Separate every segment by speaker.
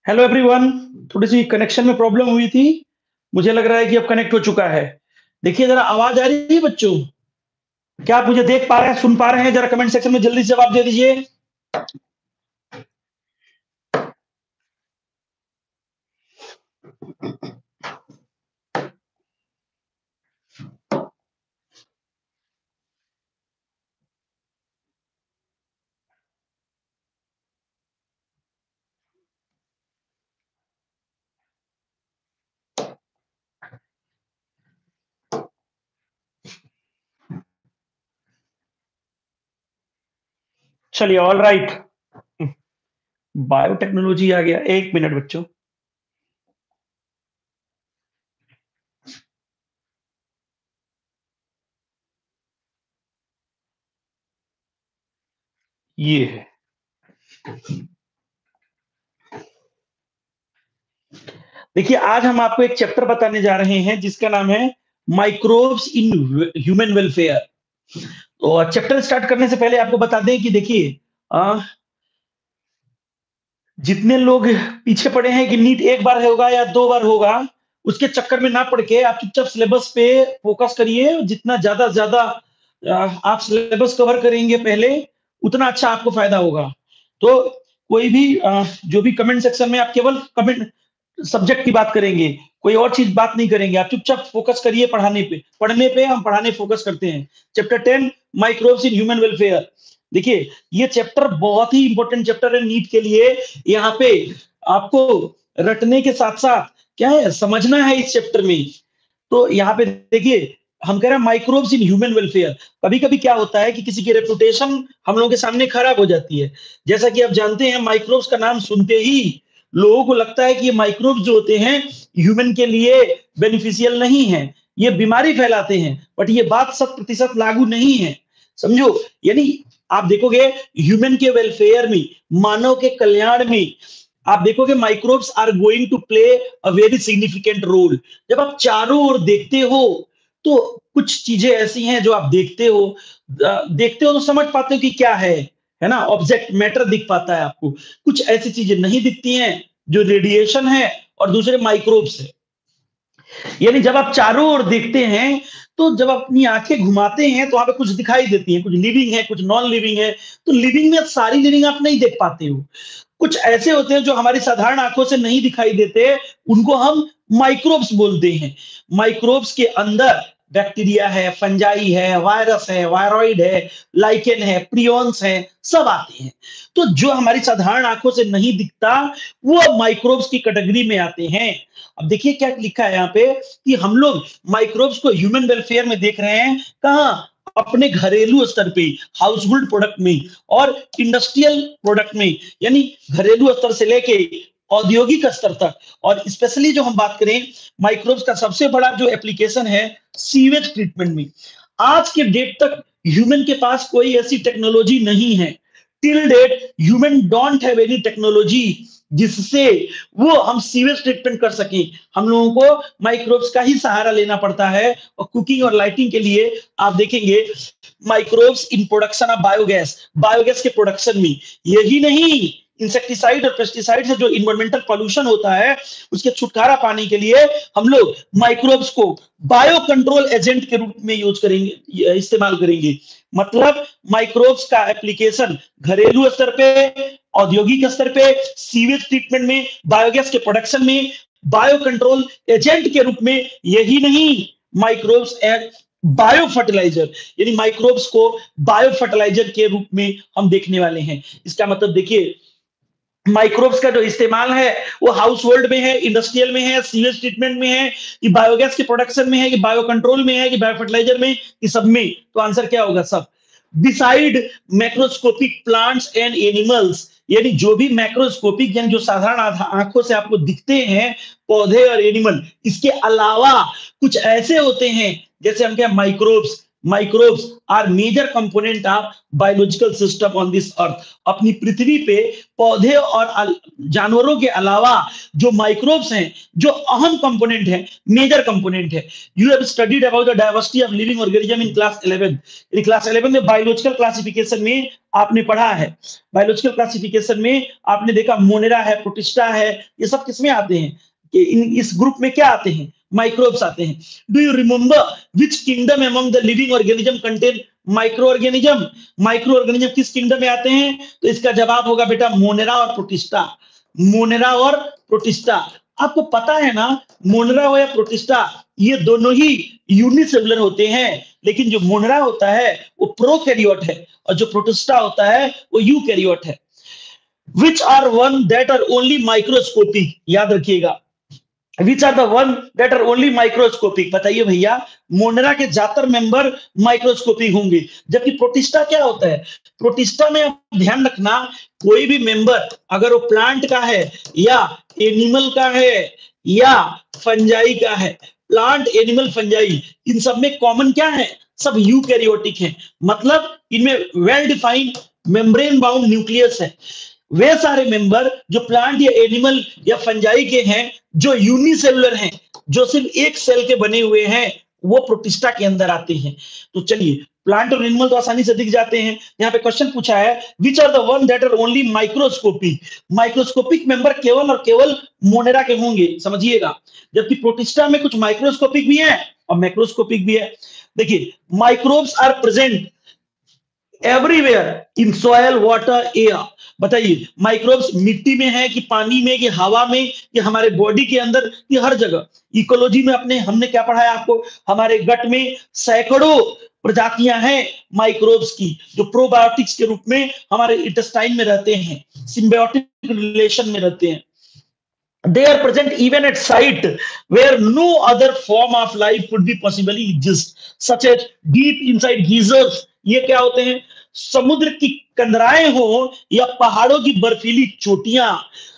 Speaker 1: Hello everyone. थोड़ी-सी connection में problem हुई थी। मुझे लग रहा है कि अब कनेक्ट हो चुका है। देखिए ज़रा आवाज़ आ रही है बच्चों? क्या आप मुझे देख पा रहे हैं, सुन पा रहे हैं? ज़रा कमेंट सेक्शन में जल्दी से जवाब दे दीजिए। चलिए ऑल राइट। बायोटेक्नोलॉजी आ गया। 1 मिनट बच्चों। ये है। देखिए आज हम आपको एक चैप्टर बताने जा रहे हैं जिसका नाम है माइक्रोब्स इन ह्यूमन वेलफेयर। तो चैप्टर स्टार्ट करने से पहले आपको बता दें कि देखिए अ, जितने लोग पीछे पड़े हैं कि नीट 1 बार होगा या 2 बार होगा, उसके चक्कर में ना पड़ के आप चुपचाप सिलेबस पे फ़ोकस करिए। जितना ज़्यादा से ज़्यादा आप सिलेबस कवर करेंगे पहले, उतना अच्छा आपको फ़ायदा होगा। तो कोई भी जो भी कमेंट सेक्शन में आप केवल कमेंट सब्जेक्ट की बात करेंगे, कोई और चीज़ बात नहीं करेंगे। आप चुपचाप फ़ोकस करिए पढ़ाने पे। पढ़ने पे हम पढ़ाने फ़ोकस करते हैं। Chapter 10 microbes in human welfare. देखिए, ये चैप्टर बहुत ही इम्पोर्टेंट चैप्टर है नीट के लिए। यहाँ पे आपको रटने के साथ-साथ क्या है समझना है इस चैप्टर में। तो यहाँ पे देखिए हम कह रहे हैं माइक्रोब्स इन ह्यूमन वेलफेयर। कभी-कभी क्या होता है कि किसी की रेपुटेशन हम लोगों के सामने खराब हो जाती है। जैसा कि आप जानते हैं माइक्रोब्स का नाम सुनते ही लोगों को लगता है कि ये माइक्रोब्स जो होते हैं ह्यूमन के लिए बेनिफिशियल नहीं है। ये बीमारी फैलाते हैं, बट ये बात शत प्रतिशत लागू नहीं है। समझो? यानी आप देखोगे ह्यूमन के वेलफेयर में, मानव के कल्याण में आप देखोगे microbes are going to play a very significant role. जब आप चारों ओर देखते हो तो कुछ चीजें ऐसी हैं जो आप देखते हो तो समझ पाते हो कि क्या है ना? ऑब्जेक्ट मैटर दिख पाता है आपको। कुछ ऐसी चीजें नहीं दिखती हैं जो रेडिएशन है और दूसरे माइक्रोब्स है। यानी जब आप चारों ओर देखते हैं, तो जब अपनी आँखें घुमाते हैं, तो वहाँ पे कुछ दिखाई देती है, कुछ लिविंग है, कुछ नॉन लिविंग है। तो लिविंग में सारी लिविंग आप नहीं देख पाते हो। कुछ ऐसे होते हैं जो हमारी साधारण आँखों से नहीं दिखाई देते, उनको हम माइक्रोब्स बोलते हैं। माइक्रोब्स के अंदर बैक्टीरिया है, फंजाई है, वायरस है, वायरॉइड है, लाइकेन है, प्रियॉन्स हैं, सब आते हैं। तो जो हमारी साधारण आँखों से नहीं दिखता, वो अब माइक्रोब्स की कैटेगरी में आते हैं। अब देखिए क्या लिखा है यहाँ पे कि हम लोग माइक्रोब्स को ह्यूमन वेलफेयर में देख रहे हैं कहाँ अपने घरेलू स्तर पे हाउस होल्ड प्रोडक्ट में और इंडस्ट्रियल प्रोडक्ट में यानी घरेलू स्तर से लेके औद्योगिक स्तर तक और स्पेशली जो हम बात करें माइक्रोब्स का सबसे बड़ा जो एप्लीकेशन है सीवेज ट्रीटमेंट में। आज के डेट तक ह्यूमन के पास कोई ऐसी टेक्नोलॉजी नहीं है। Till date human don't have any technology जिससे वो हम सीवेज ट्रीटमेंट कर सकें। हम लोगों को माइक्रोब्स का ही सहारा लेना पड़ता है और कुकिंग और लाइटिंग के लिए आप देखेंगे microbes in production of biogas, biogas के प्रोडक्शन में। यही नहीं, इंसेक्टिसाइड और पेस्टिसाइड से जो इन्वायरमेंटल पॉल्यूशन होता है उसके छुटकारा पाने के लिए हम लोग माइक्रोब्स को बायो कंट्रोल एजेंट के रूप में यूज करेंगे, इस्तेमाल करेंगे। मतलब माइक्रोब्स का एप्लीकेशन घरेलू स्तर पे, औद्योगिक स्तर पे, सीवेज ट्रीटमेंट में, बायोगैस के प्रोडक्शन में, बायो कंट्रोल एजेंट के रूप में। यही नहीं, माइक्रोब्स एंड बायो फर्टिलाइजर यानी माइक्रोब्स को बायो फर्टिलाइजर के रूप में हम देखने वाले हैं। इसका मतलब देखिए माइक्रोब्स का जो इस्तेमाल है वो हाउस होल्ड में है, इंडस्ट्रियल में है, सीवेज ट्रीटमेंट में है, कि बायोगैस के प्रोडक्शन में है, कि बायो कंट्रोल में है, कि बायो फर्टिलाइजर में, कि सब में। तो आंसर क्या होगा? सब। Beside macroscopic plants and animals यानी जो भी मैक्रोस्कोपिक यानी जो साधारण आंखों से आपको दिखते हैं पौधे और एनिमल, इसके अलावा कुछ ऐसे होते हैं जैसे हम क्या microbes, microbes are major component of biological system on this earth. अपनी पृथ्वी पे पौधे और जानवरों के अलावा जो माइक्रोब्स हैं, जो अहम कंपोनेंट है, मेजर कंपोनेंट है। You have studied about the diversity of living organism in class 11। Class 11 में बायोलॉजिकल क्लासिफिकेशन में आपने पढ़ा है। बायोलॉजिकल क्लासिफिकेशन में आपने देखा मोनेरा है, प्रोटिस्टा है, ये सब किसमें आते हैं कि इस ग्रुप में क्या आते हैं, माइक्रोब्स आते हैं। Do you remember which kingdom among the living organism contain micro organism? Micro organism किस किंगडम में आते हैं? तो इसका जवाब होगा बेटा मोनेरा और प्रोटिस्टा। मोनेरा और प्रोटिस्टा। आपको पता है ना, मोनेरा या प्रोटिस्टा ये दोनों ही यूनिसेलुलर होते हैं, लेकिन जो मोनेरा होता है वो प्रोकैरियोट है और जो प्रोटिस्टा होता है वो यूकैरियोट है। Which are one that are only microscopic, याद रखिएगा, which are the one that are only microscopic. बताइए भैया, मोनेरा के ज्यादातर मेंबर माइक्रोस्कोपिक होंगे, जबकि प्रोटिस्टा क्या होता है? प्रोटिस्टा में आप ध्यान रखना, कोई भी मेंबर अगर वो प्लांट का है या एनिमल का है या फंजाई का है, प्लांट, एनिमल, फंजाई, इन सब में कॉमन क्या है? सब यूकैरियोटिक है। मतलब इनमें well defined membrane bound nucleus है। वे सारे मेंबर जो प्लांट या एनिमल या फंजाई के हैं, जो यूनिसेलुलर हैं, जो सिर्फ एक सेल के बने हुए हैं, वो प्रोटिस्टा के अंदर आते हैं। तो चलिए, प्लांट और एनिमल तो आसानी से दिख जाते हैं। यहाँ पे क्वेश्चन पूछा है which are the one that are only microscopic. Microscopic member केवल और केवल मोनेरा के होंगे, समझिएगा, जबकि प्रोटिस्टा में कुछ माइक्रोस्कोपिक भी है और मैक्रोस्कोपिक भी है। देखिए, microbes are present everywhere in soil, water, air. बताइए, माइक्रोब्स मिट्टी में है कि पानी में कि हवा में कि हमारे बॉडी के अंदर कि हर जगह। इकोलॉजी में हमने क्या पढ़ा है आपको? हमारे गट में सैकड़ों प्रजातियां हैं माइक्रोब्स की, जो प्रोबायोटिक्स के रूप में हमारे इंटेस्टाइन में रहते हैं, सिम्बायोटिक रिलेशन में रहते हैं। They are present even at site where no other form of life could be possibly exist, such as deep inside geysers। ये क्या होते हैं? समुद्र की कंदराएं हो या पहाड़ों की बर्फीली चोटियां,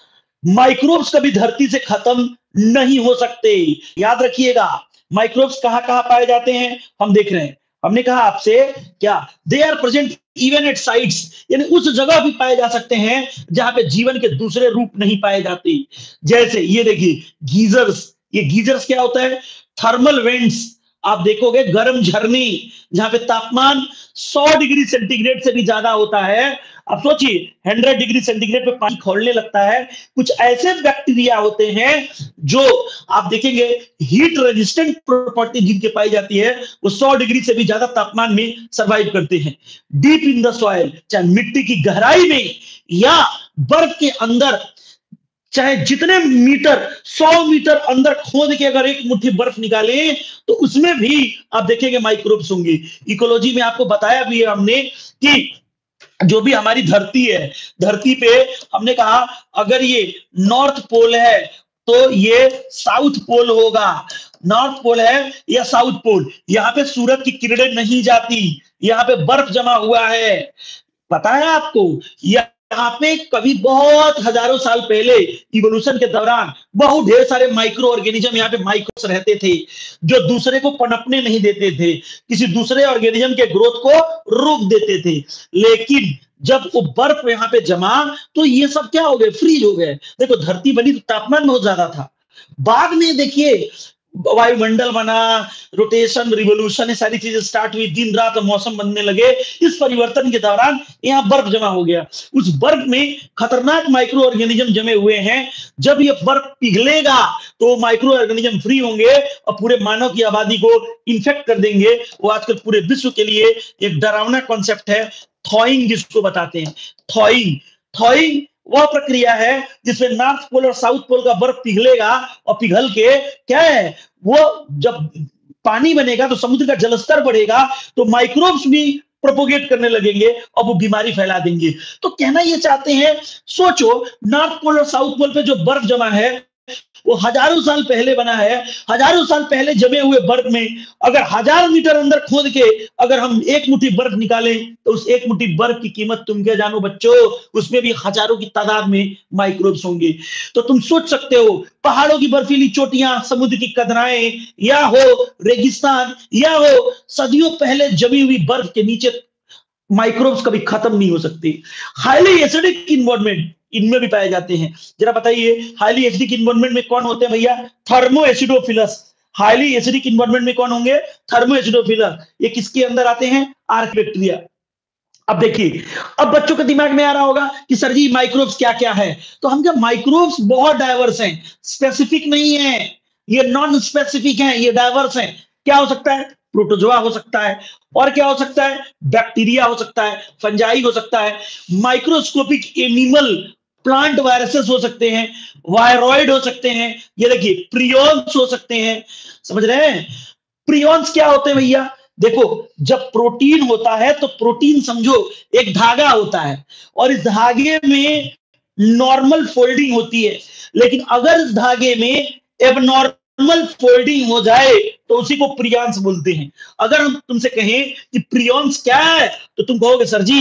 Speaker 1: माइक्रोब्स कभी धरती से खत्म नहीं हो सकते। याद रखिएगा, माइक्रोब्स कहां कहां पाए जाते हैं हम देख रहे हैं। हमने कहा आपसे क्या, they are present even at sites, यानी उस जगह भी पाए जा सकते हैं जहां पे जीवन के दूसरे रूप नहीं पाए जाते। जैसे ये देखिए गीजर्स, ये गीजर्स क्या होता है? Thermal vents. आप देखोगे गर्म झरने जहां पे तापमान 100 डिग्री सेंटीग्रेड से भी ज्यादा होता है। अब सोचिए, 100 डिग्री सेंटीग्रेड पे पानी खौलने लगता है। कुछ ऐसे बैक्टीरिया होते हैं जो आप देखेंगे हीट रेजिस्टेंट प्रॉपर्टी जिनके पाई जाती है, वो 100 डिग्री से भी ज्यादा तापमान में सर्वाइव करते हैं। डीप इन द सॉइल, चाहे मिट्टी की गहराई में या बर्फ के अंदर, चाहे जितने मीटर, 100 मीटर अंदर खोद के अगर एक मुट्ठी बर्फ निकाले तो उसमें भी आप देखेंगे माइक्रोब्स होंगे। इकोलॉजी में आपको बताया भी है हमने कि जो भी हमारी धरती है, धरती पे हमने कहा अगर ये नॉर्थ पोल है तो ये साउथ पोल होगा। नॉर्थ पोल है या साउथ पोल, यहाँ पे सूरज की किरणें नहीं जाती, यहाँ पे बर्फ जमा हुआ है। पता है आपको, यहाँ पे कभी बहुत हजारों साल पहले इवोल्यूशन के दौरान बहुत ढेर सारे माइक्रो ऑर्गेनिज्म, यहाँ पे माइक्रोब्स रहते थे, जो दूसरे को पनपने नहीं देते थे, किसी दूसरे ऑर्गेनिज्म के ग्रोथ को रोक देते थे। लेकिन जब वो बर्फ यहाँ पे जमा तो ये सब क्या हो गए? फ्रीज हो गए। देखो, धरती बनी तो तापमान बहुत ज्यादा था, बाद में देखिए वायुमंडल बना, रोटेशन, रिवोल्यूशन, ये सारी चीजें स्टार्ट हुई, दिन रात मौसम बनने लगे। इस परिवर्तन के दौरान यहाँ बर्फ जमा हो गया। उस बर्फ में खतरनाक माइक्रो ऑर्गेनिज्म जमे हुए हैं। जब ये बर्फ पिघलेगा तो माइक्रो ऑर्गेनिज्म फ्री होंगे और पूरे मानव की आबादी को इन्फेक्ट कर देंगे। वो आजकल पूरे विश्व के लिए एक डरावना कॉन्सेप्ट है, थॉइंग जिसको बताते हैं। थॉइंग, थॉइंग वह प्रक्रिया है जिसमें नॉर्थ पोल और साउथ पोल का बर्फ पिघलेगा और पिघल के क्या है, वो जब पानी बनेगा तो समुद्र का जलस्तर बढ़ेगा, तो माइक्रोब्स भी प्रोपोगेट करने लगेंगे और वो बीमारी फैला देंगे। तो कहना ये चाहते हैं, सोचो नॉर्थ पोल और साउथ पोल पे जो बर्फ जमा है वो हजारों साल पहले बना है। हजारों साल पहले जमे हुए बर्फ में अगर 1000 मीटर अंदर खोद के अगर हम एक मुट्ठी बर्फ निकालें तो उस एक मुट्ठी बर्फ की कीमत तुम क्या जानो बच्चों, उसमें भी हजारों की तादाद में माइक्रोब्स होंगे। तो तुम सोच सकते हो पहाड़ों की बर्फीली चोटियां, समुद्र की कदराएं, या हो रेगिस्तान, या हो सदियों पहले जमी हुई बर्फ के नीचे, माइक्रोब्स कभी खत्म नहीं हो सकते। हाईली एसिडिक इन्वायरमेंट इनमें भी पाए जाते हैं। जरा बताइए हाईली एसिडिक इन्वायरमेंट में कौन होते हैं भैया? Thermo acidophilus. Highly acidic environment में कौन होंगे? Thermo acidophilus. ये किसके अंदर आते हैं? आर्किबैक्टीरिया। अब देखिए, अब बच्चों के दिमाग में आ रहा होगा कि सर जी माइक्रोब्स क्या क्या है। तो हम क्या, माइक्रोब्स बहुत डाइवर्स हैं, स्पेसिफिक नहीं है, ये नॉन स्पेसिफिक हैं, ये डाइवर्स हैं। क्या हो सकता है? प्रोटोजोआ हो सकता है, और क्या हो सकता है? बैक्टीरिया हो सकता है, फंजाई हो सकता है, माइक्रोस्कोपिक एनिमल प्लांट वायरसेस हो सकते हैं, वायरॉइड हो सकते हैं, ये देखिए प्रियॉन्स हो सकते हैं। समझ रहे हैं? प्रियॉन्स क्या होते हैं भैया? देखो, जब प्रोटीन होता है तो प्रोटीन समझो एक धागा होता है, और इस धागे में नॉर्मल फोल्डिंग होती है, लेकिन अगर इस धागे में एबनॉर्मल फोल्डिंग हो जाए तो उसी को प्रियॉन्स बोलते हैं। अगर हम तुमसे कहें कि प्रियॉन्स क्या है तो तुम कहोगे sir ji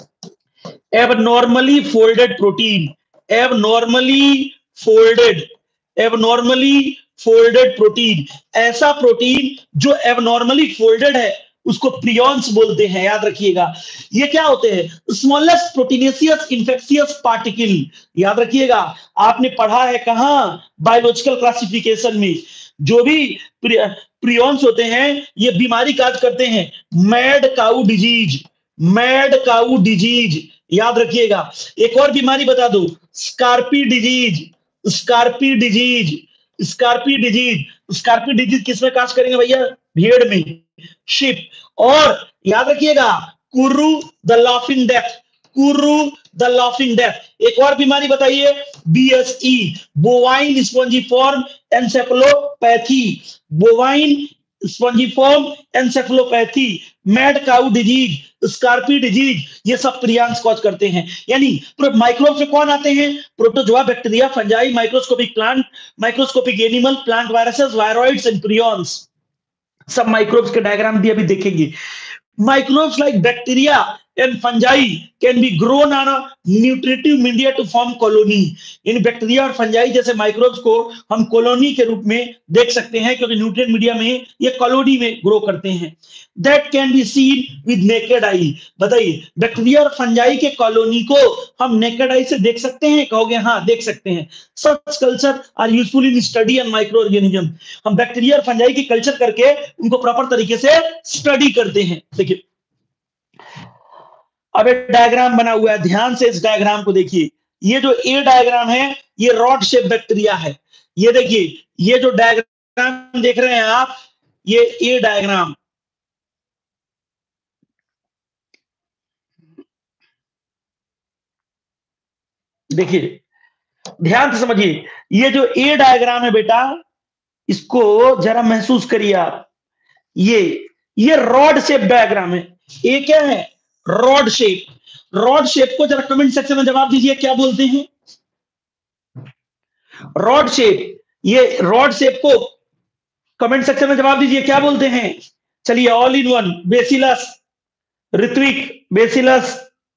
Speaker 1: abnormally folded protein, abnormally folded, abnormally folded protein, ऐसा प्रोटीन जो एबनॉर्मली फोल्डेड है उसको प्रियॉन्स बोलते हैं। याद रखिएगा, ये क्या होते हैं? Smallest proteinaceous infectious particle. याद रखिएगा, आपने पढ़ा है कहां? बायोलॉजिकल क्लासिफिकेशन में। जो भी प्रियॉन्स होते हैं ये बीमारी काज करते हैं, mad cow disease, mad cow disease. याद रखिएगा, एक और बीमारी बता दो, scrapie disease, scrapie disease, scrapie disease. Scrapie disease किसमें काज करेंगे भैया? भेड़ में, शिप। और याद रखिएगा, kuru the laughing death, kuru the laughing death. एक और बीमारी बताइए, BSE, bovine spongiform encephalopathy, bovine spongiform encephalopathy, mad cow disease, scrapie disease, ये सब प्रियॉन्स कॉज करते हैं। यानी माइक्रोब्स में कौन आते हैं? Protozoa, bacteria, fungi, microscopic plant, microscopic animal, plant viruses, viroids and prions. सब माइक्रोब्स के डायग्राम भी अभी देखेंगे। Microbes like bacteria and fungi can be grown on a nutritive media to form colony. इन बैक्टीरिया और फंजाई जैसे microbes को हम कॉलोनी के रूप में देख सकते हैं, क्योंकि न्यूट्रिएंट मीडिया में ये कॉलोनी में ग्रो करते हैं। That can be seen with naked eye. बताइए, बैक्टीरिया और फंजाई के कॉलोनी को हम नेकेड आई से देख सकते हैं? कहोगे हाँ देख सकते हैं। Such culture are useful in study and microorganism. हम बैक्टीरिया और फंजाई की कल्चर करके उनको प्रॉपर तरीके से स्टडी करते हैं। देखिए, अब एक डायग्राम बना हुआ है, ध्यान से इस डायग्राम को देखिए। ये जो ए डायग्राम है ये रॉड शेप बैक्टीरिया है। ये देखिए, ये जो डायग्राम देख रहे हैं आप, ये ए डायग्राम, देखिए ध्यान से समझिए। ये जो ए डायग्राम है बेटा, इसको जरा महसूस करिए आप। ये रॉड शेप डायग्राम है। ए क्या है? Rod shape. रॉड शेप को जरा कमेंट सेक्शन में जवाब दीजिए, क्या बोलते हैं? रॉड शेप, ये रॉड शेप को कमेंट सेक्शन में जवाब दीजिए, क्या बोलते हैं? चलिए, all in one, bacillus, Ritvik, bacillus,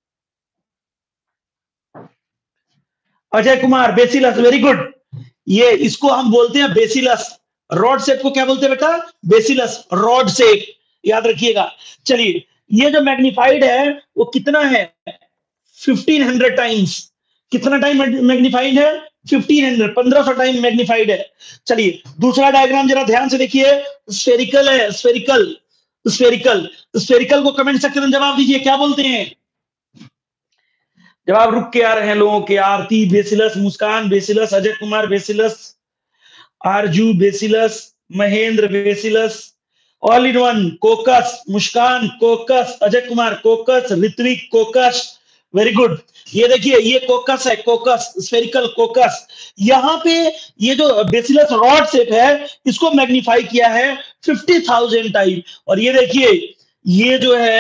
Speaker 1: Ajay Kumar, bacillus, very good. ये इसको हम बोलते हैं बेसिलस। रॉड शेप को क्या बोलते हैं बेटा? Bacillus, rod shape. याद रखिएगा। चलिए, ये जो मैग्निफाइड है वो कितना है? 1500 टाइम्स। कितना टाइम मैग्निफाइड है? 1500 टाइम मैग्निफाइड है। चलिए, दूसरा डायग्राम जरा ध्यान से देखिए। स्फेरिकल है, स्फेरिकल, स्फेरिकल। स्फेरिकल को कमेंट सेक्शन में जवाब दीजिए, क्या बोलते हैं? जवाब रुक के आ रहे हैं लोगों के। Aarti, bacillus, Muskan, bacillus, Ajay Kumar, bacillus, Aarzoo, bacillus, Mahendra, bacillus, all in one, coccus, Muskan, coccus, Ajay Kumar, coccus, Ritvik, coccus, very good. ये देखिए, ये कोकस है, कोकस, स्फेरिकल कोकस। यहाँ पे ये जो बेसिलस रॉड शेप है, इसको मैग्नीफाई किया है 50,000 टाइम। और ये देखिए, ये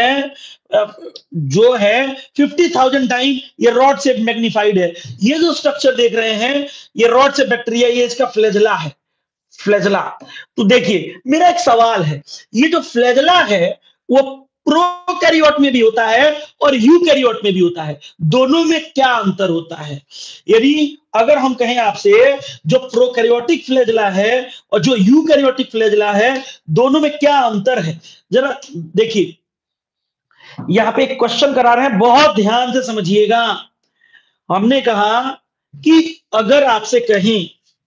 Speaker 1: जो है 50,000 टाइम ये रॉड से मैग्नीफाइड है। ये जो स्ट्रक्चर देख रहे हैं ये रॉड से बैक्टीरिया, ये इसका फ्लैजेला है, फ्लैजेला। तो देखिए मेरा एक सवाल है, ये जो फ्लैजेला है वो प्रोकैरियोट में भी होता है और यूकैरियोट में भी होता है, दोनों में क्या अंतर होता है? यदि अगर हम कहें आपसे जो प्रोकैरियोटिक फ्लैजेला है और जो यूकैरियोटिक फ्लैजेला है, दोनों में क्या अंतर है, जरा देखिए। यहां पे एक क्वेश्चन करा रहे हैं, बहुत ध्यान से समझिएगा। हमने कहा कि अगर आपसे कहें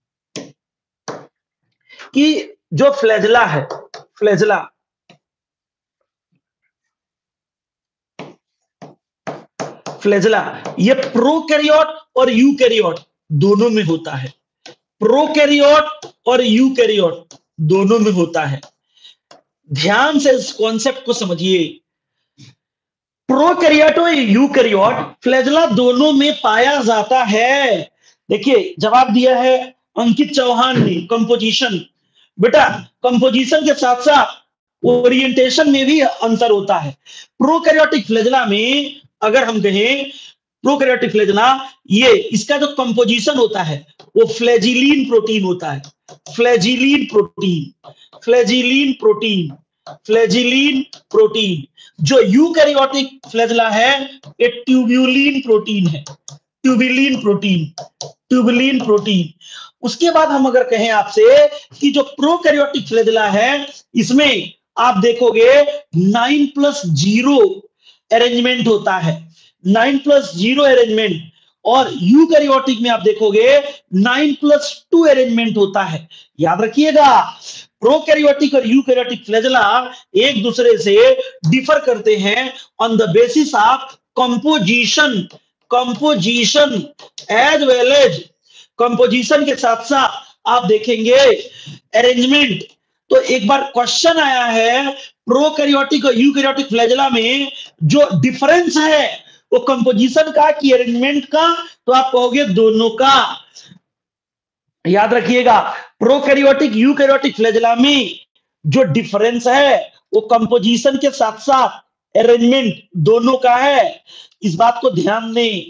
Speaker 1: कि जो फ्लैजेला है, फ्लैजेला फ्लैजेला ये प्रोकैरियोट और यूकैरियोट दोनों में होता है, प्रोकैरियोट और यूकैरियोट दोनों में होता है। ध्यान से इस कॉन्सेप्ट को समझिए। प्रोकैरियोट और यूकैरियोट फ्लैजेला दोनों में पाया जाता है। देखिए जवाब दिया है अंकित चौहान ने, कंपोजिशन। बेटा कंपोजिशन के साथ साथ ओरिएंटेशन में भी अंतर होता है। प्रोकैरियोटिक फ्लैजेला में अगर हम कहें, प्रोकैरियोटिक फ्लैजेला ये इसका जो कंपोजिशन होता है वो फ्लैजिलीन प्रोटीन होता है, flagellin protein, flagellin protein, flagellin protein. जो यूकैरियोटिक फ्लैजेला है ये ट्यूब्यूलिन प्रोटीन है, ट्यूबिलिन प्रोटीन, ट्यूबिलिन प्रोटीन। उसके बाद हम अगर कहें आपसे कि जो प्रोकैरियोटिक फ्लैजेला है इसमें आप देखोगे 9+0 अरेंजमेंट होता है, 9+0 अरेंजमेंट। और यूकैरियोटिक में आप देखोगे 9+2 अरेंजमेंट होता है। याद रखिएगा प्रोकैरियोटिक और यूकैरियोटिक फ्लैजेला एक दूसरे से डिफर करते हैं on the basis of composition, composition as well as, composition के साथ साथ आप देखेंगे अरेंजमेंट। तो एक बार क्वेश्चन आया है प्रोकैरियोटिक और यूकैरियोटिक फ्लैजेला में जो डिफरेंस है वो कंपोजिशन का कि अरेंजमेंट का, तो आप कहोगे दोनों का। याद रखिएगा प्रोकैरियोटिक यूकैरियोटिक फ्लैजेला में जो डिफरेंस है वो कंपोजिशन के साथ साथ अरेंजमेंट दोनों का है, इस बात को ध्यान दें।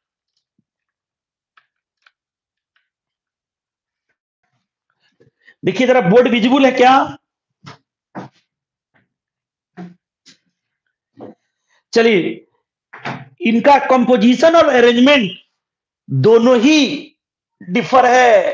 Speaker 1: देखिए जरा बोर्ड विजिबल है क्या? चलिए इनका कंपोजिशन और अरेंजमेंट दोनों ही डिफर है।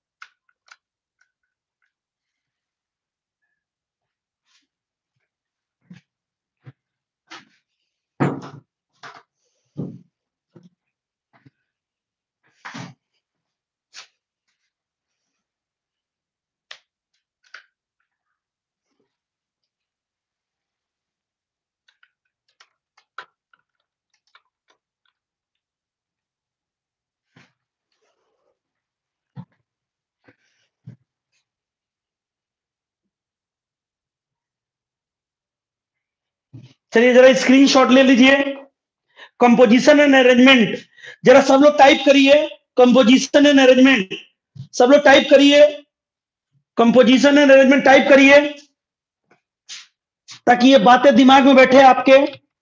Speaker 1: चलिए जरा स्क्रीनशॉट ले लीजिए, कंपोजिशन एंड अरेंजमेंट। जरा सब लोग टाइप करिए कंपोजिशन एंड अरेंजमेंट, सब लोग टाइप करिए कंपोजिशन एंड अरेंजमेंट, टाइप करिए ताकि ये बातें दिमाग में बैठे आपके।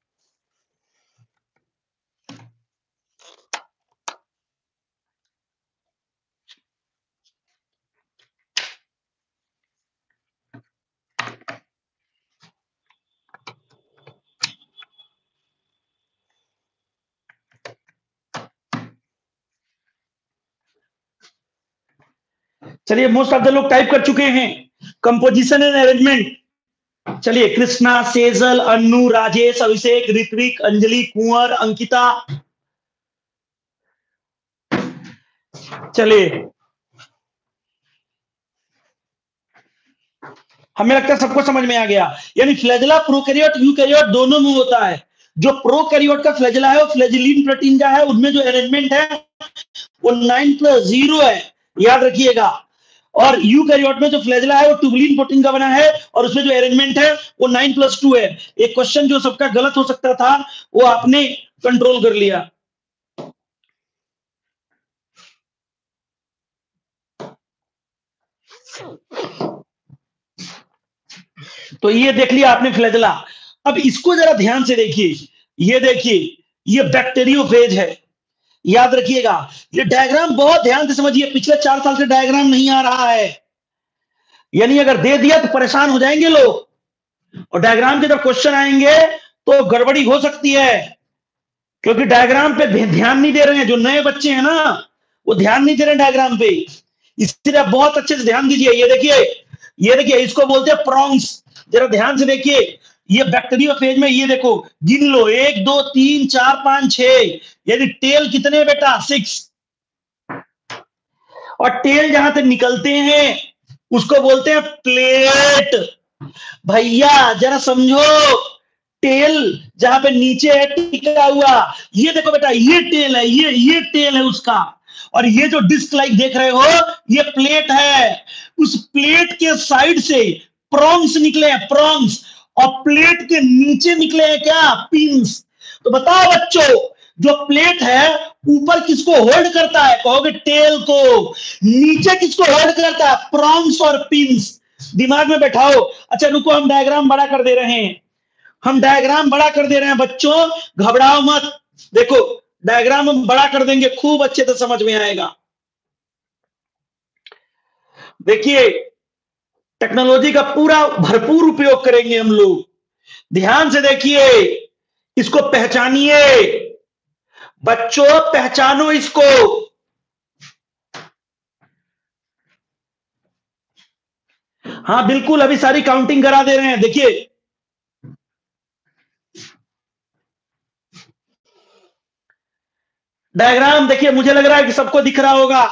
Speaker 1: चलिए मोस्ट ऑफ द लोग टाइप कर चुके हैं कंपोजिशन एंड अरेंजमेंट। चलिए कृष्णा, सेजल, अन्नू, राजेश, अभिषेक, ऋत्विक, अंजलि, कुंवर, अंकिता। चलिए हमें लगता है सबको समझ में आ गया। यानी फ्लैजेला प्रोकैरियोट यूकैरियोट दोनों में होता है। जो प्रोकैरियोट का फ्लैजेला है वो फ्लैजिलिन प्रोटीन का है, उनमें जो अरेंजमेंट है वो 9+0 है, याद रखिएगा। और यूकैरियोट में जो फ्लैजेला है वो ट्यूबुलिन प्रोटीन का बना है और उसमें जो अरेंजमेंट है वो 9+2 है। एक क्वेश्चन जो सबका गलत हो सकता था वो आपने कंट्रोल कर लिया। तो ये देख लिया आपने फ्लैजेला। अब इसको जरा ध्यान से देखिए, ये देखिए, ये बैक्टीरियोफेज है। याद रखिएगा, ये डायग्राम बहुत ध्यान से समझिए, पिछले 4 साल से डायग्राम नहीं आ रहा है, यानी अगर दे दिया तो परेशान हो जाएंगे लोग, और डायग्राम के जब क्वेश्चन आएंगे तो गड़बड़ी हो सकती है, क्योंकि डायग्राम पे ध्यान नहीं दे रहे हैं। जो नए बच्चे हैं ना, वो ध्यान नहीं दे रहे डायग्राम पे, इसलिए आप बहुत अच्छे से ध्यान दीजिए। ये देखिए, ये देखिए, इसको बोलते हैं प्रॉन्स। जरा ध्यान से देखिए, ये बैक्टीरियोफेज में, ये देखो, गिन लो, 1 2 3 4 5 6, यानी टेल कितने बेटा, 6। और टेल जहां से निकलते हैं उसको बोलते हैं प्लेट। भैया जरा समझो, टेल जहां पे नीचे है टिका हुआ, ये देखो बेटा, ये टेल है, ये टेल है उसका, और ये जो डिस्क लाइक देख रहे हो, ये प्लेट है। उस प्लेट के साइड से प्रॉन्स निकले हैं, प्रॉन्स, और प्लेट के नीचे निकले हैं क्या, पिंस। तो बताओ बच्चों, जो प्लेट है ऊपर किसको होल्ड करता है, कहोगे टेल को, नीचे किसको होल्ड करता है, प्रॉन्स और पिंस। दिमाग में बैठाओ। अच्छा रुको, हम डायग्राम बड़ा कर दे रहे हैं, हम डायग्राम बड़ा कर दे रहे हैं बच्चों, घबराओ मत। देखो, डायग्राम हम बड़ा कर देंगे, खूब अच्छे से समझ में आएगा। देखिए, टेक्नोलॉजी का पूरा भरपूर उपयोग करेंगे हम लोग। ध्यान से देखिए, इसको पहचानिए बच्चों, पहचानो इसको। हाँ बिल्कुल, अभी सारी काउंटिंग करा दे रहे हैं। देखिए, डायग्राम देखिए, मुझे लग रहा है कि सबको दिख रहा होगा।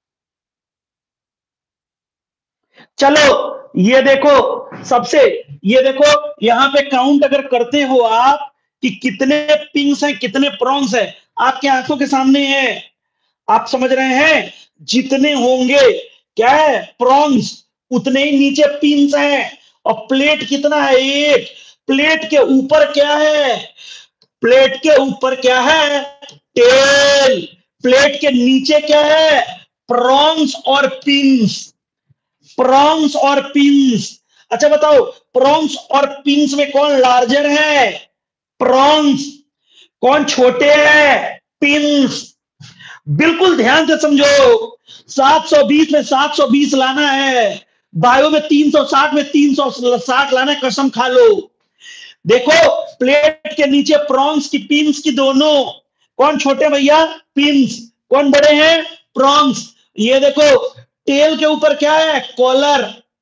Speaker 1: चलो ये देखो, सबसे ये देखो, यहां पे काउंट अगर करते हो आप कि कितने पिंस हैं, कितने प्रॉन्स हैं, आपके आंखों के सामने है, आप समझ रहे हैं, जितने होंगे क्या है प्रॉन्स, उतने ही नीचे पिंस हैं। और प्लेट कितना है, एक। प्लेट के ऊपर क्या है, प्लेट के ऊपर क्या है, टेल। प्लेट के नीचे क्या है, प्रॉन्स और पिंस, प्रॉन्स और पिंस। अच्छा बताओ, प्रॉन्स और पिंस में कौन लार्जर है, प्रॉन्स। कौन छोटे हैं, पिंस। बिल्कुल ध्यान से समझो, 720 में 720 लाना है, बायो में 360 में 360 लाना है, कसम खा लो। देखो, प्लेट के नीचे प्रॉन्स की, पिंस की, दोनों। कौन छोटे भैया, पिंस। कौन बड़े हैं, प्रॉन्स। ये देखो, टेल के ऊपर क्या है, कॉलर।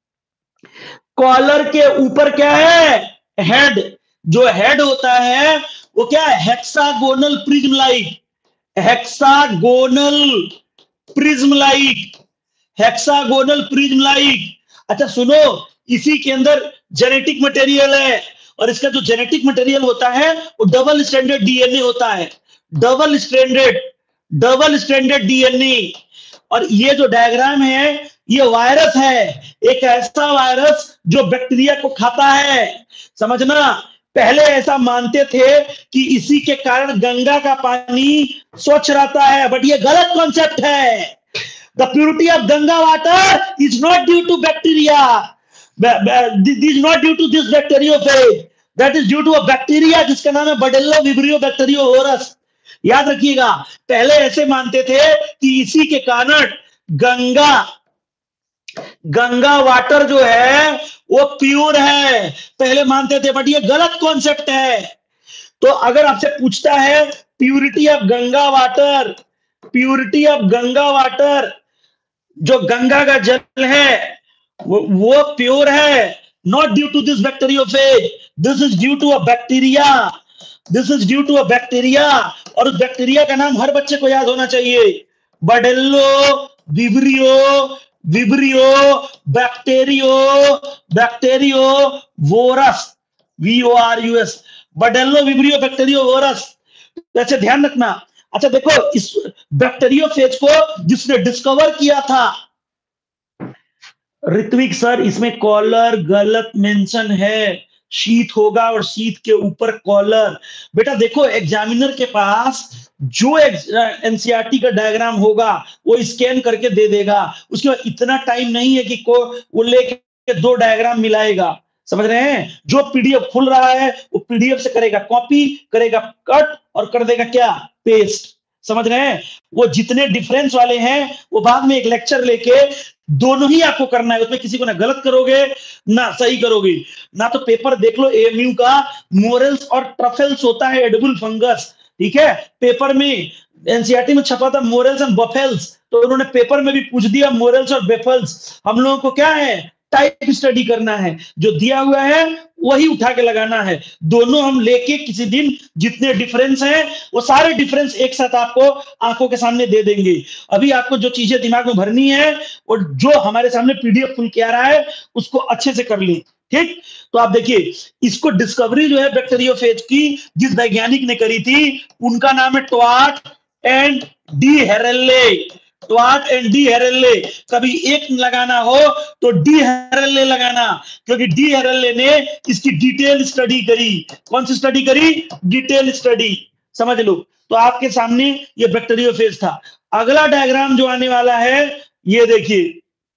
Speaker 1: कॉलर के ऊपर क्या है, हेड। जो हेड होता है वो क्या है, hexagonal prism like, hexagonal prism like, hexagonal prism like. अच्छा सुनो, इसी के अंदर जेनेटिक मटेरियल है, और इसका जो जेनेटिक मटेरियल होता है वो डबल स्टैंडर्ड डीएनए होता है, double standard, double standard DNA. और ये जो डायग्राम है, ये वायरस है, एक ऐसा वायरस जो बैक्टीरिया को खाता है। समझना, पहले ऐसा मानते थे कि इसी के कारण गंगा का पानी स्वच्छ रहता है, बट ये गलत कॉन्सेप्ट है। The purity of Ganga water is not due to bacteria. This is not due to this bacteriophage. That is due to a bacteria जिसका नाम है Bordetella vibrio bacteriovorus. याद रखिएगा, पहले ऐसे मानते थे कि इसी के कारण गंगा, गंगा वाटर जो है वो प्योर है, पहले मानते थे, बट ये गलत कॉन्सेप्ट है। तो अगर आपसे पूछता है purity of Ganga water, purity of Ganga water, जो गंगा का जल है वो प्योर है, not due to this bacteriophage, this is due to a bacteria, this is due to a bacteria. और उस बैक्टीरिया का नाम हर बच्चे को याद होना चाहिए, Bdellovibrio, vibrio bacterio, bacteriovorus, VORUS, Bdellovibrio bacteriovorus. वैसे ध्यान रखना। अच्छा देखो, इस बैक्टीरियोफेज को जिसने डिस्कवर किया था, ऋत्विक सर, इसमें कॉलर गलत मेंशन है, शीत होगा और शीत के ऊपर कॉलर। बेटा देखो, एग्जामिनर के पास जो एनसीईआरटी का डायग्राम होगा वो स्कैन करके दे देगा, उसके बाद इतना टाइम नहीं है कि वो लेके 2 डायग्राम मिलाएगा। समझ रहे हैं? जो पीडीएफ खुल रहा है वो पीडीएफ से करेगा कॉपी, करेगा कट और कर देगा क्या? पेस्ट। समझ रहे हैं? वो जितने डिफरेंस वाले हैं वो बाद में एक लेक्चर लेके दोनों ही आपको करना है, उसमें किसी को ना गलत करोगे ना सही करोगे। ना तो पेपर देख लो एएमयू का, मोरल्स और ट्रफल्स होता है एडिबल फंगस, ठीक है? पेपर में एनसीईआरटी में छपा था मोरल्स एंड बफेल्स, तो उन्होंने पेपर में भी पूछ दिया मोरल्स और बेफल्स। हम लोगों को क्या है? टाइप स्टडी करना है, जो दिया हुआ है वही उठा के लगाना है। दोनों हम लेके किसी दिन जितने डिफरेंस हैं वो सारे डिफरेंस एक साथ आपको आंखों के सामने दे देंगे। अभी आपको जो चीजें दिमाग में भरनी है और जो हमारे सामने पीडीएफ खुल के आ रहा है उसको अच्छे से कर ली, ठीक? तो आप देखिए, इसको डिस्कवरी जो है बैक्टीरियोफेज की जिस वैज्ञानिक ने करी थी उनका नाम है Twort and d'Herelle. Twort and d'Herelle, कभी एक लगाना हो तो डी हेरेल्ले लगाना, क्योंकि डी हेरेल्ले ने इसकी डिटेल स्टडी करी। कौन सी स्टडी करी? Detail study. समझ लो। तो आपके सामने ये बैक्टीरियोफेज था। अगला डायग्राम जो आने वाला है ये देखिए,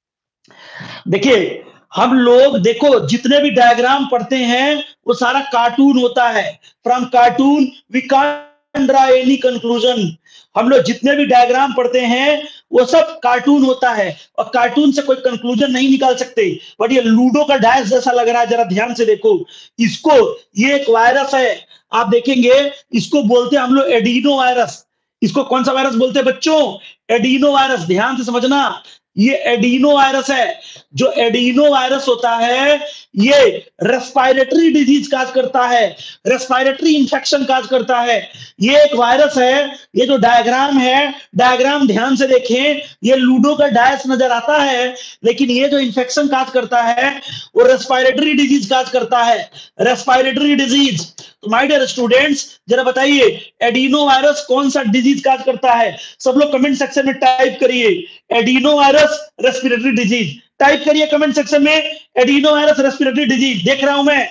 Speaker 1: देखिए हम लोग देखो जितने भी डायग्राम पढ़ते हैं वो सारा कार्टून होता है। From cartoon we can't draw any conclusion. हम लोग जितने भी डायग्राम पढ़ते हैं वो सब कार्टून होता है और कार्टून से कोई कंक्लूजन नहीं निकाल सकते। बट ये लूडो का डायस जैसा लग रहा है, जरा ध्यान से देखो इसको। ये एक वायरस है, आप देखेंगे इसको बोलते हैं हम लोग एडिनो वायरस। इसको कौन सा वायरस बोलते हैं बच्चों? Adenovirus. ध्यान से समझना, ये एडिनो वायरस है। जो एडिनो वायरस होता है ये रेस्पिरेटरी डिजीज काज करता है, रेस्पिरेटरी इंफेक्शन काज करता है। ये एक वायरस है। ये जो डायग्राम है, डायग्राम ध्यान से देखें, ये लूडो का डायस नजर आता है, लेकिन ये जो इंफेक्शन काज करता है वो रेस्पिरेटरी डिजीज काज करता है। Respiratory disease. तो माय डियर स्टूडेंट्स, जरा बताइए एडिनो वायरस कौन सा डिजीज काज करता है? सब लोग कमेंट सेक्शन में टाइप करिए adenovirus respiratory disease. Type करिए कमेंट सेक्शन में एडिनो वायरस रेस्पिरेटरी डिजीज। देख रहा हूं मैं।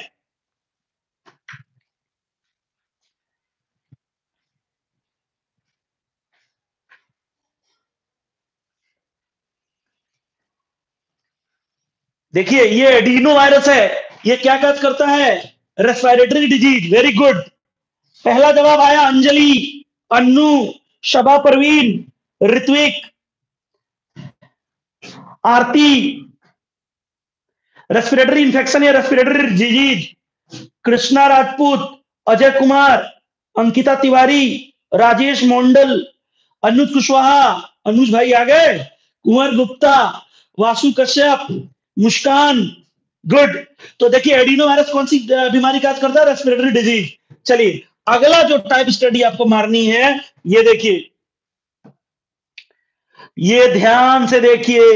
Speaker 1: देखिए ये एडिनो वायरस है। ये क्या काज करता है? Respiratory disease. Very good. पहला जवाब आया अंजलि, अन्नू, शबा परवीन, ऋत्विक, आरती। रेस्पिरेटरी इंफेक्शन या रेस्पिरेटरी डिजीज। कृष्णा राजपूत, अजय कुमार, अंकिता तिवारी, राजेश मंडल, अनुज कुशवाहा, अनुज भाई आ गए, कुंवर गुप्ता, वासु कश्यप, मुस्कान। गुड। तो देखिए एडिनो वायरस कौन सी बीमारी काज करता है? Respiratory disease. चलिए अगला जो टाइप स्टडी आपको मारनी है ये देखिए, ये ध्यान से देखिए,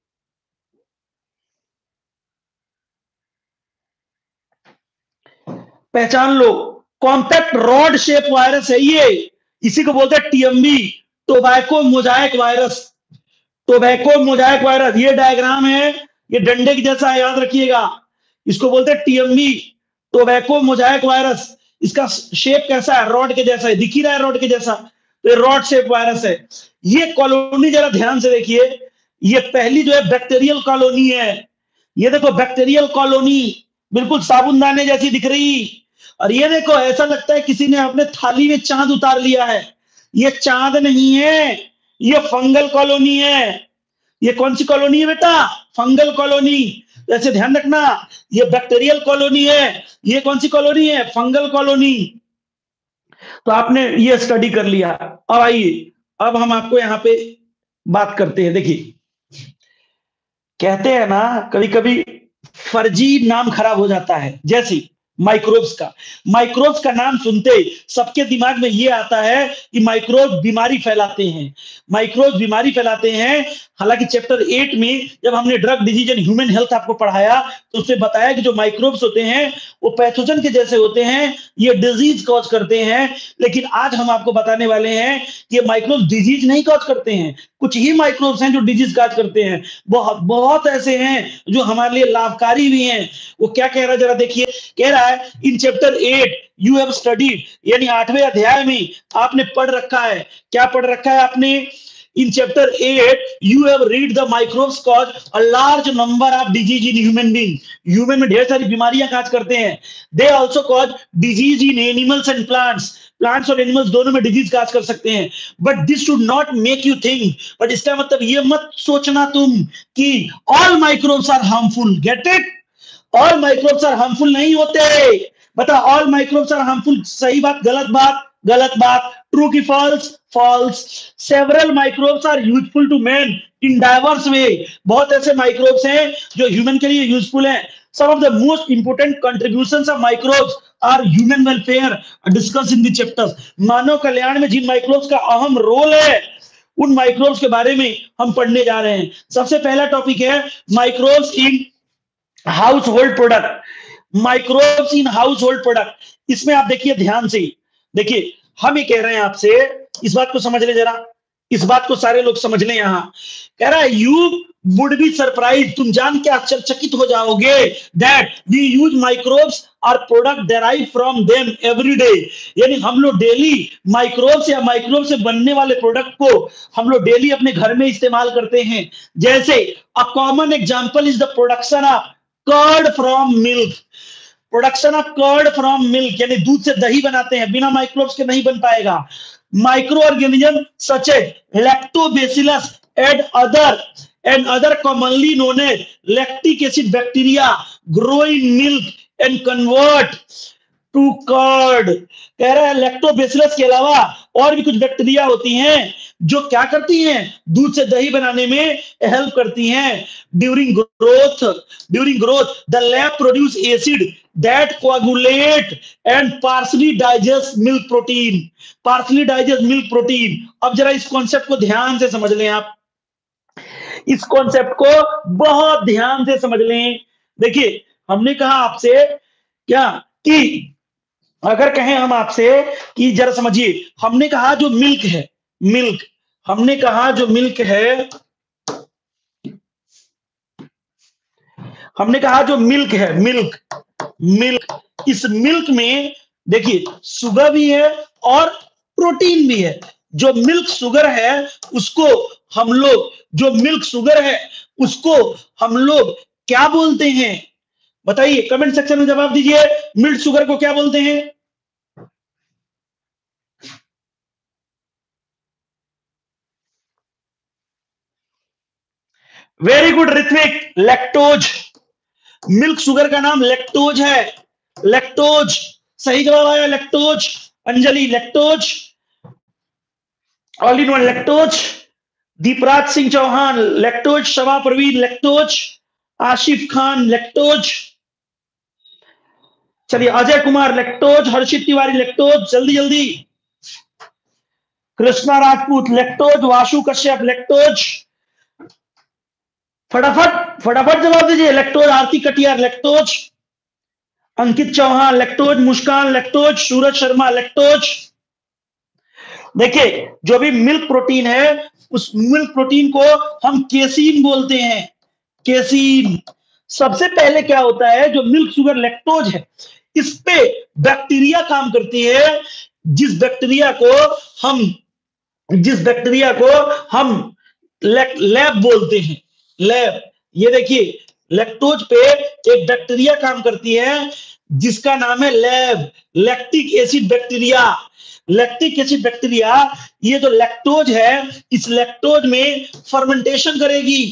Speaker 1: पहचान लो। कॉम्पैक्ट रॉड शेप वायरस है ये, इसी को बोलते हैं TMV, tobacco mosaic virus. Tobacco mosaic virus. ये डायग्राम है, ये डंडे की जैसा है, याद रखिएगा। इसको बोलते हैं टीएमवी, टोबैको मोजाइक वायरस। इसका शेप कैसा है? रॉड के जैसा है, दिख ही रहा है रॉड के जैसा। तो ये रॉड शेप वायरस है। ये कॉलोनी जरा ध्यान से देखिए, ये पहली जो है बैक्टीरियल कॉलोनी है। ये देखो बैक्टीरियल कॉलोनी बिल्कुल साबुनदाने जैसी दिख रही। और ये देखो ऐसा लगता है किसी ने अपने थाली में चांद उतार लिया है। ये चांद नहीं है, ये फंगल कॉलोनी है। ये कौन सी कॉलोनी है बेटा? Fungal colony. ऐसे ध्यान रखना, ये बैक्टीरियल कॉलोनी है, ये कौन सी कॉलोनी है? Fungal colony. तो आपने ये स्टडी कर लिया। अब आइए, अब हम आपको यहां पे बात करते हैं। देखिए कहते हैं ना कभी कभी फर्जी नाम खराब हो जाता है, जैसे माइक्रोब्स का। माइक्रोब्स का नाम सुनते सबके दिमाग में ये आता है कि माइक्रोब बीमारी फैलाते हैं। माइक्रोब बीमारी फैलाते हैं। हालांकि चैप्टर 8 में जब हमने drug disease and human health आपको पढ़ाया तो उसमें बताया कि जो माइक्रोब्स होते हैं वो पैथोजन के जैसे होते हैं, ये डिजीज कॉज करते हैं। लेकिन आज हम आपको बताने वाले हैं कि ये माइक्रोब डिजीज नहीं कॉज करते हैं। कुछ ही माइक्रोब्स हैं जो डिजीज कॉज करते हैं, बहुत बहुत ऐसे हैं जो हमारे लिए लाभकारी भी हैं। वो क्या कह रहा है जरा देखिए। कह रहा है in chapter 8 you have studied, यानी 8वें अध्याय में आपने पढ़ रखा है। क्या पढ़ रखा है आपने? in chapter 8 you have read the microbes cause a large number of disease in human being. Human में ढेर सारी बीमारियां काज करते हैं. They also cause disease in animals and plants. Plants और animals दोनों में disease काज कर सकते हैं. But this should not make you think. But इसका मतलब ये मत सोचना तुम कि all microbes are harmful. Get it? All microbes are harmful नहीं होते. बता, all microbes are harmful. सही बात, गलत बात, गलत बात. True की false? False. Several microbes are useful to man in diverse way. बहुत ऐसे microbes हैं जो human के लिए useful हैं. Some of the most important contributions of microbes are human welfare discussed in the chapters. मानव कल्याण में जिन microbes का अहम रोल है उन microbes के बारे में हम पढ़ने जा रहे हैं. सबसे पहला टॉपिक है microbes in household product. Microbes in household product. इसमें आप देखिए ध्यान से, देखिए हम ये कह रहे हैं आपसे, इस बात को समझ ले जरा, इस बात को सारे लोग समझ लें. यहां कह रहा है यू वुड बी सरप्राइज, तुम जान के आश्चर्यचकित हो जाओगे, दैट वी यूज माइक्रोब्स और product derive from them every day. यानी हम लोग डेली माइक्रोब्स या माइक्रोब से बनने वाले प्रोडक्ट को हम लोग डेली अपने घर में इस्तेमाल करते हैं. जैसे a common example is the production of curd from milk. Production of curd from milk, यानी दूध से दही बनाते हैं, बिना माइक्रोब्स के नहीं बन पाएगा. Microorganism such as lactobacillus and other commonly known as lactic acid bacteria grow in milk and convert to curd. कह रहा है लैक्टोबैसिलस के अलावा और भी कुछ बैक्टीरिया होती हैं जो क्या करती हैं, दूध से दही बनाने में हेल्प करती हैं. During growth the LAB produce acid that coagulate and partially digest milk protein. अब जरा इस कॉन्सेप्ट को ध्यान से समझ लें, आप इस कॉन्सेप्ट को बहुत ध्यान से समझ लें. देखिए हमने कहा आपसे क्या कि अगर कहें हम आपसे कि जरा समझिए, हमने कहा जो मिल्क है, मिल्क, हमने कहा जो मिल्क है, हमने कहा जो मिल्क है, मिल्क, इस मिल्क में देखिए शुगर भी है और प्रोटीन भी है. जो मिल्क शुगर है उसको हम लोग, जो मिल्क शुगर है उसको हम लोग क्या बोलते हैं, बताइए कमेंट सेक्शन में जवाब दीजिए. मिल्क शुगर को क्या बोलते हैं? Very good Ritwik, lactose. Milk sugar का नाम लैक्टोज है, लैक्टोज. सही जवाब आया lactose. Anjali lactose, all in one lactose. Deepraj Singh Chauhan lactose, Shaba Parveen lactose, Asif Khan lactose. चलिए अजय कुमार लैक्टोज, हर्षित तिवारी लैक्टोज, जल्दी जल्दी. Krishna Rajput lactose, Vasu Kashyap lactose. फटाफट जवाब दीजिए. Lactose. Aarti Katiyar lactose, Ankit Chauhan lactose, Muskan lactose, Suraj Sharma lactose. देखिए जो भी मिल्क प्रोटीन है उस मिल्क प्रोटीन को हम केसीन बोलते हैं, केसीन. सबसे पहले क्या होता है, जो मिल्क शुगर लैक्टोज है इस पे बैक्टीरिया काम करती है, जिस बैक्टीरिया को हम लैब बोलते हैं, लैब. ये देखिए लैक्टोज पे एक बैक्टीरिया काम करती है जिसका नाम है LAB, lactic acid bacteria. Lactic acid bacteria ये जो लैक्टोज है, इस लैक्टोज में फर्मेंटेशन करेगी.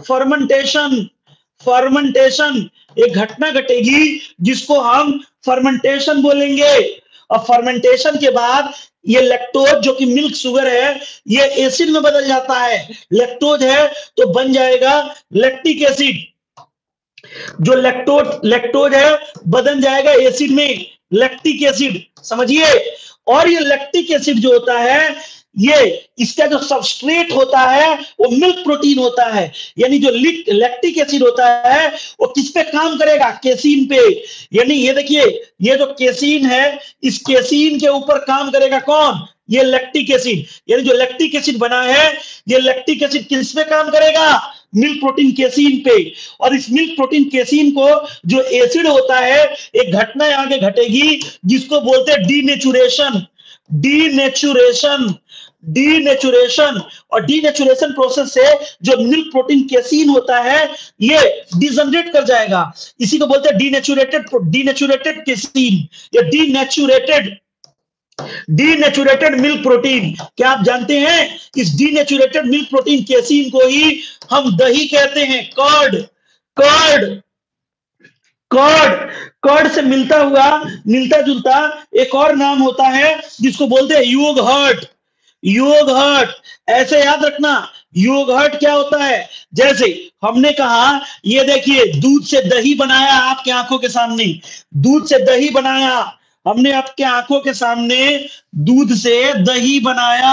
Speaker 1: फर्मेंटेशन एक घटना घटेगी जिसको हम फर्मेंटेशन बोलेंगे. और फर्मेंटेशन के बाद ये लैक्टोज जो कि मिल्क शुगर है ये एसिड में बदल जाता है. लैक्टोज है तो बन जाएगा लैक्टिक एसिड. जो लैक्टोज है बदल जाएगा एसिड में, लैक्टिक एसिड. समझिए. और ये लैक्टिक एसिड जो होता है, ये इसका जो सबस्ट्रेट होता है वो मिल्क प्रोटीन होता है. यानी जो लैक्टिक एसिड होता है वो किस पे काम करेगा, केसीन पे. यानी ये देखिए ये जो केसीन है, इस केसीन के ऊपर काम करेगा कौन, ये लैक्टिक एसिड. यानी जो लैक्टिक एसिड बना है, ये लैक्टिक एसिड किस पे काम करेगा, मिल्क प्रोटीन केसीन पे. और इस मिल्क प्रोटीन केसीन को जो एसिड होता है, एक घटना आगे घटेगी जिसको बोलते हैं डीनेचुरेशन. डीनेचुरेशन, और डीनेचुरेशन प्रोसेस से जो मिल्क प्रोटीन केसीन होता है ये डिजनरेट कर जाएगा। इसी को बोलते हैं डीनेचुरेटेड केसीन या डीनेचुरेटेड मिल्क प्रोटीन। क्या आप जानते हैं इस डीनेचुरेटेड मिल्क प्रोटीन केसीन को ही हम दही कहते हैं। कर्ड, कर्ड, कर्ड, कर्ड से मिलता जुलता एक और नाम होता है जिसको बोलते हैं योगहर्ट। योगहर्ट, ऐसे याद रखना, योगहर्ट क्या होता है? जैसे हमने कहा, ये देखिए दूध से दही बनाया आपके आंखों के सामने, दूध से दही बनाया हमने आपके आंखों के सामने, दूध से दही बनाया।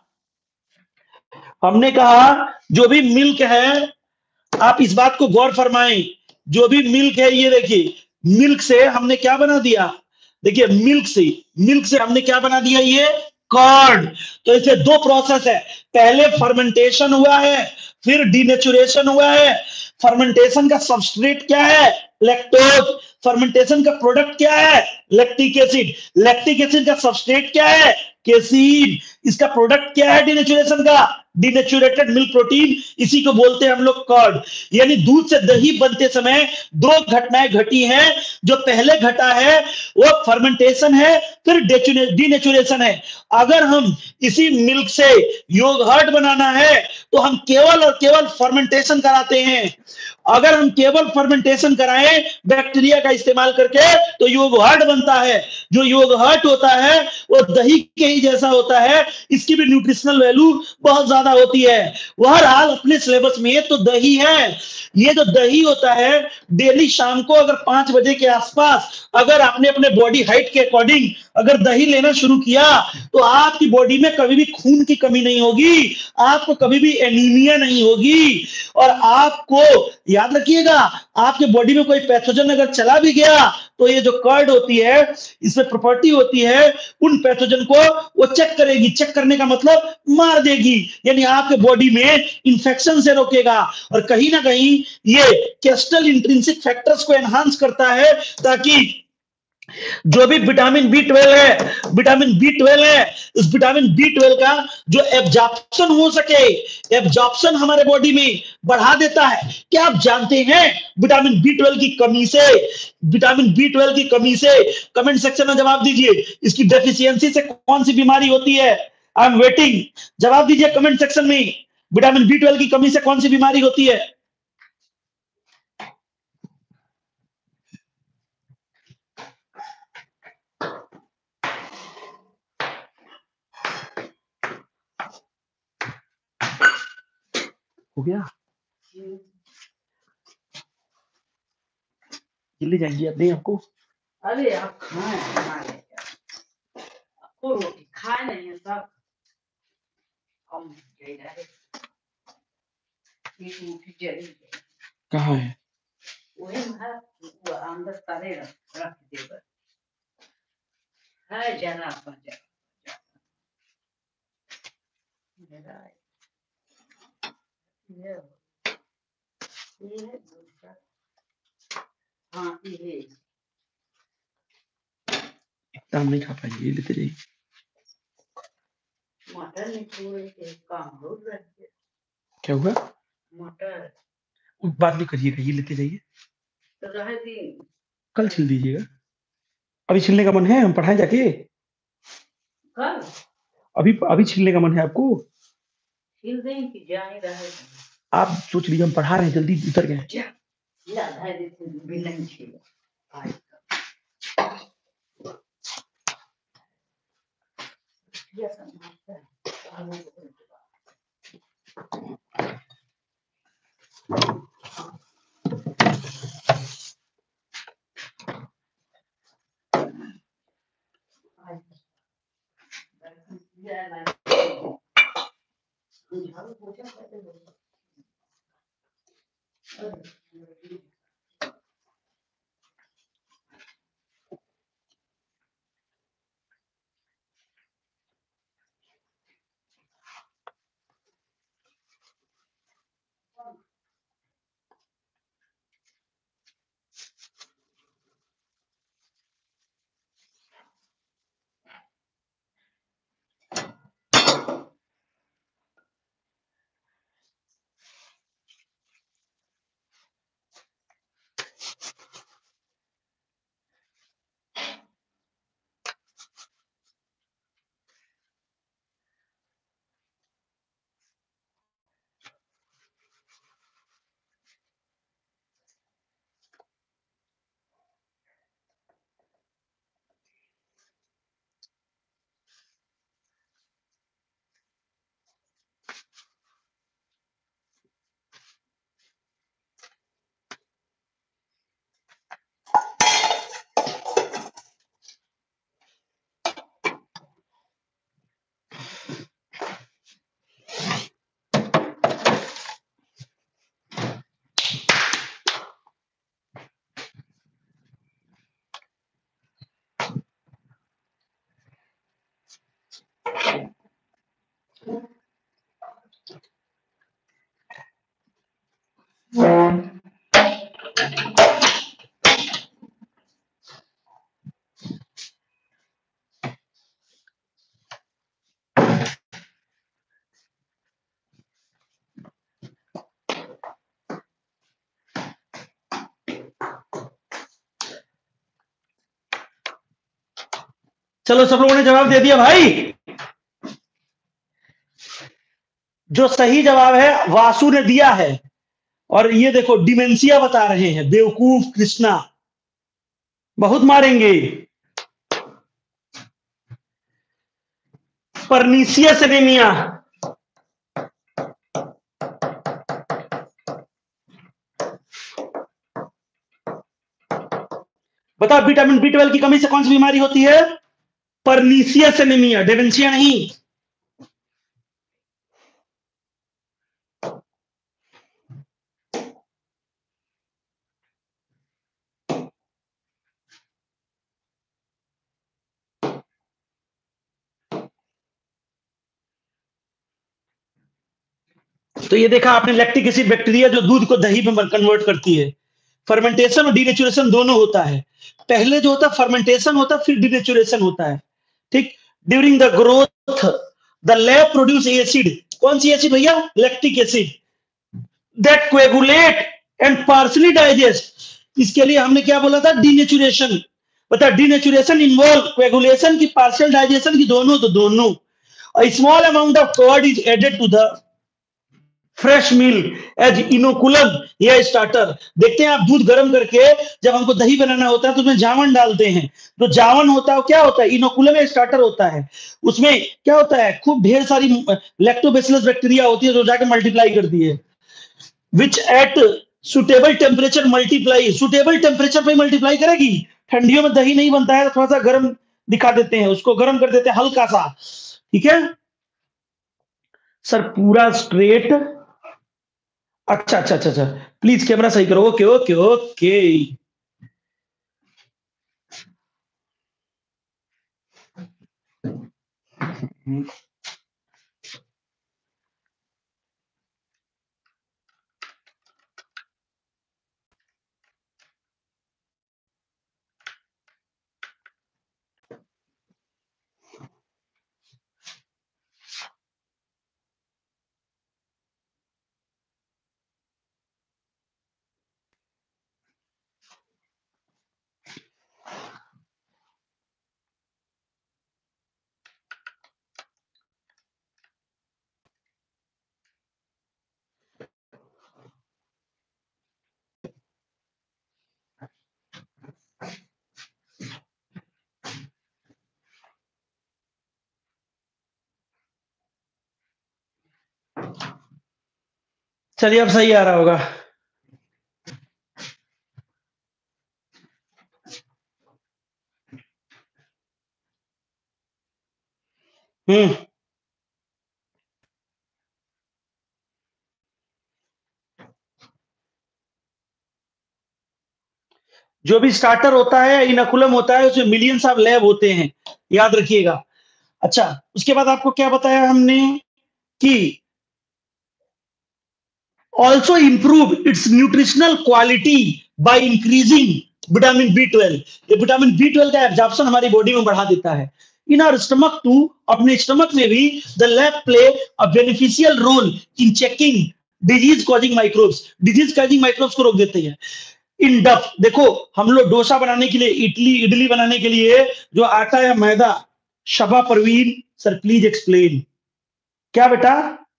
Speaker 1: हमने कहा जो भी मिल्क है, आप इस बात को गौर फरमाएं, जो भी मिल्क है ये देखिए, मिल्क से हमने क्या बना दिया? देखिए मिल्क से हमने क्या बना दिया? ये कर्ड। तो इसे दो प्रोसेस है, पहले फर्मेंटेशन हुआ है, फिर डिनेचुरेशन हुआ है। फर्मेंटेशन का सबस्ट्रेट क्या है? लैक्टोज। फर्मेंटेशन का प्रोडक्ट क्या है? Lactic acid. लैक्टिक एसिड का सबस्ट्रेट क्या है? केसीन। इसका प्रोडक्ट क्या है डिनेचुरेशन का? Denatured milk protein. इसी को बोलते हैं हम लोग कर्ड। यानी दूध से दही बनते समय दो घटनाएं घटी हैं। जो पहले घटा है वो फर्मेंटेशन है, फिर डिनेचुरेशन है। अगर हम इसी मिल्क से योगहर्ट बनाना है तो हम केवल और केवल फर्मेंटेशन कराते हैं। अगर हम केवल फर्मेंटेशन कराएं बैक्टीरिया का इस्तेमाल करके तो योगहर्ट बनता है। जो योगहर्ट होता है वो दही के ही जैसा होता है, इसकी भी न्यूट्रिशनल वैल्यू बहुत ज्यादा होती है। बहरहाल अपने सिलेबस में तो दही है। ये जो दही होता है, डेली शाम को अगर 5 बजे के आसपास अगर आपने अपने बॉडी हाइट के अकॉर्डिंग अगर दही लेना शुरू किया तो आपकी बॉडी में कभी भी खून की कमी नहीं होगी, आपको कभी भी एनीमिया नहीं होगी। और आपको याद रखिएगा, आपके बॉडी में कोई पैथोजन अगर चला भी गया तो ये जो कर्ड होती है, इसमें प्रॉपर्टी होती है, उन पैथोजन को वो चेक करेगी। चेक करने का मतलब मार देगी, यानी आपके बॉडी में इंफेक्शन से रोकेगा। और कहीं ना कहीं ये कैस्टल इंट्रिंसिक फैक्टर्स को एनहांस करता है, ताकि जो भी विटामिन बी ट्वेल्व है, विटामिन बी ट्वेल्व है, उस विटामिन बी ट्वेल्व का जो एब्जॉर्प्शन हो सके, एब्जॉर्प्शन हमारे बॉडी में बढ़ा देता है। क्या आप जानते हैं विटामिन बी ट्वेल्व की कमी से, विटामिन बी ट्वेल्व की कमी से, कमेंट सेक्शन में जवाब दीजिए, इसकी डेफिशिएंसी से कौन सी बीमारी होती है? आई एम वेटिंग, जवाब दीजिए कमेंट सेक्शन में, विटामिन बी ट्वेल्व की कमी से कौन सी बीमारी होती है? हो गया, जल्दी जाइए, आप नहीं आपको।
Speaker 2: अरे आप खाए हमारे, आपको रोटी खाए नहीं है सब हम गए रहे, ये रोटी जली
Speaker 1: कहाँ है?
Speaker 2: वही है, वो अंदर तारे रख देगा है जरा बजा जरा ये है दूसरा, हाँ ये
Speaker 1: इतना हम नहीं खा पाएंगे, ये लेते जाइए।
Speaker 2: मटर निकले के काम हो रहा है।
Speaker 1: क्या हुआ?
Speaker 2: मटर
Speaker 1: बाद में करिएगा, ये लेते जाइए,
Speaker 2: तो रहे दी
Speaker 1: कल छिल दीजिएगा। अभी छिलने का मन है? हम पढ़ाएं जाके।
Speaker 2: कल
Speaker 1: अभी अभी छिलने का मन है आपको?
Speaker 2: छिल दें कि जाए रहे
Speaker 1: आप सोच लीजिए हम पढ़ा रहे हैं, जल्दी उतर गए।
Speaker 2: ला है भी नहीं छिला आज ये समझता है
Speaker 1: चलो सब लोगों ने जवाब दे दिया भाई। जो सही जवाब है वासु ने दिया है। और ये देखो डिमेंशिया बता रहे हैं, बेवकूफ कृष्णा, बहुत मारेंगे। परनीसियस एनीमिया, बताओ विटामिन B12 की कमी से कौन सी बीमारी होती है? परनीसियस एनीमिया, डेमेंशिया नहीं। तो ये देखा आपने, लैक्टिक एसिड बैक्टीरिया जो दूध को दही में कन्वर्ट करती है। फर्मेंटेशन और डिनेचुरेशन दोनों होता है। पहले जो होता है फर्मेंटेशन होता है, फिर डिनेचुरेशन होता है। ठीक। During the growth the LAB produce acid, कौन सी एसिड भैया? Lactic acid, that coagulate and partially digest. इसके लिए हमने क्या बोला था? डिनेचुरेशन। बता, डिनेचुरेशन इन्वॉल्व कोएगुलेशन की, पार्शियल डाइजेशन की, दोनों। तो दोनों। A small amount of curd is added to the fresh milk as inoculum या स्टार्टर। देखते हैं आप, दूध गर्म करके जब हमको दही बनाना होता है तो उसमें जावन डालते हैं। जो जावन होता है वो क्या होता है? इनोकुलम या स्टार्टर होता है। उसमें क्या होता है? खूब ढेर सारी लैक्टोबैसिलस बैक्टीरिया होती है जो जाके मल्टीप्लाई करती है। Which at suitable temperature multiply, suitable temperature पे मल्टीप्लाई करेगी। ठंडियों में दही नहीं बनता है, थोड़ा सा गर्म दिखा देते हैं, उसको गर्म कर देते हैं हल्का सा। ठीक है सर, पूरा स्ट्रेट। अच्छा अच्छा अच्छा अच्छा, प्लीज कैमरा सही करो। Okay okay okay. चलिए अब सही आ रहा होगा। जो भी स्टार्टर होता है, इनकुलम होता है, उसमें मिलियंस ऑफ लैब होते हैं, याद रखिएगा। अच्छा, उसके बाद आपको क्या बताया हमने कि also improve its nutritional quality by increasing vitamin B12। ये विटामिन B12 का एब्जॉर्प्शन हमारी बॉडी में बढ़ा देता है। इन आवर स्टमक टू, अपने स्टमक में भी the LAB play a beneficial role in checking disease causing microbes, disease causing microbes को रोक देते हैं। इन डफ, देखो हम लोग डोसा बनाने के लिए, इडली बनाने के लिए जो आटा या मैदा, Shaba Parveen sir please explain. क्या बेटा?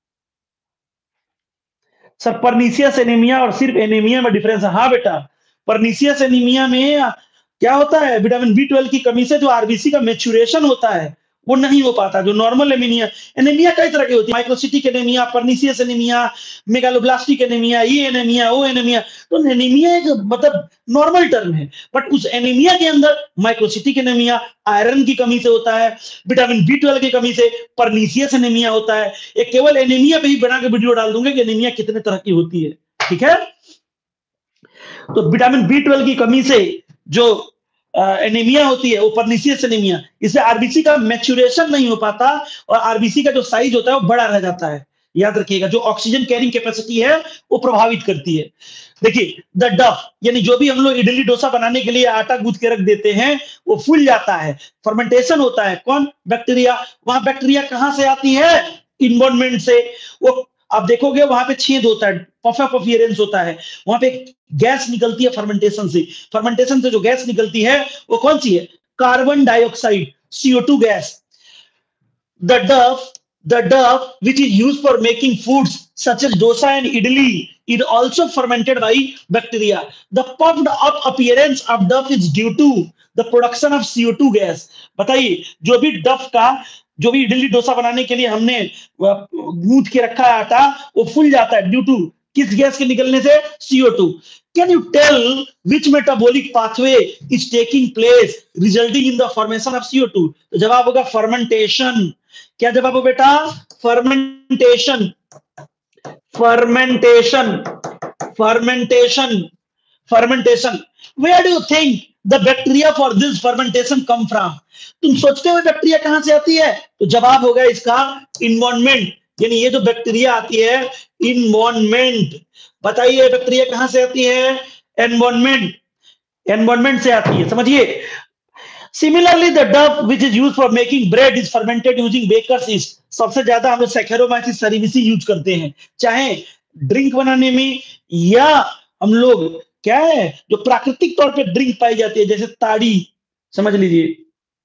Speaker 1: सर परनीसियस एनीमिया और सिर्फ एनीमिया में डिफरेंस है। हाँ बेटा, परनीसियस एनीमिया में क्या होता है? विटामिन B12 की कमी से जो आरबीसी का मेचुरेशन होता है वो नहीं हो पाता। जो नॉर्मल एनीमिया, एनीमिया कई तरह की होती है, microcytic anaemia, pernicious anaemia, megaloblastic anaemia, ये एनीमिया, वो एनीमिया। तो एनीमिया एक मतलब नॉर्मल टर्म है, बट उस एनीमिया के अंदर माइक्रोसिटिक एनीमिया आयरन की कमी से होता है, विटामिन B12 की कमी से परनीसियस एनीमिया होता है। एक केवल एनीमिया पे ही बना के वीडियो डाल दूंगा कि एनीमिया कितने तरह की होती है। ठीक है, तो विटामिन B12 की कमी से जो एनीमिया होती है वो परनीसियस एनीमिया, इससे आरबीसी का मैच्योरेशन नहीं हो पाता और आरबीसी का जो साइज होता है वो बड़ा रह जाता है। याद रखिएगा, जो ऑक्सीजन कैरिंग कैपेसिटी है वो प्रभावित करती है। देखिए द डफ, यानी जो भी हम लोग इडली डोसा बनाने के लिए आटा गूंथ के रख देते हैं वो फूल जाता है, फर्मेंटेशन होता है। कौन? बैक्टीरिया। वहां बैक्टीरिया कहां से आती है? इन्वायरमेंट से। वो आप देखोगे वहां पे छेद होता है, पफियरेंस होता है, वहां पे गैस निकलती है फर्मेंटेशन से। फर्मेंटेशन से जो गैस निकलती है वो कौन सी है? Carbon dioxide. CO2 gas. The dough which is used for making foods such as dosa and idli is also fermented by bacteria. The puffed up appearance of dough is due to the production of CO2 gas. बताइए, जो भी इडली डोसा बनाने के लिए हमने गूंथ के रखा है आटा, वो फूल जाता है ड्यू टू किस गैस के निकलने से? CO2. Can you tell which metabolic pathway is taking place resulting in the formation of CO2? तो जवाब होगा fermentation. क्या जवाब हो बेटा? fermentation. Where do you think the bacteria for this fermentation come from? तुम सोचते हो बैक्टीरिया कहां से आती है? तो जवाब होगा इसका environment. यानी ये जो बैक्टीरिया आती है environment. बताइए बैक्टीरिया कहां से आती है? environment से आती है, समझिए. Similarly, the dough which is used for making bread is fermented using baker's yeast. सबसे ज्यादा हम लोग Saccharomyces cerevisiae यूज करते हैं, चाहे ड्रिंक बनाने में या हम लोग क्या है जो प्राकृतिक तौर पे ड्रिंक पाई जाती है, जैसे ताड़ी, समझ लीजिए.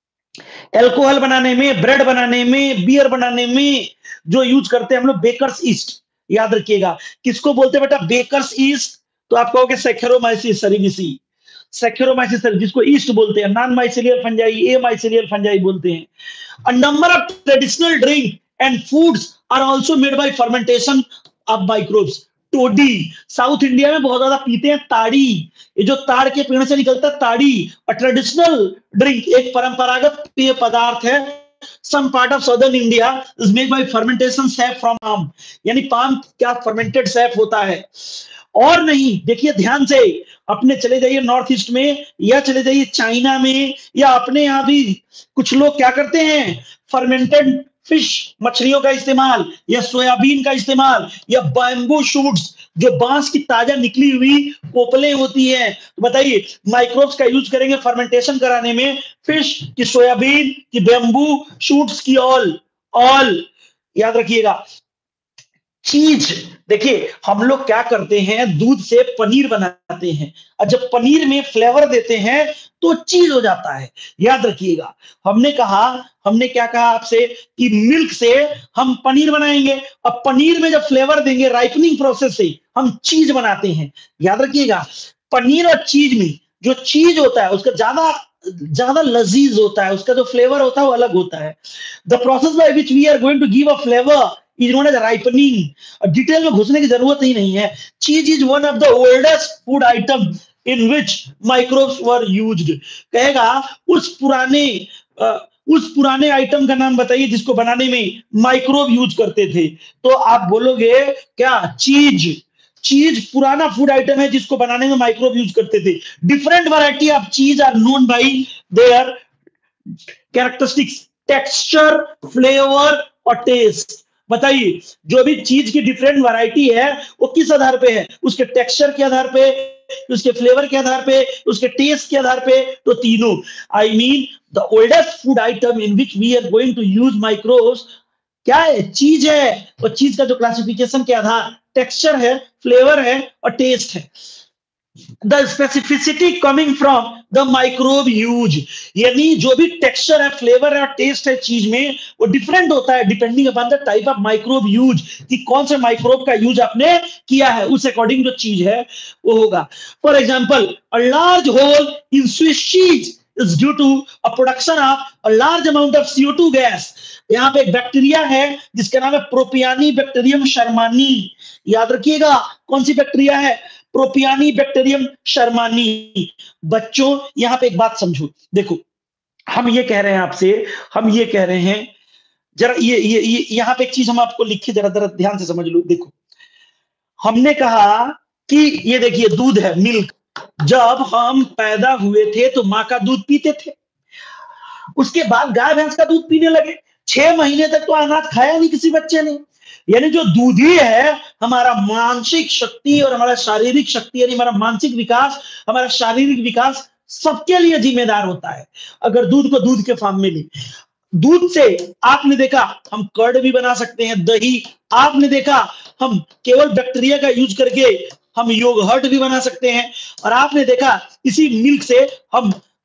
Speaker 1: एल्कोहल बनाने में, ब्रेड बनाने में, बियर बनाने में जो यूज करते हैं हम लोग बेकर्स ईस्ट. याद रखिएगा, किसको बोलते हैं बेटा? Baker's yeast. तो आप कहोगे Saccharomyces cerevisiae. Saccharomyces जिसको ईस्ट बोलते हैं, non mycelial fungi, a mycelial fungi बोलते हैं. A number of traditional drink and foods are also made by fermentation of microbes. Toddy, South India में बहुत ज्यादा पीते हैं ताड़ी. ये जो ताड़ के पेड़ से निकलता है ताड़ी. और ट्रेडिशनल ड्रिंक एक परंपरागत पेय पदार्थ है. Some part of southern India is made by fermentation sap from palm. यानी पाम क्या फर्मेंटेड सैप होता है. और नहीं, देखिए ध्यान से, अपने चले जाइए नॉर्थ ईस्ट में या चले जाइए चाइना में या अपने यहाँ भी कुछ लोग क्या करते हैं? फर्मेंटेड फिश, मछलियों का इस्तेमाल या सोयाबीन का इस्तेमाल या बैम्बू शूट्स, जो बांस की ताजा निकली हुई कोपलें होती हैं. तो बताइए माइक्रोब्स का यूज करेंगे फर्मेंटेशन कराने में, फिश की, सोयाबीन की, बैम्बू शूट्स की, ऑल याद रखिएगा. चीज, देखिए हम लोग क्या करते हैं, दूध से पनीर बनाते हैं, और जब पनीर में फ्लेवर देते हैं तो चीज हो जाता है. याद रखिएगा, हमने क्या कहा आपसे कि मिल्क से हम पनीर बनाएंगे, अब पनीर में जब फ्लेवर देंगे राइपनिंग प्रोसेस से हम चीज बनाते हैं. याद रखिएगा, पनीर और चीज में जो चीज होता है उसका ज्यादा लजीज होता है, उसका जो फ्लेवर होता है वो अलग होता है. The process by which we are going to give a flavour is known as ripening. Detail में घुसने की जरूरत ही नहीं है. Cheese is one of the oldest food item in which microbes were used. कहेगा उस पुराने आइटम का नाम बताइए जिसको बनाने में माइक्रोब यूज करते थे. तो आप बोलोगे क्या? चीज पुराना फूड आइटम है जिसको बनाने में माइक्रोब यूज करते थे. Different variety of cheese are known by their characteristics, texture, flavour और टेस्ट. बताइए जो भी चीज की डिफरेंट वैरायटी है वो किस आधार पे है? उसके टेक्सचर के आधार पे, उसके फ्लेवर के आधार पे, उसके टेस्ट के आधार पे. तो तीनों, I mean the oldest food item in which we are going to use microbes क्या है? चीज है. और चीज का जो क्लासिफिकेशन के आधार टेक्सचर है, फ्लेवर है और टेस्ट है. The specificity coming from the microbe use, यानी जो भी टेक्सचर है, फ्लेवर है और टेस्ट है चीज में, वो डिफरेंट होता है depending upon the type of microbe use, कि कौन से माइक्रोब का यूज आपने किया है, उस अकॉर्डिंग जो चीज है वो होगा. For example, a large hole in Swiss cheese is due to a production of a large amount of CO2 gas. यहाँ पे एक बैक्टीरिया है जिसका नाम है प्रोपियानी बैक्टीरियम शर्मानी. याद रखिएगा कौन सी बैक्टीरिया है? Propionibacterium shermanii. बच्चों यहाँ पे एक बात समझो, देखो हम ये कह रहे हैं आपसे, हम ये कह रहे हैं, जरा ये यहाँ पे एक चीज हम आपको लिखे, जरा ध्यान से समझ लो. देखो हमने कहा कि ये देखिए दूध है, मिल्क. जब हम पैदा हुए थे तो माँ का दूध पीते थे, उसके बाद गाय भैंस का दूध पीने लगे. 6 महीने तक तो अनाज खाया नहीं किसी बच्चे ने. यानी जो दूधी है, हमारा मानसिक शक्ति और हमारा शारीरिक शक्ति, यानी हमारा मानसिक विकास, हमारा शारीरिक विकास सबके लिए जिम्मेदार होता है. अगर दूध को दूध के फॉर्म में ले, दूध से आपने देखा हम कर्ड भी बना सकते हैं, दही. आपने देखा हम केवल बैक्टीरिया का यूज करके हम योगर्ट भी बना सकते हैं. और आपने देखा इसी मिल्क से हम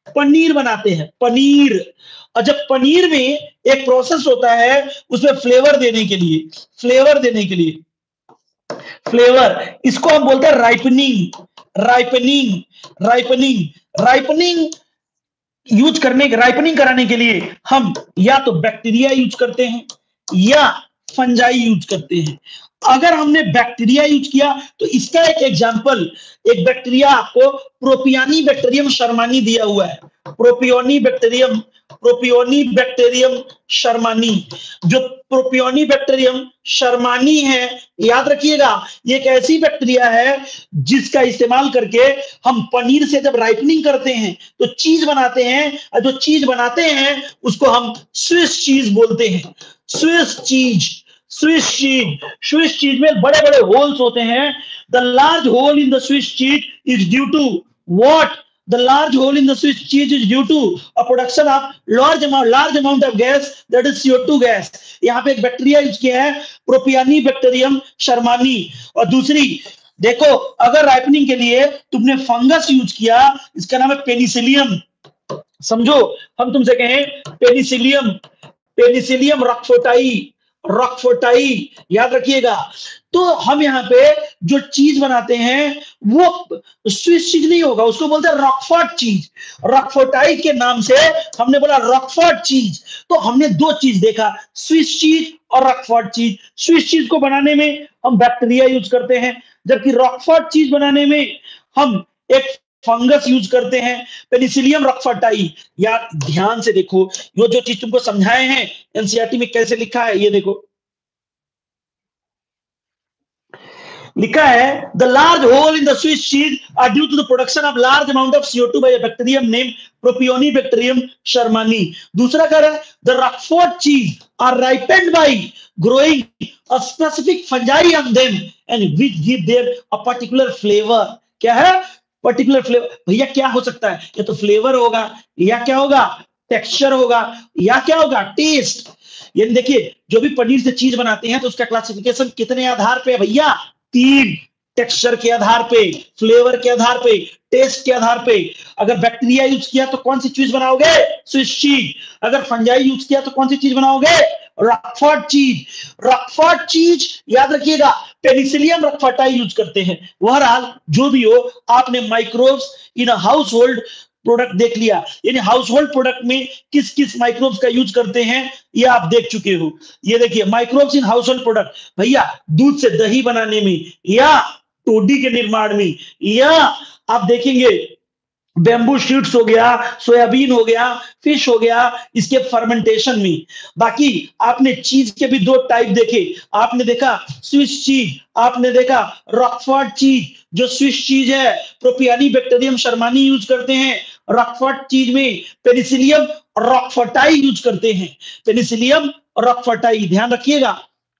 Speaker 1: पनीर बनाते हैं, पनीर। और जब पनीर में एक प्रोसेस होता है उसमें फ्लेवर देने के लिए, फ्लेवर देने के लिए, फ्लेवर, इसको हम बोलते हैं ripening, ripening, ripening, ripening use करने, राइपनिंग कराने के लिए हम या तो बैक्टीरिया यूज करते हैं या फंजाई यूज करते हैं। अगर हमने बैक्टीरिया यूज किया तो इसका एक एग्जांपल, एक बैक्टीरिया आपको प्रोपियोनी बैक्टीरियम शर्मानी दिया हुआ है, Propionibacterium, Propionibacterium shermanii. जो प्रोपियोनी बैक्टीरियम शर्मानी है, याद रखिएगा, ये एक ऐसी बैक्टीरिया है जिसका इस्तेमाल करके हम पनीर से जब राइपनिंग करते हैं तो चीज बनाते हैं, और जो चीज बनाते हैं उसको हम स्विस चीज बोलते हैं, Swiss cheese, Swiss cheese. Swiss cheese में बड़े बड़े होल्स होते हैं। The large hole in the Swiss cheese is due to what? The large hole in the Swiss cheese is due to a production of large amount of gas, that is CO2 gas। यहाँ पे एक bacteria use किया है, Propionibacterium शर्मानी। और दूसरी देखो, अगर ripening के लिए तुमने फंगस यूज किया, इसका नाम है पेनिसिलियम। समझो, हम तुमसे कहें पेनिसिलियम, पेनिसिलियम रॉकफोर्टाई, रॉकफोर्टाई, याद रखिएगा। तो हम यहाँ पे जो चीज बनाते हैं वो स्विस चीज नहीं होगा, उसको बोलते हैं रॉकफोर्ट चीज। रॉकफोर्टाई के नाम से हमने बोला रॉकफोर्ट चीज। तो हमने दो चीज देखा, स्विस चीज और रॉकफोर्ट चीज। स्विस चीज को बनाने में हम बैक्टीरिया यूज करते हैं, जबकि रॉकफोर्ट चीज बनाने में हम एक फंगस यूज करते हैं, पेनिसिलियम रॉकफोर्टाई। यार ध्यान से देखो, वो जो चीज तुमको समझाए हैं एनसीईआरटी में कैसे लिखा है, ये देखो लिखा है, the large hole in the Swiss cheese are due to the production of large amount of CO2 by a bacterium named Propionibacterium shermanii. दूसरा कह रहा है, the Roquefort cheese are ripened by growing a specific fungi on them and which give them a particular flavour. क्या है? Particular flavour. भैया क्या हो सकता है? या तो फ्लेवर होगा, या क्या होगा? टेक्सचर होगा, या क्या होगा? टेस्ट। यानी देखिए, जो भी पनीर से चीज बनाते हैं तो उसका क्लासिफिकेशन कितने आधार पे है भैया? तीन, टेक्सचर के आधार पे, फ्लेवर के आधार पे, टेस्ट के आधार पे। अगर बैक्टीरिया यूज किया तो कौन सी चीज बनाओगे? Swiss cheese. अगर फंजाई यूज किया तो कौन सी चीज बनाओगे? रॉकफोर्ट चीज। रॉकफोर्ट चीज याद रखिएगा, पेनिसिलियम रॉकफोर्टाई यूज करते हैं। बहरहाल जो भी हो, आपने microbes in a household product देख लिया, यानी हाउस होल्ड प्रोडक्ट में किस किस माइक्रोब्स का यूज करते हैं ये आप देख चुके हो। ये देखिए, microbes in household product, भैया दूध से दही बनाने में, या टोडी के निर्माण में, या आप देखेंगे बेम्बू शूट्स हो गया, सोयाबीन हो गया, फिश हो गया, इसके फर्मेंटेशन में। बाकी आपने चीज के भी दो टाइप देखे, आपने देखा स्विस चीज, आपने देखा रॉकफोर्ट चीज। जो स्विस चीज है प्रोपियोनी बैक्टीरियम शर्मानी यूज करते हैं, रॉकफोर्ट चीज में पेनिसिलियम रॉकफोर्टाई यूज करते हैं, पेनिसिलियम रॉकफोर्टाई, ध्यान रखिएगा।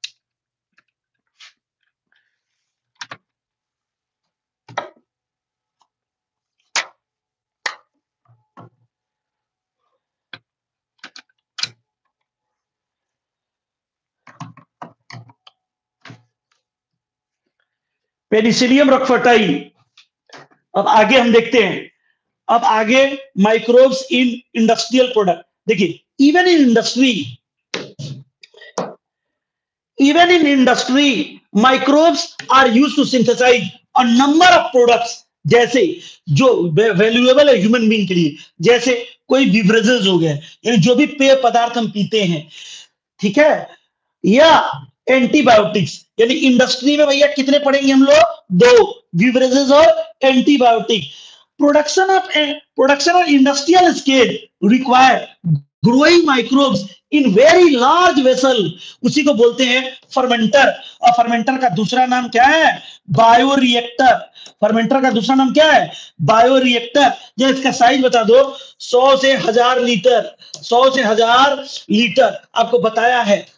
Speaker 1: Penicillium roqueforti. अब आगे हम देखते हैं, अब आगे माइक्रोब्स इन इंडस्ट्रियल प्रोडक्ट। देखिए, even in industry microbes are used to synthesise a number of products, जैसे जो वैल्यूएबल है ह्यूमन बीइंग के लिए, जैसे कोई बिवरेजेस हो गए, यानी जो भी पेय पदार्थ हम पीते हैं, ठीक है, या एंटीबायोटिक्स। यानी इंडस्ट्री में भैया कितने पढ़ेंगे हम लोग? दो, बिवरेजेस और antibiotic. Production of industrial scale require growing microbes in very large vessel, उसी को बोलते हैं फर्मेंटर। और फर्मेंटर का दूसरा नाम क्या है? बायोरिएक्टर। फर्मेंटर का दूसरा नाम क्या है? बायोरिएक्टर। जो इसका साइज बता दो, 100 से 1000 लीटर, 100 से 1000 लीटर आपको बताया है।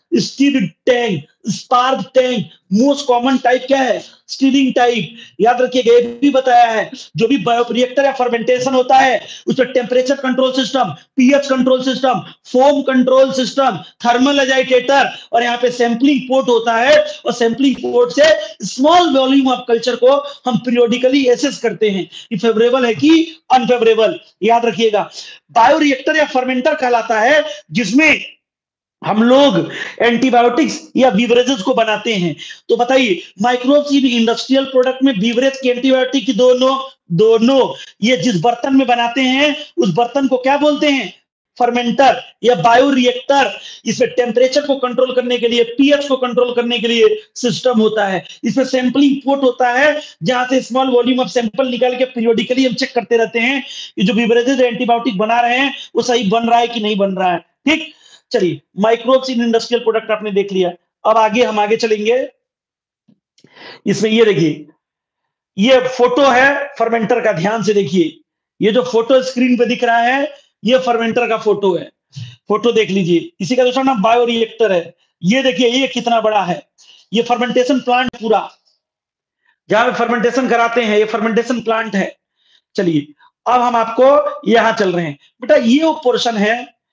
Speaker 1: Stirred tank, sparged tank, most common type क्या है? Stirring type. याद रखिएगा, ये भी बताया है जो भी बायोरिएक्टर या फर्मेंटेशन होता है उसमें temperature control system, pH control system, foam control system, thermal agitator और यहाँ पे सैंपलिंग पोर्ट होता है और सैंपलिंग पोर्ट से स्मॉल वॉल्यूम ऑफ कल्चर को हम पीरियोडिकली एसेस करते हैं कि फेवरेबल है कि अनफेवरेबल। याद रखिएगा, बायोरिएक्टर या फर्मेंटर कहलाता है जिसमें हम लोग एंटीबायोटिक्स या बीवरेजेस को बनाते हैं। तो बताइए, माइक्रोब्स इन इंडस्ट्रियल प्रोडक्ट में बीवरेज की एंटीबायोटिक की दोनों ये जिस बर्तन में बनाते हैं उस बर्तन को क्या बोलते हैं? फर्मेंटर या बायोरिएक्टर। इसमें टेम्परेचर को कंट्रोल करने के लिए, पीएच को कंट्रोल करने के लिए सिस्टम होता है। इसमें सैंपलिंग पोर्ट होता है जहां से स्मॉल वॉल्यूम ऑफ सैंपल निकाल के पीरियोडिकली हम चेक करते रहते हैं कि जो बीवरेजेस एंटीबायोटिक बना रहे हैं वो सही बन रहा है कि नहीं बन रहा है। ठीक, चलिए, माइक्रोब्स इन इंडस्ट्रियल प्रोडक्ट आपने देख लिया। अब हम आगे चलेंगे। इसमें ये देखिए, ये फोटो है फर्मेंटर का, ध्यान से देखिए। ये जो फोटो स्क्रीन पे दिख रहा है ये फर्मेंटर का फोटो है। फोटो देख लीजिए, इसी का दूसरा नाम बायोरिएक्टर है। ये देखिए ये कितना बड़ा है, ये फर्मेंटेशन प्लांट पूरा जहां पे फर्मेंटेशन कराते हैं, ये फर्मेंटेशन प्लांट है। चलिए, अब हम आपको यहां चल रहे हैं। बेटा ये वो पोर्शन है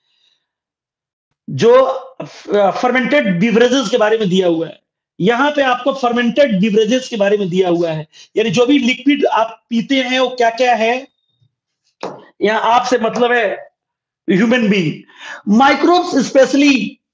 Speaker 1: जो फर्मेंटेड बीवरेजेस के बारे में दिया हुआ है। यहां पे आपको फर्मेंटेड बीवरेजेस के बारे में दिया हुआ है, यानी जो भी लिक्विड आप पीते हैं वो क्या क्या है। यहां आपसे मतलब है human being. Microbes specially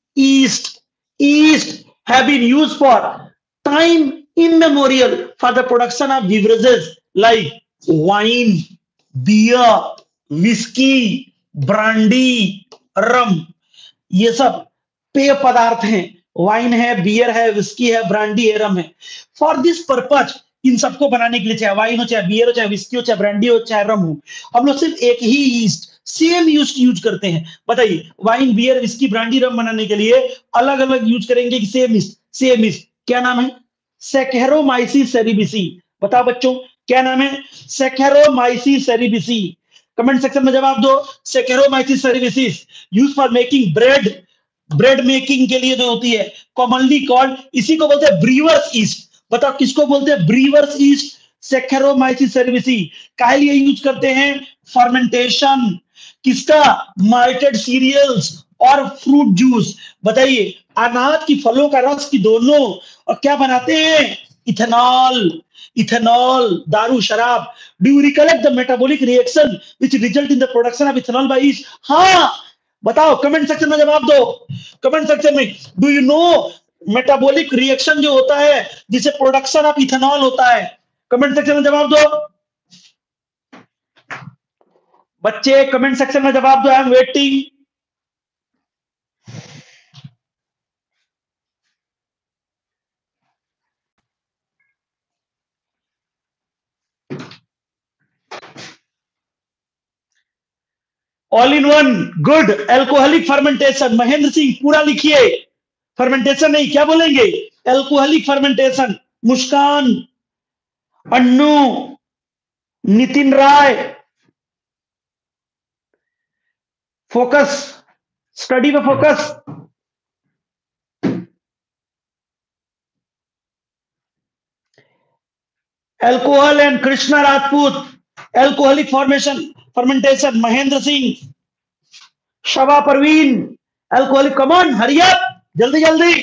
Speaker 1: yeast have been used for time immemorial for the production of beverages like wine, beer, whiskey, brandy, rum। ये सब पेय पदार्थ हैं, वाइन है, बियर है, विस्की है, ब्रांडी है, रम है। फॉर दिस पर्पज, इन सबको बनाने के लिए, चाहे वाइन हो, चाहे बियर हो, चाहे विस्की हो, चाहे ब्रांडी हो, चाहे रम हो, हम लोग सिर्फ एक ही ईस्ट, सेम ईस्ट यूज करते हैं। बताइए, wine, beer, whisky, brandy, rum बनाने के लिए अलग अलग यूज करेंगे कि सेम ईस्ट? Same east. क्या नाम है? Saccharomyces cerevisiae. बताओ बच्चों, क्या नाम है? सैकेरोमाइसिस सेरेबिसी। कमेंट सेक्शन में जवाब दो। Saccharomyces cerevisiae use for making bread making के लिए जो होती है, कॉमनली कॉल्ड, इसी को बोलते हैं ब्रीवर्स ईस्ट। बताओ किसको बोलते हैं? Brewer's yeast, saccharomyces cerevisiae. काहे लिए यूज करते हैं? फर्मेंटेशन किसका? माल्टेड सीरियल्स और फ्रूट जूस। बताइए, अनाज की, फलों का रस की दोनों, और क्या बनाते हैं? इथेनॉल, दारू, शराब। Do you recollect the metabolic reaction which result in the production of ethanol by yeast? हाँ, बताओ, कमेंट सेक्शन में जवाब दो। कमेंट सेक्शन में, do you know metabolic reaction जो होता है जिसे प्रोडक्शन ऑफ इथेनॉल होता है? कमेंट सेक्शन में जवाब दो बच्चे, कमेंट सेक्शन में जवाब दो। I am waiting. All in one, good. Alcoholic fermentation, Mahendra Singh पूरा लिखिए। फर्मेंटेशन नहीं, क्या बोलेंगे? Alcoholic fermentation. Muskan, Annu, Nitin Rai, focus, study पे focus. Alcohol and Krishna Rajput, alcoholic fermentation, Mahendra Singh, Shaba Parveen, alcoholic. Come on, hurry up, जल्दी जल्दी।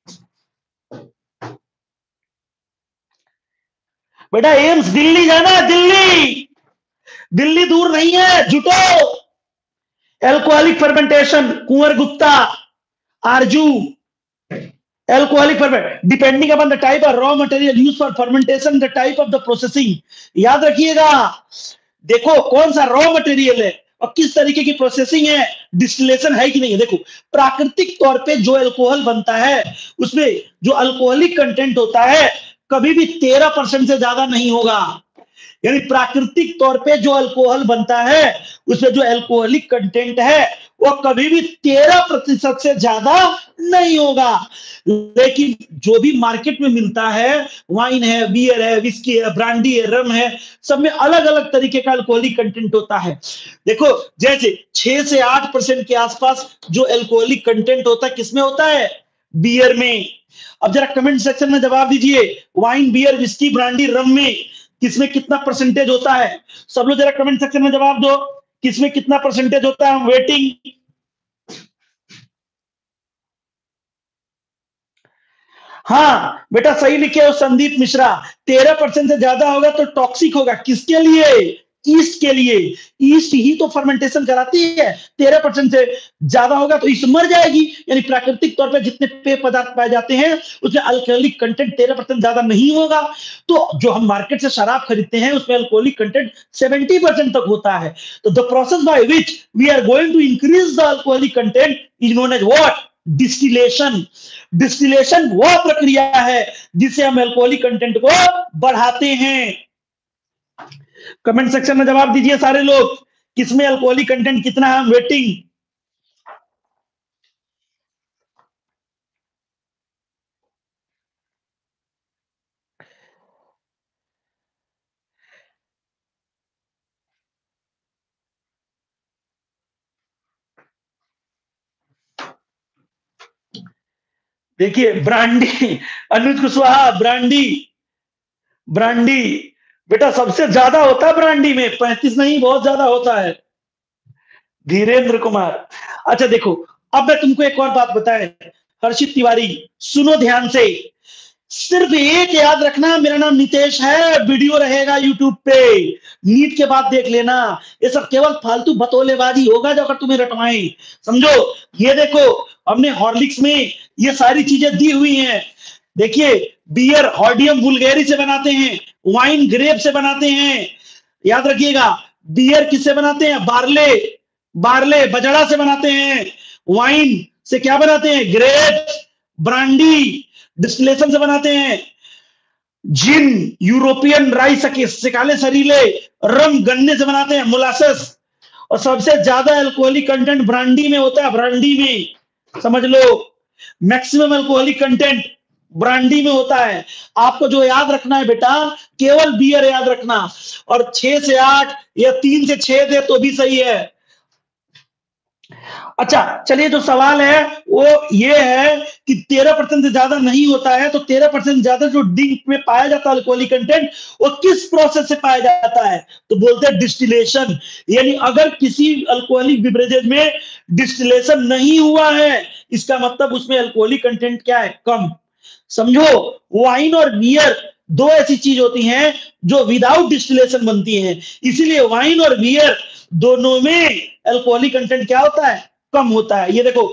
Speaker 1: बेटा एम्स दिल्ली जाना, दिल्ली दूर नहीं है, जुटो। Alcoholic fermentation, Kunwar Gupta, Arzoo. Alcoholic ferment, depending upon the type of raw material used for fermentation, the type of the processing। याद रखिएगा, देखो कौन सा रॉ मटेरियल है और किस तरीके की प्रोसेसिंग है, डिस्टिलेशन है कि नहीं है। देखो, प्राकृतिक तौर पे जो अल्कोहल बनता है उसमें जो अल्कोहलिक कंटेंट होता है कभी भी 13% से ज्यादा नहीं होगा। यानी प्राकृतिक तौर पे जो अल्कोहल बनता है उसमें जो अल्कोहलिक कंटेंट है वो कभी भी 13% से ज्यादा नहीं होगा। लेकिन जो भी मार्केट में मिलता है, वाइन है, बियर है, विस्की है, ब्रांडी है, रम है, सब में अलग अलग तरीके का अल्कोहलिक कंटेंट होता है। देखो, जैसे 6 से 8% के आसपास जो अल्कोहलिक कंटेंट होता है, किसमें होता है? बियर में। अब जरा कमेंट सेक्शन में जवाब दीजिए, wine, beer, whisky, brandy, rum में किसमें कितना परसेंटेज होता है? सब लोग जरा कमेंट सेक्शन में जवाब दो, किसमें कितना परसेंटेज होता है? वेटिंग। हाँ बेटा सही लिखे हो संदीप मिश्रा, 13% से ज्यादा होगा तो टॉक्सिक होगा। किसके लिए? ईस्ट के लिए। ईस्ट ही तो फर्मेंटेशन कराती है। 13% से ज्यादा होगा तो ईस्ट मर जाएगी। यानी प्राकृतिक तौर पे जितने पेय पदार्थ पाए जाते हैं उसमें अल्कोहलिक कंटेंट 13% ज्यादा नहीं होगा। तो जो हम मार्केट से शराब खरीदते हैं उसमें अल्कोहलिक कंटेंट 70% तक होता है। तो the process by which we are going to increase the alcoholic content is known as what? Distillation. Distillation वह प्रक्रिया है जिसे हम अल्कोहलिक कंटेंट को बढ़ाते हैं। कमेंट सेक्शन में जवाब दीजिए सारे लोग, किसमें अल्कोहलिक कंटेंट कितना है? वेटिंग। देखिए brandy, Anuj Kushwaha, brandy, brandy बेटा सबसे ज्यादा होता है ब्रांडी में, 35 नहीं, बहुत ज्यादा होता है। धीरेन्द्र कुमार। अच्छा देखो, अब मैं तुमको एक और बात बताएं, हर्षित तिवारी सुनो ध्यान से, सिर्फ एक याद रखना, मेरा नाम नितेश है, वीडियो रहेगा यूट्यूब पे, नीट के बाद देख लेना। ये सब केवल फालतू बतौलेबाजी होगा जो अगर तुम्हें रटवाएं, समझो। ये देखो हमने हॉर्लिक्स में ये सारी चीजें दी हुई हैं। देखिए बियर हॉर्डियम वुल्गेरी से बनाते हैं, वाइन ग्रेप से बनाते हैं। याद रखिएगा, बियर किससे बनाते हैं? बार्ले, बार्ले बजड़ा से बनाते हैं। वाइन से क्या बनाते हैं? ग्रेप। ब्रांडी डिस्टिलेशन से बनाते हैं। जिन यूरोपियन राई सिकाले सरीले। रम गन्ने से बनाते हैं, मोलासेस। और सबसे ज्यादा अल्कोहलिक कंटेंट ब्रांडी में होता है, ब्रांडी में, समझ लो। मैक्सिमम अल्कोहलिक कंटेंट ब्रांडी में होता है। आपको जो याद रखना है बेटा, केवल बियर याद रखना, और 6 से 8 या 3 से 6 दे तो भी सही है। अच्छा चलिए, जो सवाल है वो ये है कि 13% से ज्यादा नहीं होता है, तो 13% ज्यादा जो ड्रिंक में पाया जाता है अल्कोहलिक कंटेंट, वो किस प्रोसेस से पाया जाता है? तो बोलते हैं डिस्टिलेशन। यानी अगर किसी अल्कोहलिक बिवरेजेस में डिस्टिलेशन नहीं हुआ है, इसका मतलब उसमें अल्कोहलिक कंटेंट क्या है? कम। समझो, वाइन और बियर दो ऐसी चीज होती हैं जो विदाउट डिस्टिलेशन बनती हैं, इसीलिए वाइन और बियर दोनों में अल्कोहलिक कंटेंट क्या होता है? कम होता है। ये देखो,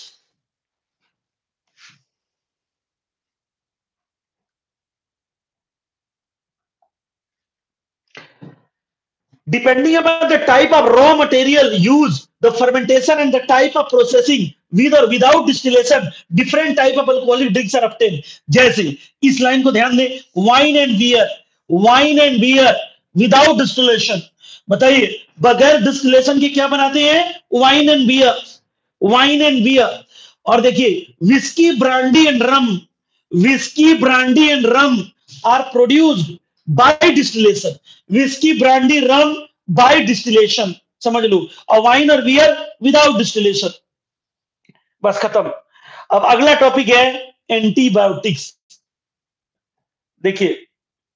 Speaker 1: depending upon the type of raw material used, the fermentation and the type of processing, with or without distillation, different type of alcoholic drinks are obtained. जैसे इस लाइन को ध्यान दें, wine and beer, wine and beer without distillation. बताइए, बगैर distillation के क्या बनाते हैं? Wine and beer, wine and beer. और देखिए, whisky, brandy and rum, whisky, brandy and rum are produced by distillation. Whisky, brandy, rum by distillation, समझ लो। और वाइन और बियर विदाउट डिस्टिलेशन। बस खत्म। अब अगला टॉपिक है एंटीबायोटिक्स। देखिए,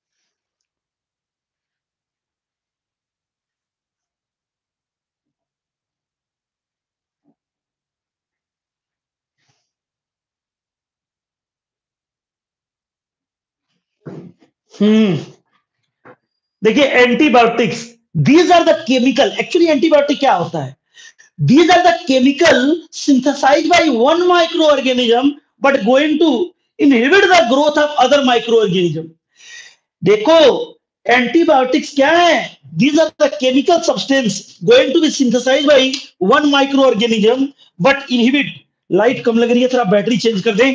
Speaker 1: देखिए antibiotics, these are the chemical, actually antibiotic क्या होता है? These are the chemical synthesized by one microorganism but going to inhibit the growth of other microorganism. देखो, एंटीबायोटिक्स क्या है? These are the chemical substance going to be synthesized by one microorganism but inhibit। Light कम लग रही है, थोड़ा battery change कर दें।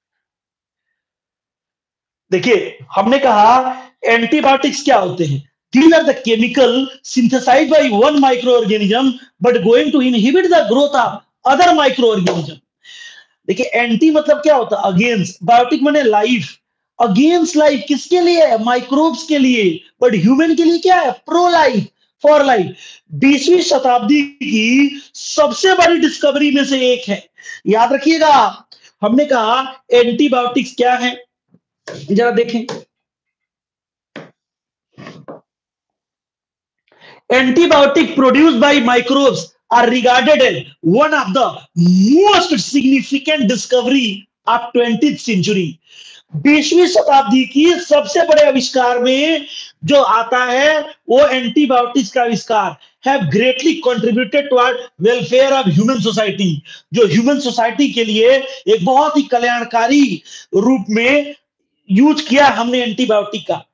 Speaker 1: देखिए हमने कहा एंटीबायोटिक्स क्या होते हैं? These are the chemical synthesized by one microorganism but going to inhibit the growth of other microorganism. देखिए एंटी मतलब क्या होता है? अगेंस्ट. बायोटिक माने लाइफ. अगेंस्ट लाइफ किसके लिए है? माइक्रोब्स के लिए. बट ह्यूमन के लिए क्या है? Pro life, for life. 20वीं शताब्दी की सबसे बड़ी डिस्कवरी में से एक है. याद रखिएगा, हमने कहा एंटीबायोटिक्स क्या है, जरा देखें. Antibiotic produced by microbes are regarded as one of the most significant discovery of 20th century. 20वीं शताब्दी की सबसे बड़े आविष्कार में जो आता है वो एंटीबायोटिक्स का आविष्कार. Have greatly contributed toward welfare of human society. जो ह्यूमन सोसाइटी के लिए एक बहुत ही कल्याणकारी रूप में यूज किया हमने एंटीबायोटिक का.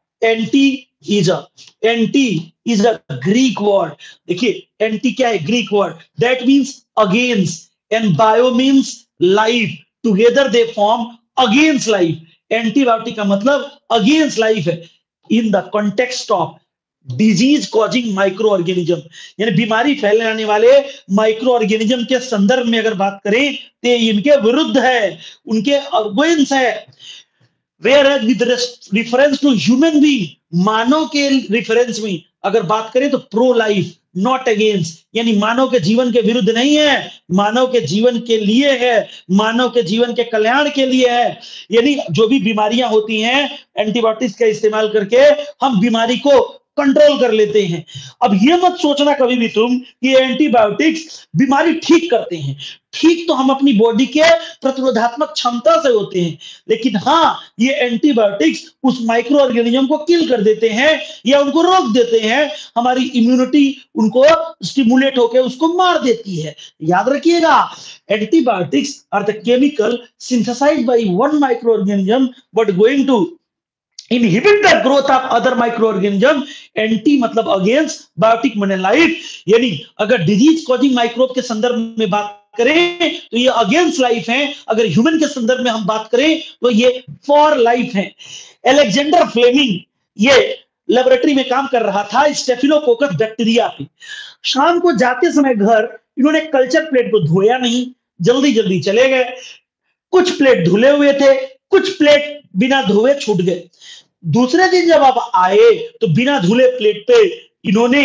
Speaker 1: Anti is a Greek word. देखिए एंटी क्या है? Greek word. That means against and bio means life. Together they form against life. Antibiotic का मतलब अगेंस्ट लाइफ है. In the context of disease causing micro organism, यानी बीमारी फैलाने वाले माइक्रो ऑर्गेनिज्म के संदर्भ में अगर बात करें तो इनके विरुद्ध है, उनके अगेंस्ट है. Whereas with reference to human being, मानव के रिफरेंस में अगर बात करें तो प्रो लाइफ, नॉट अगेंस्ट, यानी मानव के जीवन के विरुद्ध नहीं है, मानव के जीवन के लिए है, मानव के जीवन के कल्याण के लिए है. यानी जो भी बीमारियां होती हैं एंटीबायोटिक्स का इस्तेमाल करके हम बीमारी को कंट्रोल कर लेते हैं. अब ये मत सोचना कभी भी तुम कि एंटीबायोटिक्स बीमारी ठीक करते हैं. ठीक तो हम अपनी बॉडी के प्रतिरोधात्मक क्षमता से होते हैं, लेकिन हाँ ये एंटीबायोटिक्स उस माइक्रो ऑर्गेनिज्म को किल कर देते हैं या उनको रोक देते हैं. हमारी इम्यूनिटी उनको स्टिमुलेट होकर उसको मार देती है. याद रखिएगा, antibiotics are the chemical synthesized by one micro organism but going to inhibit the growth of other microorganism. Anti मतलब अगेंस्ट, बायोटिक माने लाइफ. यानी अगर डिजीज कॉजिंग माइक्रोब के संदर्भ में बात करें तो ये अगेंस्ट लाइफ है, अगर ह्यूमन के संदर्भ में हम बात करें तो ये फॉर लाइफ है. अलेक्जेंडर फ्लेमिंग ये लेबोरेटरी में काम कर रहा था स्टेफिलोकोकस बैक्टीरिया पे. शाम को जाते समय घर इन्होंने कल्चर प्लेट को धोया नहीं, जल्दी जल्दी चले गए. कुछ प्लेट धुले हुए थे, कुछ प्लेट बिना धोए छूट गए. दूसरे दिन जब आप आए तो बिना धुले प्लेट पे इन्होंने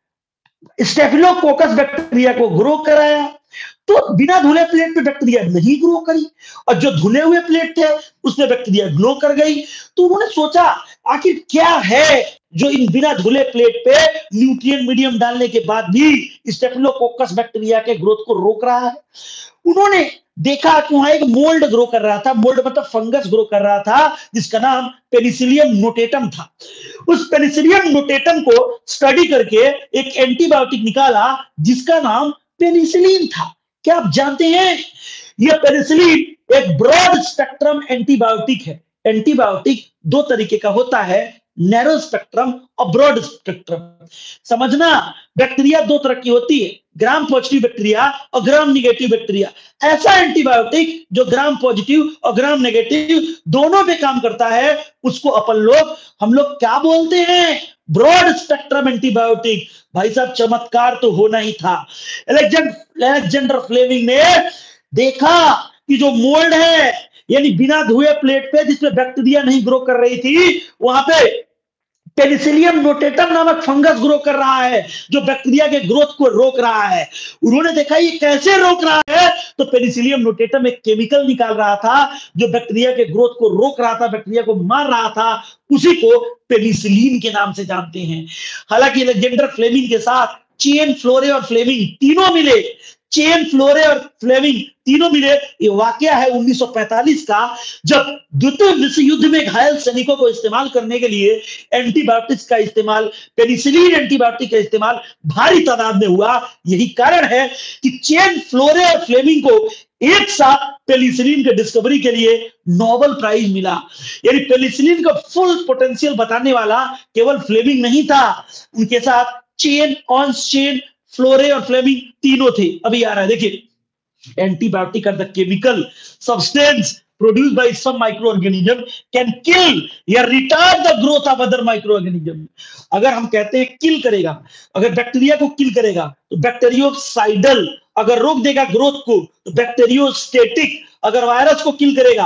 Speaker 1: स्टेफिलोकोकस बैक्टीरिया को ग्रो कराया. तो बिना धुले प्लेट पे बैक्टीरिया नहीं ग्रो करी और जो धुले हुए प्लेट थे उसमें बैक्टीरिया ग्रो कर गई. तो उन्होंने सोचा आखिर क्या है जो इन बिना धुले प्लेट पे न्यूट्रिएंट मीडियम डालने के बाद भी स्टेफिलोकोकस बैक्टीरिया के ग्रोथ को रोक रहा है. उन्होंने देखा कि वहां एक मोल्ड ग्रो कर रहा था. मोल्ड मतलब फंगस ग्रो कर रहा था जिसका नाम पेनिसिलियम नोटेटम था. उस पेनिसिलियम नोटेटम को स्टडी करके एक एंटीबायोटिक निकाला जिसका नाम पेनिसिलिन था. क्या आप जानते हैं यह पेनिसिलिन एक ब्रॉड स्पेक्ट्रम एंटीबायोटिक है. एंटीबायोटिक दो तरीके का होता है, नैरो स्पेक्ट्रम और ब्रॉड स्पेक्ट्रम. समझना, बैक्टीरिया दो तरह की होती है, ग्राम पॉजिटिव बैक्टीरिया और ग्राम नेगेटिव बैक्टीरिया. ऐसा एंटीबायोटिक जो ग्राम पॉजिटिव और ग्राम नेगेटिव दोनों पे काम करता है उसको हम लोग क्या बोलते हैं? Broad spectrum antibiotic. भाई साहब चमत्कार तो होना ही था. अलेक्जेंडर फ्लेमिंग ने देखा कि जो मोल्ड है यानी बिना धुए प्लेट पे जिसमें बैक्टीरिया नहीं ग्रो कर रही थी वहां पे पेनिसिलियम नोटेटम नामक फंगस ग्रो कर रहा है जो बैक्टीरिया के ग्रोथ को रोक रहा है. उन्होंने देखा ये कैसे रोक रहा है, तो पेनिसिलियम नोटेटम एक केमिकल निकाल रहा था जो बैक्टीरिया के ग्रोथ को रोक रहा था, बैक्टीरिया को मार रहा था. उसी को पेनिसिलिन के नाम से जानते हैं. हालांकि अलेक्जेंडर फ्लेमिंग के साथ चेन, फ्लोरे और फ्लेमिंग तीनों मिले. चेन, फ्लोरे और फ्लेमिंग तीनों मिले. ये वाकया है 1945 का, जब द्वितीय विश्व युद्ध में घायल सैनिकों को इस्तेमाल करने के लिए एंटीबायोटिक्स का इस्तेमाल, पेनिसिलिन एंटीबायोटिक का इस्तेमाल भारी तादाद में हुआ. यही कारण है कि चेन, फ्लोरे और फ्लेमिंग को एक साथ पेनिसिलिन के डिस्कवरी के लिए नोबेल प्राइज मिला. यानी पेनिसिलिन का फुल पोटेंशियल बताने वाला केवल फ्लेमिंग नहीं था, उनके साथ चेन, ऑन्स चेन, फ्लोरे और फ्लेमिंग तीनों थे. अभी आ रहा है देखिए, antibiotic are the chemical substance produced by some microorganism can kill या retard the growth of other microorganism. अगर हम कहते हैं किल करेगा, अगर बैक्टीरिया को किल करेगा तो बैक्टीरियोसाइडल, अगर रोक देगा ग्रोथ को तो बैक्टीरियोस्टेटिक, अगर वायरस को किल करेगा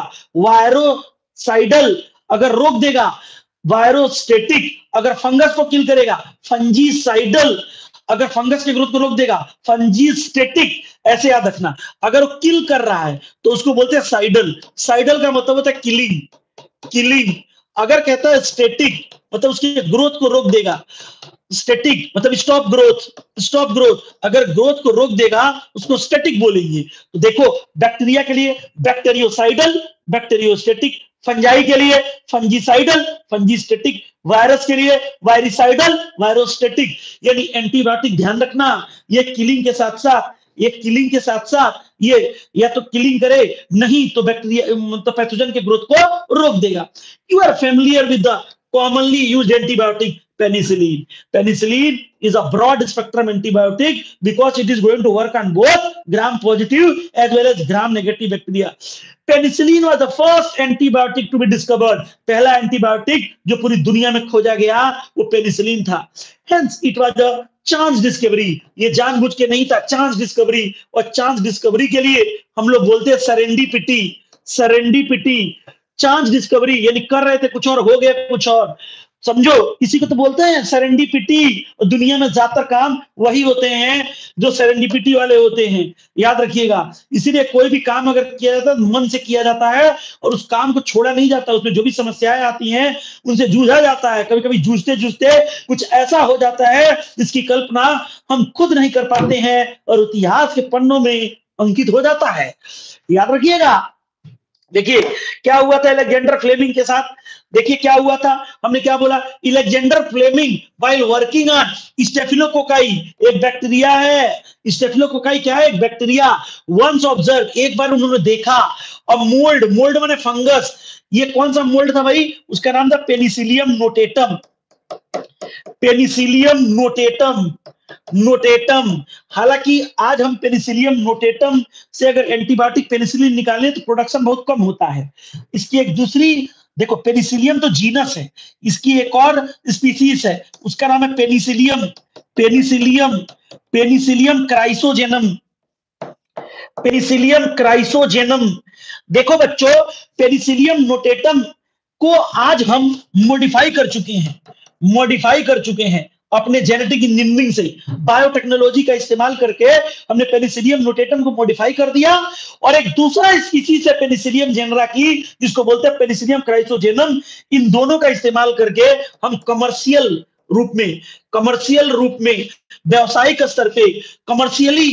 Speaker 1: वायरोसाइडल, अगर रोक देगा वायरोस्टेटिक, अगर फंगस को किल करेगा फंजीसाइडल, अगर फंगस के ग्रोथ को रोक देगा फंजीस्टेटिक. ऐसे याद रखना, अगर वो किल कर रहा है तो उसको बोलते हैं साइडल. साइडल का मतलब होता है किलिंग, किलिंग. अगर कहता है स्टेटिक मतलब उसकी ग्रोथ को रोक देगा, स्टेटिक मतलब स्टॉप ग्रोथ, स्टॉप ग्रोथ. अगर ग्रोथ को रोक देगा उसको स्टेटिक बोलेंगे. तो देखो बैक्टीरिया के लिए बैक्टीरियोसाइडल, बैक्टीरियोस्टेटिक, फंजाई के लिए फंजीसाइडल, फंजीस्टेटिक, वायरस के लिए वायरिसाइडल, वायरोस्टेटिक. यानी एंटीबायोटिक ध्यान रखना ये किलिंग के साथ साथ, ये किलिंग के साथ साथ ये या तो किलिंग करे नहीं तो बैक्टीरिया मतलब पैथोजन के ग्रोथ को रोक देगा. You are familiar with the commonly used antibiotic penicillin. Penicillin is a broad spectrum antibiotic because it is going to work on both gram positive as well as gram negative bacteria. Penicillin was the first antibiotic to be discovered. पहला antibiotic जो पूरी दुनिया में खोजा गया वो penicillin था. Hence it was a chance discovery. ये जानबूझ के नहीं था, चांस डिस्कवरी. और चांस डिस्कवरी के लिए हम लोग बोलते हैं सरेंडीपिटी. सरेंडीपिटी चांस डिस्कवरी यानी कर रहे थे कुछ और हो गया कुछ और. समझो इसी को तो बोलते हैं सेरेंडिपिटी. और दुनिया में ज्यादातर काम वही होते हैं जो सेरेंडिपिटी वाले होते हैं, याद रखिएगा. इसीलिए कोई भी काम अगर किया जाता है मन से किया जाता है और उस काम को छोड़ा नहीं जाता. उसमें जो भी समस्याएं आती हैं उनसे जूझा जाता है. कभी कभी जूझते जूझते कुछ ऐसा हो जाता है जिसकी कल्पना हम खुद नहीं कर पाते हैं और इतिहास के पन्नों में अंकित हो जाता है. याद रखिएगा. देखिए क्या हुआ था अलेक्जेंडर फ्लेमिंग के साथ. देखिए क्या हुआ था, हमने क्या बोला, Alexander Fleming while working on staphylococci, एक बैक्टीरिया है. स्टेफिलोकोकाई क्या है, एक बैक्टीरिया. वंस ऑब्जर्व, एक बार उन्होंने देखा. और मोल्ड, मोल्ड माने फंगस. ये कौन सा मोल्ड था भाई, उसका नाम था penicillium notatum. Penicillium notatum, notatum. हालांकि आज हम पेनिसिलियम नोटेटम से अगर एंटीबायोटिक पेनिसिलिन निकालें तो प्रोडक्शन बहुत कम होता है. इसकी एक दूसरी, देखो पेनिसिलियम तो जीनस है, इसकी एक और स्पीसीज है उसका नाम है penicillium. Penicillium, penicillium chrysogenum, penicillium chrysogenum. देखो बच्चों पेनिसिलियम नोटेटम को आज हम मॉडिफाई कर चुके हैं, मॉडिफाई कर चुके हैं अपने जेनेटिक इंजीनियरिंग से. बायोटेक्नोलॉजी का इस्तेमाल करके हमने पेनिसिलियम नोटेटम को मॉडिफाई कर दिया. और एक दूसरा स्पीसीज है पेनिसिलियम जेनरा की जिसको बोलते हैं पेनिसिलियम क्राइसोजेनम. इन दोनों का इस्तेमाल करके हम कमर्शियल रूप में, कमर्शियल रूप में व्यावसायिक स्तर पे कमर्शियली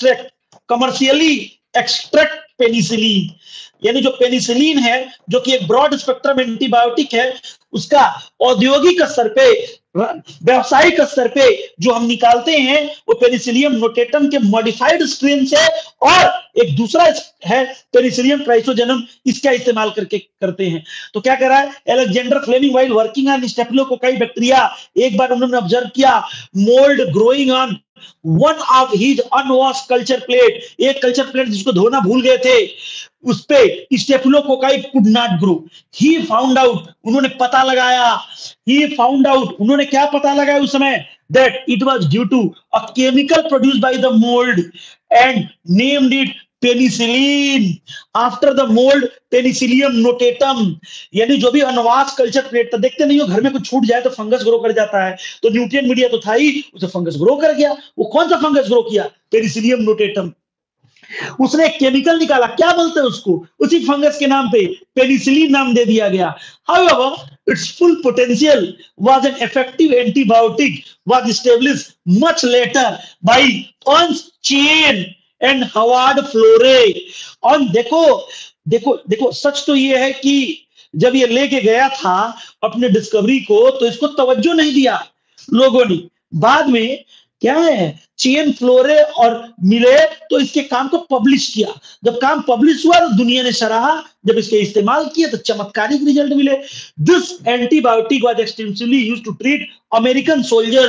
Speaker 1: एक्सट्रैक्ट पेनिसिलिन. यानी जो पेनिसिलिन है जो कि एक ब्रॉड स्पेक्ट्रम एंटीबायोटिक है उसका औद्योगिक स्तर पे, व्यावसायिक स्तर पे जो हम निकालते हैं वो पेनिसिलियम नोटेटम के मॉडिफाइड स्ट्रेन से. और एक दूसरा है पेनिसिलियम क्राइसोजेनम, इसका इस्तेमाल करके करते हैं. तो क्या कर रहा है Alexander Fleming while working on staphylococci bacteria, एक बार उन्होंने ऑब्जर्व किया mould growing on one of his unwashed culture plate. एक कल्चर प्लेट जिसको धोना भूल गए थे उस पे staphylococci could not grow. He found out, उन्होंने पता लगाया, ही फाउंड आउट, उन्होंने क्या पता लगाया उस समय, that it was due to a chemical produced by the mould and named it penicillin after the mould penicillium notatum. यानी जो भी अनवास कल्चर प्लेट था, देखते नहीं हो घर में कुछ छूट जाए तो फंगस ग्रो कर जाता है, तो न्यूट्रिएंट मीडिया तो था ही, उसे फंगस ग्रो कर गया. वो कौन सा फंगस ग्रो किया, पेनिसिलियम नोटेटम. उसने एक केमिकल निकाला, क्या बोलते हैं उसको, उसी फंगस के नाम पे पेनिसिलिन नाम दे दिया गया. However, its full potential was an effective antibiotic was established much later by Ernst Chain and Howard Florey. और देखो देखो देखो सच तो ये है कि जब ये लेके गया था अपने डिस्कवरी को तो इसको तवज्जो नहीं दिया लोगों ने. बाद में क्या है चेन फ्लोरे और मिले तो इसके काम को पब्लिश किया. जब काम पब्लिश हुआ तो दुनिया ने सराहा, जब इसके इस्तेमाल किए तो चमत्कारिक रिजल्ट मिले. This antibiotic was extensively used to treat American soldiers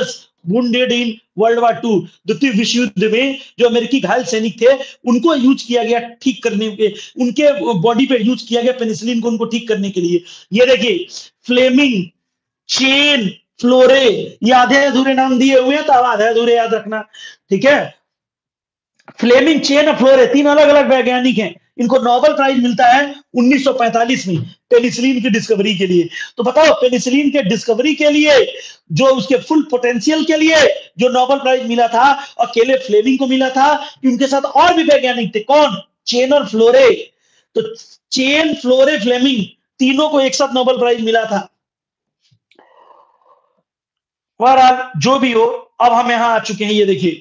Speaker 1: wounded in World War II, द्वितीय विश्व युद्ध में जो अमेरिकी घायल सैनिक थे उनको यूज किया गया ठीक करने के, उनके बॉडी पे यूज किया गया पेनिसिलिन को उनको ठीक करने के लिए। ये देखिए फ्लेमिंग, चेन, फ्लोरे, ये आधे अधूरे नाम दिए हुए हैं तो आप आधे अधूरे याद रखना, ठीक है। फ्लेमिंग, चेन और फ्लोरे तीन अलग अलग वैज्ञानिक हैं, इनको नोबेल प्राइज मिलता है 1945 में पेनिसिलिन की डिस्कवरी के लिए। तो बताओ पेनिसिलिन के डिस्कवरी के लिए, जो उसके फुल पोटेंशियल के लिए जो नोबेल प्राइज मिला था, अकेले फ्लेमिंग को मिला था कि उनके साथ और भी वैज्ञानिक थे, कौन? चेन और फ्लोरे। तो चेन, फ्लोरे, फ्लेमिंग तीनों को एक साथ नोबेल प्राइज मिला था। बहरहाल जो भी हो, अब हम यहां आ चुके हैं, ये देखिए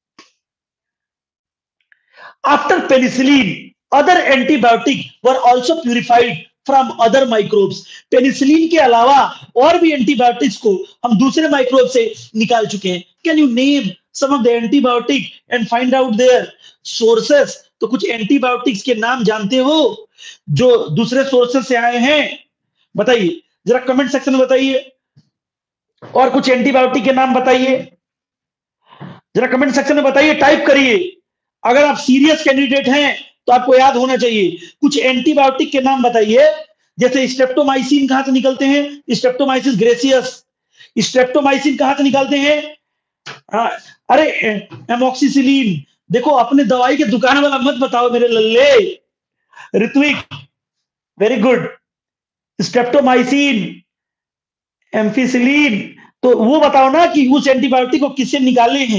Speaker 1: after penicillin other antibiotic were also purified from other microbes. Penicillin के अलावा और भी एंटीबायोटिक्स को हम दूसरे माइक्रोब से निकाल चुके हैं। Can you name some of the antibiotic and find out their sources? तो कुछ एंटीबायोटिक्स के नाम जानते हो जो दूसरे सोर्सेस से आए हैं? बताइए जरा कमेंट सेक्शन में बताइए, और कुछ एंटीबायोटिक के नाम बताइए, जरा कमेंट सेक्शन में बताइए, टाइप करिए। अगर आप सीरियस कैंडिडेट हैं तो आपको याद होना चाहिए। कुछ एंटीबायोटिक के नाम बताइए, जैसे स्ट्रेप्टोमाइसिन कहां से निकलते हैं? Streptomyces gracious. स्ट्रेप्टोमाइसिन कहां से निकलते हैं? अरे एमोक्सिसिलिन। देखो अपने दवाई के दुकान वाला मत बताओ मेरे लल्ले। Ritwik very good. Streptomycin, ampicillin, तो वो बताओ ना कि उस एंटीबायोटिक को किससे निकाले हैं।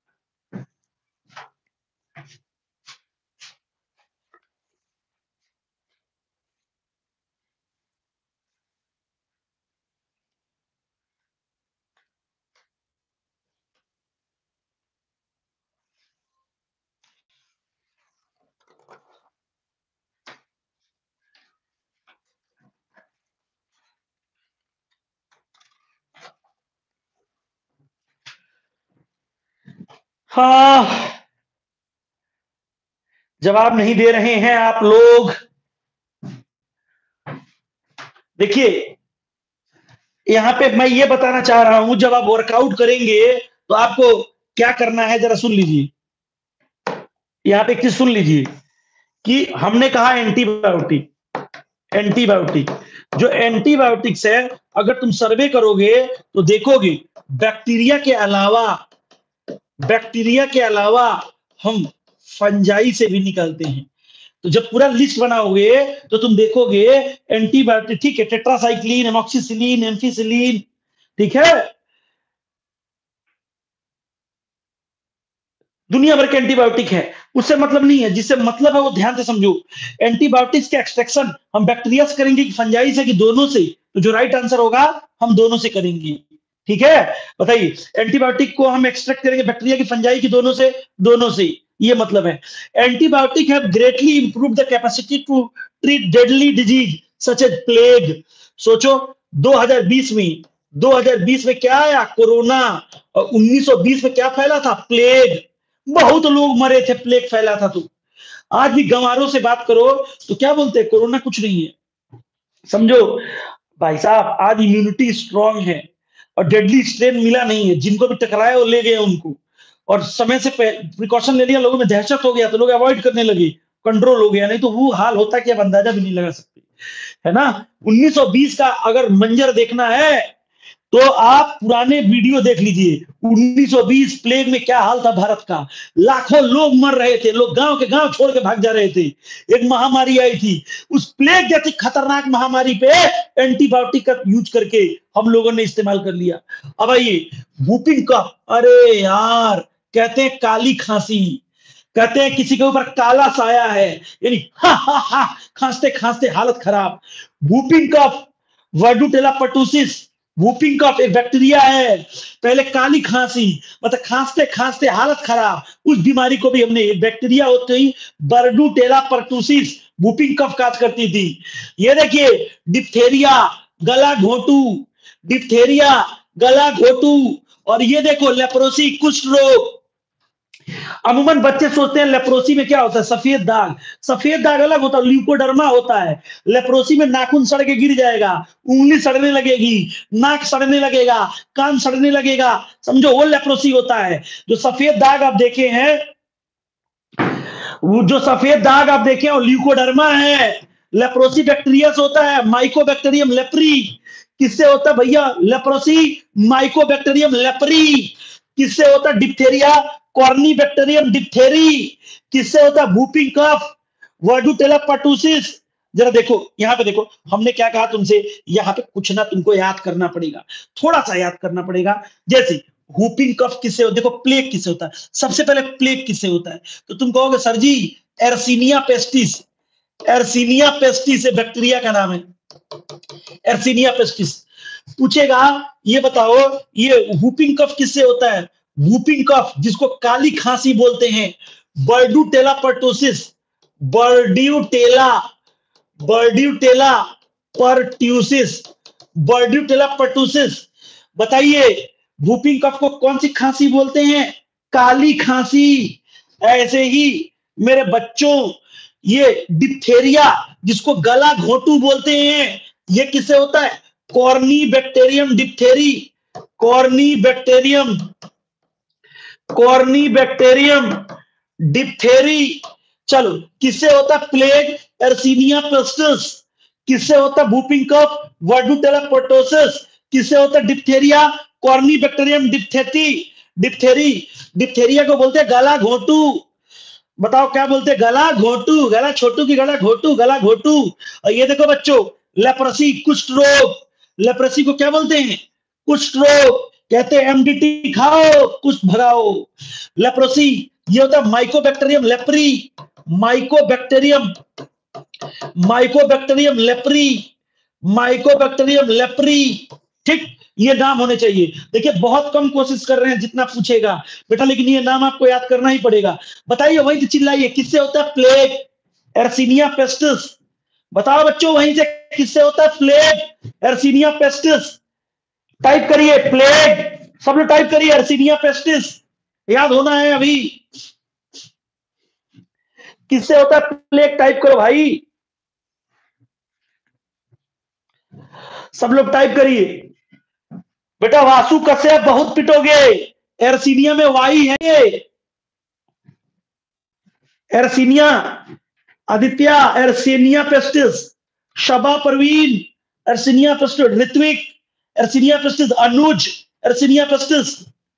Speaker 1: हाँ, जवाब नहीं दे रहे हैं आप लोग। देखिए यहां पे मैं ये बताना चाह रहा हूं, जब आप वर्कआउट करेंगे तो आपको क्या करना है जरा सुन लीजिए। यहां पे एक चीज सुन लीजिए कि हमने कहा एंटीबायोटिक, एंटीबायोटिक जो एंटीबायोटिक्स है, अगर तुम सर्वे करोगे तो देखोगे बैक्टीरिया के अलावा, बैक्टीरिया के अलावा हम फंजाई से भी निकालते हैं। तो जब पूरा लिस्ट बनाओगे तो तुम देखोगे एंटीबायोटिक, ठीक है, टेट्रासाइक्लिन, एमोक्सिसिलिन, एम्फिसिलिन, ठीक है, दुनिया भर के एंटीबायोटिक है। उससे मतलब नहीं है, जिससे मतलब है वो ध्यान से समझो। एंटीबायोटिक्स के एक्सट्रैक्शन हम बैक्टीरिया से करेंगे कि फंजाई से कि दोनों से? तो जो राइट आंसर होगा हम दोनों से करेंगे, ठीक है। बताइए एंटीबायोटिक को हम एक्सट्रैक्ट करेंगे बैक्टीरिया की, फंजाई की, दोनों से? दोनों से, ये मतलब है। Antibiotic have greatly improved the capacity to treat deadly disease such as plague. सोचो 2020 में, 2020 में क्या आया? कोरोना। और 1920 में क्या फैला था? प्लेग। बहुत लोग मरे थे, प्लेग फैला था। तो आज भी गंवारों से बात करो तो क्या बोलते हैं? कोरोना कुछ नहीं है। समझो भाई साहब, आज इम्यूनिटी स्ट्रांग है और डेडली स्ट्रेन मिला नहीं है। जिनको भी टकराया वो ले गए उनको, और समय से प्रिकॉशन ले लिया, लोगों में दहशत हो गया तो लोग अवॉइड करने लगे, कंट्रोल हो गया। नहीं तो वो हाल होता कि अब अंदाजा भी नहीं लगा सकते, है ना। 1920 का अगर मंजर देखना है तो आप पुराने वीडियो देख लीजिए। 1920 प्लेग में क्या हाल था भारत का। लाखों लोग मर रहे थे, लोग गांव के गांव छोड़ के भाग जा रहे थे। एक महामारी आई थी, उस प्लेग जैसी खतरनाक महामारी पे एंटीबायोटिक का यूज करके हम लोगों ने इस्तेमाल कर लिया। अब आइए वूपिंग कफ। अरे यार, कहते हैं काली खांसी, कहते हैं किसी के ऊपर काला साया है, यानी हा हा हा, खांसते खांसते हालत खराब। Whooping cough, bordetella pertussis. Whooping cough एक बैक्टीरिया है। पहले काली खांसी, मतलब खांसते खांसते हालत खराब। उस बीमारी को भी हमने, एक बैक्टीरिया होती ही बर्डुटेला पर्टुसिस, वूपिंग कफ काज करती थी। ये देखिए डिप्थेरिया, गला घोटू, डिप्थेरिया, गला घोटू, और ये देखो लेप्रोसी, कुष्ठ रोग। अमूमन बच्चे सोचते हैं लेप्रोसी में क्या होता है, सफेद दाग अलग होता है, ल्यूकोडर्मा होता है। लेप्रोसी में नाखून सड़ के गिर जाएगा, उंगली सड़ने लगेगी, नाक सड़ने लगेगा, कान सड़ने लगेगा, समझो वो लेप्रोसी होता है। जो सफेद दाग आप देखे हैं, वो जो सफेद दाग आप देखे वो ल्यूकोडर्मा है। लेप्रोसी बैक्टीरिया से होता है, माइकोबैक्टीरियम लेप्री। किससे होता है भैया लेप्रोसी? Mycobacterium leprae. किससे होता है डिप्थेरिया? Corynebacterium diphtheriae. किससे होता है वूपिंग कफ? Bordetella pertussis. जरा देखो यहाँ पे, देखो हमने क्या कहा तुमसे, यहाँ पे कुछ ना तुमको याद करना पड़ेगा, थोड़ा सा याद करना पड़ेगा। जैसे वूपिंग कफ किससे होता है, देखो प्लेग किससे होता है, सबसे पहले प्लेग किससे होता है? तो तुम कहोगे sir ji yersinia pestis. Yersinia pestis bacteria का नाम है, एर्सिनिया पेस्टिस। पूछेगा ये बताओ ये वूपिंग कफ किससे होता है? वूपिंग कफ जिसको काली खांसी बोलते हैं, bordetella pertussis. Bordetella, bordetella pertussis, bordetella pertussis. बताइए वूपिंग कफ को कौन सी खांसी बोलते हैं? काली खांसी। ऐसे ही मेरे बच्चों ये डिप्थेरिया जिसको गला घोटू बोलते हैं, ये किससे होता है? Corynebacterium diphtheriae. Corynebacterium, corynebacterium diphtheriae. चलो किससे होता है प्लेग? Yersinia pestis. किससे होता है वूपिंग कफ? Bordetella pertussis. किससे होता है diphtheria? Corynebacterium diphtheriae, diphtheriae. Diphtheria को बोलते हैं गला घोटू। बताओ क्या बोलते हैं? गला घोटू, गला छोटू की गला घोटू, गला घोटू। और ये देखो बच्चों लेप्रोसी, कुष्ठ रोग। लेप्रोसी को क्या बोलते हैं? कुष्ठ रोग। कहते हैं एमडीटी खाओ कुष्ठ भगाओ। लेप्रोसी ये होता है mycobacterium leprae. Mycobacterium, mycobacterium leprae, mycobacterium leprae. ठीक, ये नाम होने चाहिए। देखिए बहुत कम कोशिश कर रहे हैं जितना पूछेगा बेटा, लेकिन ये नाम आपको याद करना ही पड़ेगा। बताइए वहीं से चिल्लाइए किससे होता है प्लेग? Yersinia pestis. बताओ बच्चों वहीं से किससे होता है प्लेग? Yersinia pestis. टाइप करिए प्लेग, सब लोग टाइप करिए एर्सिनिया पेस्टिस, याद होना है अभी। किससे होता है प्लेग? टाइप करो भाई, सब लोग टाइप करिए। बेटा वासु कश्यप बहुत पिटोगे, एर्सिनिया में वाई है ये। Yersinia Aditya, yersinia pestis. Shaba Parveen, yersinia pestis. Ritwik, yersinia pestis. Anuj, yersinia pestis.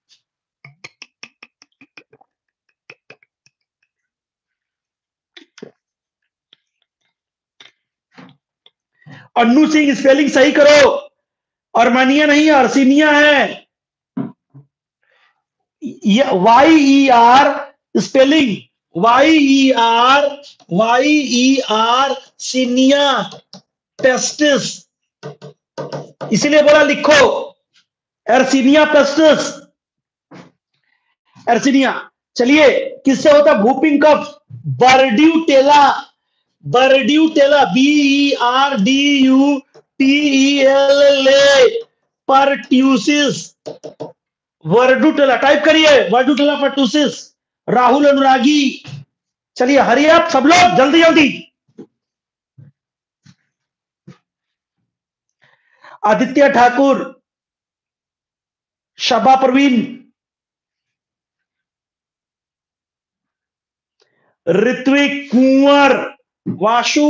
Speaker 1: Annu Singh spelling सही करो, अर्मानिया नहीं अर्सिनिया है। ये Y E R spelling, Y E R सीनिया पेस्टिस। इसीलिए बोला लिखो एर्सिनिया पेस्टिस, एर्सिनिया। चलिए किससे होता है whooping cough? Bordetella, bordetella, BERDUTELLA pertussis. Bordetella type करिए, वर्डुटेला पर्टुसिस। राहुल अनुरागी। चलिए हरी आप सब लोग जल्दी जल्दी। आदित्य ठाकुर, शबा परवीन, ऋत्विक कुंवर, वाशु,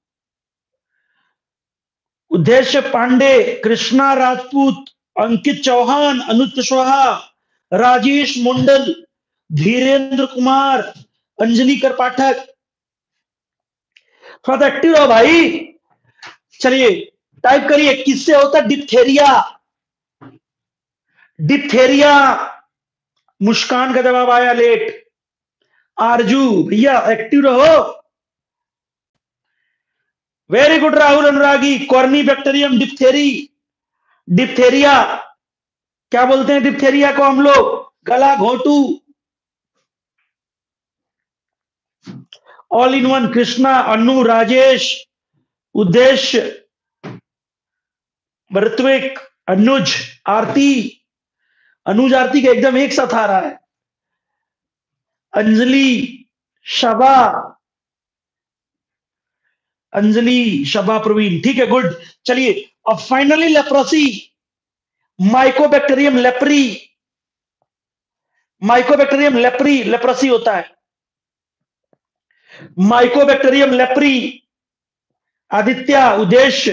Speaker 1: उद्देश्य पांडे, कृष्णा राजपूत, अंकित चौहान, अनुज कुशवाहा, राजेश मुंडल, धीरेन्द्र कुमार, अंजलि कर पाठक। थोड़ा एक्टिव रहो भाई। चलिए टाइप करिए किससे होता है डिप्थेरिया? डिप्थेरिया। मुस्कान का जवाब आया लेट। आरजू भैया एक्टिव रहो। Very good Rahul Anuragi. Corynebacterium diphtheriae, diphtheria. क्या बोलते हैं डिप्थेरिया को हम लोग? गला घोटू। All in one, Krishna, Anu, Rajesh, Uddeshya, Ritwik, अनुज, आरती। अनुज आरती का एकदम एक साथ आ रहा है। अंजलि, शबा, अंजलि, शबा, प्रवीण, ठीक है, गुड। चलिए, अब finally leprosy, mycobacterium leprae, mycobacterium leprae, leprosy होता है, माइकोबैक्टीरियम लेप्री। आदित्य, उद्देश्य,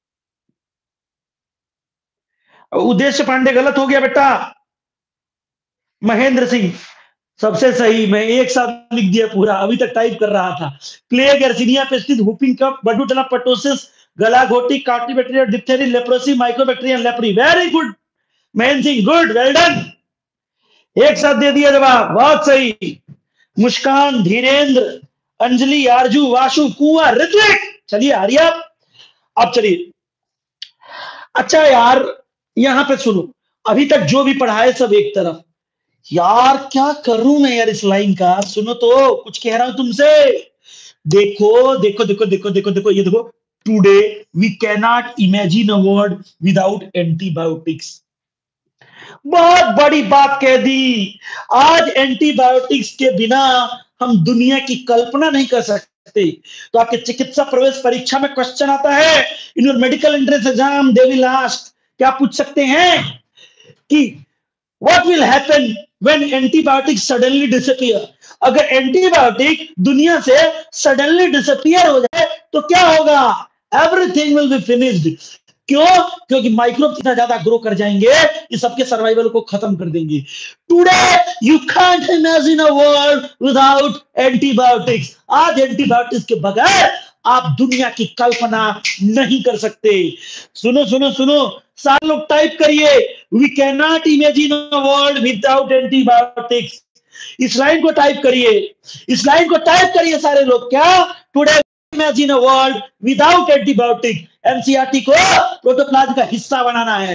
Speaker 1: उद्देश्य पांडे गलत हो गया बेटा। महेंद्र सिंह, सबसे सही, मैं एक साथ लिख दिया पूरा, अभी तक टाइप कर रहा था। Plague, yersinia pestis, whooping cough, bordetella pertussis, गला घोटी, corynebacterium, diphtheriae, leprosy, mycobacterium leprae. Very good Mahendra Singh, good, well done, एक साथ दे दिया जवाब, बहुत सही। मुस्कान, धीरेन्द्र, अंजलि, आरजू, वासु, कुंवर, ऋत्विक। चलिए आर्या, अब चलिए। अच्छा यार, यहां पे सुनो, अभी तक जो भी पढ़ा है सब एक तरफ। यार क्या करूं मैं यार इस लाइन का, सुनो तो कुछ कह रहा हूं तुमसे। देखो देखो देखो देखो देखो देखो, ये देखो, today we cannot imagine a world without antibiotics. बहुत बड़ी बात कह दी। आज एंटीबायोटिक्स के बिना हम दुनिया की कल्पना नहीं कर सकते। तो आपके चिकित्सा प्रवेश परीक्षा में क्वेश्चन आता है, in your medical entrance exam they will ask, क्या पूछ सकते हैं कि what will happen when antibiotic suddenly disappear. अगर एंटीबायोटिक दुनिया से सडनली डिसअपियर हो जाए तो क्या होगा? Everything will be finished. क्यों? क्योंकि माइक्रोब इतना ज्यादा ग्रो कर जाएंगे, ये सबके सर्वाइवल को खत्म कर देंगे। Today you can't imagine a world without antibiotics. आज एंटीबायोटिक्स के बगैर आप दुनिया की कल्पना नहीं कर सकते। सुनो सुनो सुनो, सारे लोग टाइप करिए, we can not imagine a world without antibiotics. इस लाइन को टाइप करिए, इस लाइन को टाइप करिए सारे लोग। क्या? Today imagine a world without antibiotic. NCERT को प्रोटोप्लाज्म का हिस्सा बनाना है।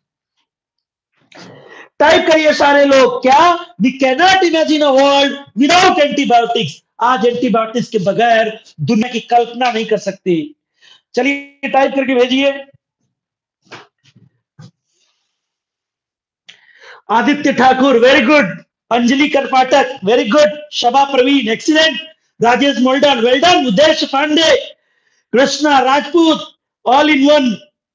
Speaker 1: टाइप करिए सारे लोग, क्या? We can not imagine a world without antibiotics. आज एंटीबायोटिक्स के बगैर दुनिया की कल्पना नहीं कर सकते। चलिए टाइप करके भेजिए। Aditya Thakur, very good. Anjali Karpatak, very good. Shaba Praveen, excellent. Rajesh Moldan, well done. Uddeshya Pandey, Krishna Rajput, all in one.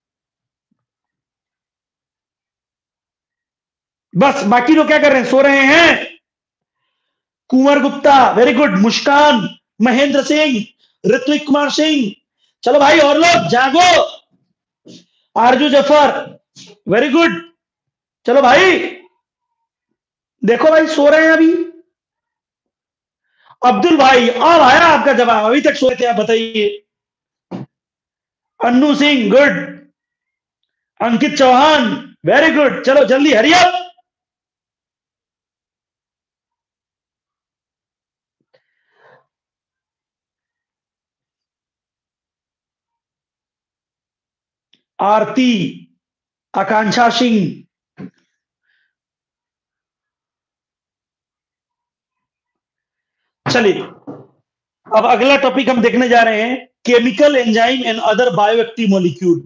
Speaker 1: बस बाकी लोग क्या कर रहे हैं? सो रहे हैं। Kunwar Gupta, very good. मुस्कान, महेंद्र सिंह, ऋत्विक कुमार सिंह। चलो भाई और लोग जागो। आरजू जफर, वेरी गुड। चलो भाई, देखो भाई सो रहे हैं अभी। अब्दुल भाई, अब आया आपका जवाब, अभी तक सोए थे आप, बताइए। Annu Singh, good. Ankit Chauhan, very good. चलो जल्दी हरी अप। आरती, आकांक्षा सिंह। चलिए, अब अगला टॉपिक हम देखने जा रहे हैं, chemical enzyme and other bioactive molecule.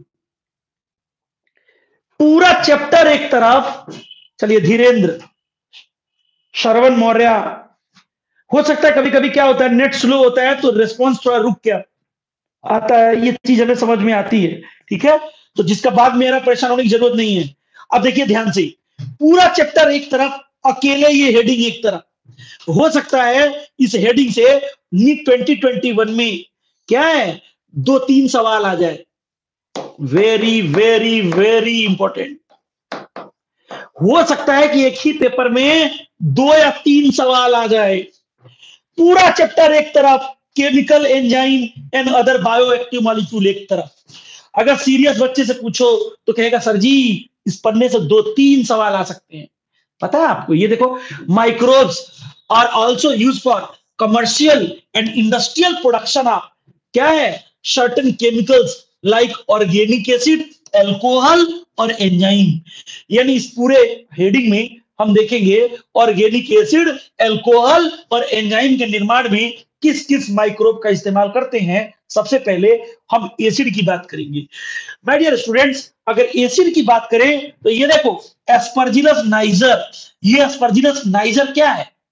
Speaker 1: पूरा चैप्टर एक तरफ। चलिए, धीरेन्द्र, श्रवण मौर्य। हो सकता है कभी कभी क्या होता है, नेट स्लो होता है तो रिस्पॉन्स थोड़ा रुक गया आता है, ये चीज हमें समझ में आती है, ठीक है। तो जिसका बाद मेरा परेशान होने की जरूरत नहीं है। अब देखिए ध्यान से, पूरा चैप्टर एक तरफ, अकेले ये हेडिंग एक तरफ। हो सकता है इस हेडिंग से नीट 2021 में क्या है, 2-3 सवाल आ जाए। Very very very important. हो सकता है कि एक ही पेपर में 2 या 3 सवाल आ जाए। पूरा चैप्टर एक तरफ, chemical enzyme and other bioactive molecule एक तरफ। अगर सीरियस बच्चे से पूछो तो कहेगा सर जी इस पढ़ने से 2-3 सवाल आ सकते हैं। पता है आपको? ये देखो, microbes are also used for commercial and industrial production of, क्या है, certain chemicals like organic acid, alcohol और एंजाइम। यानी इस पूरे हेडिंग में हम देखेंगे ऑर्गेनिक एसिड, एल्कोहल और एंजाइम के निर्माण में किस किस माइक्रोब का इस्तेमाल करते हैं। सबसे पहले हम एसिड की बात करेंगे। माय डियर स्टूडेंट्स, अगर एसिड की बात करें तो ये देखो, एस्परजिलस नाइजर। ये एस्परजिलस नाइजर क्या है?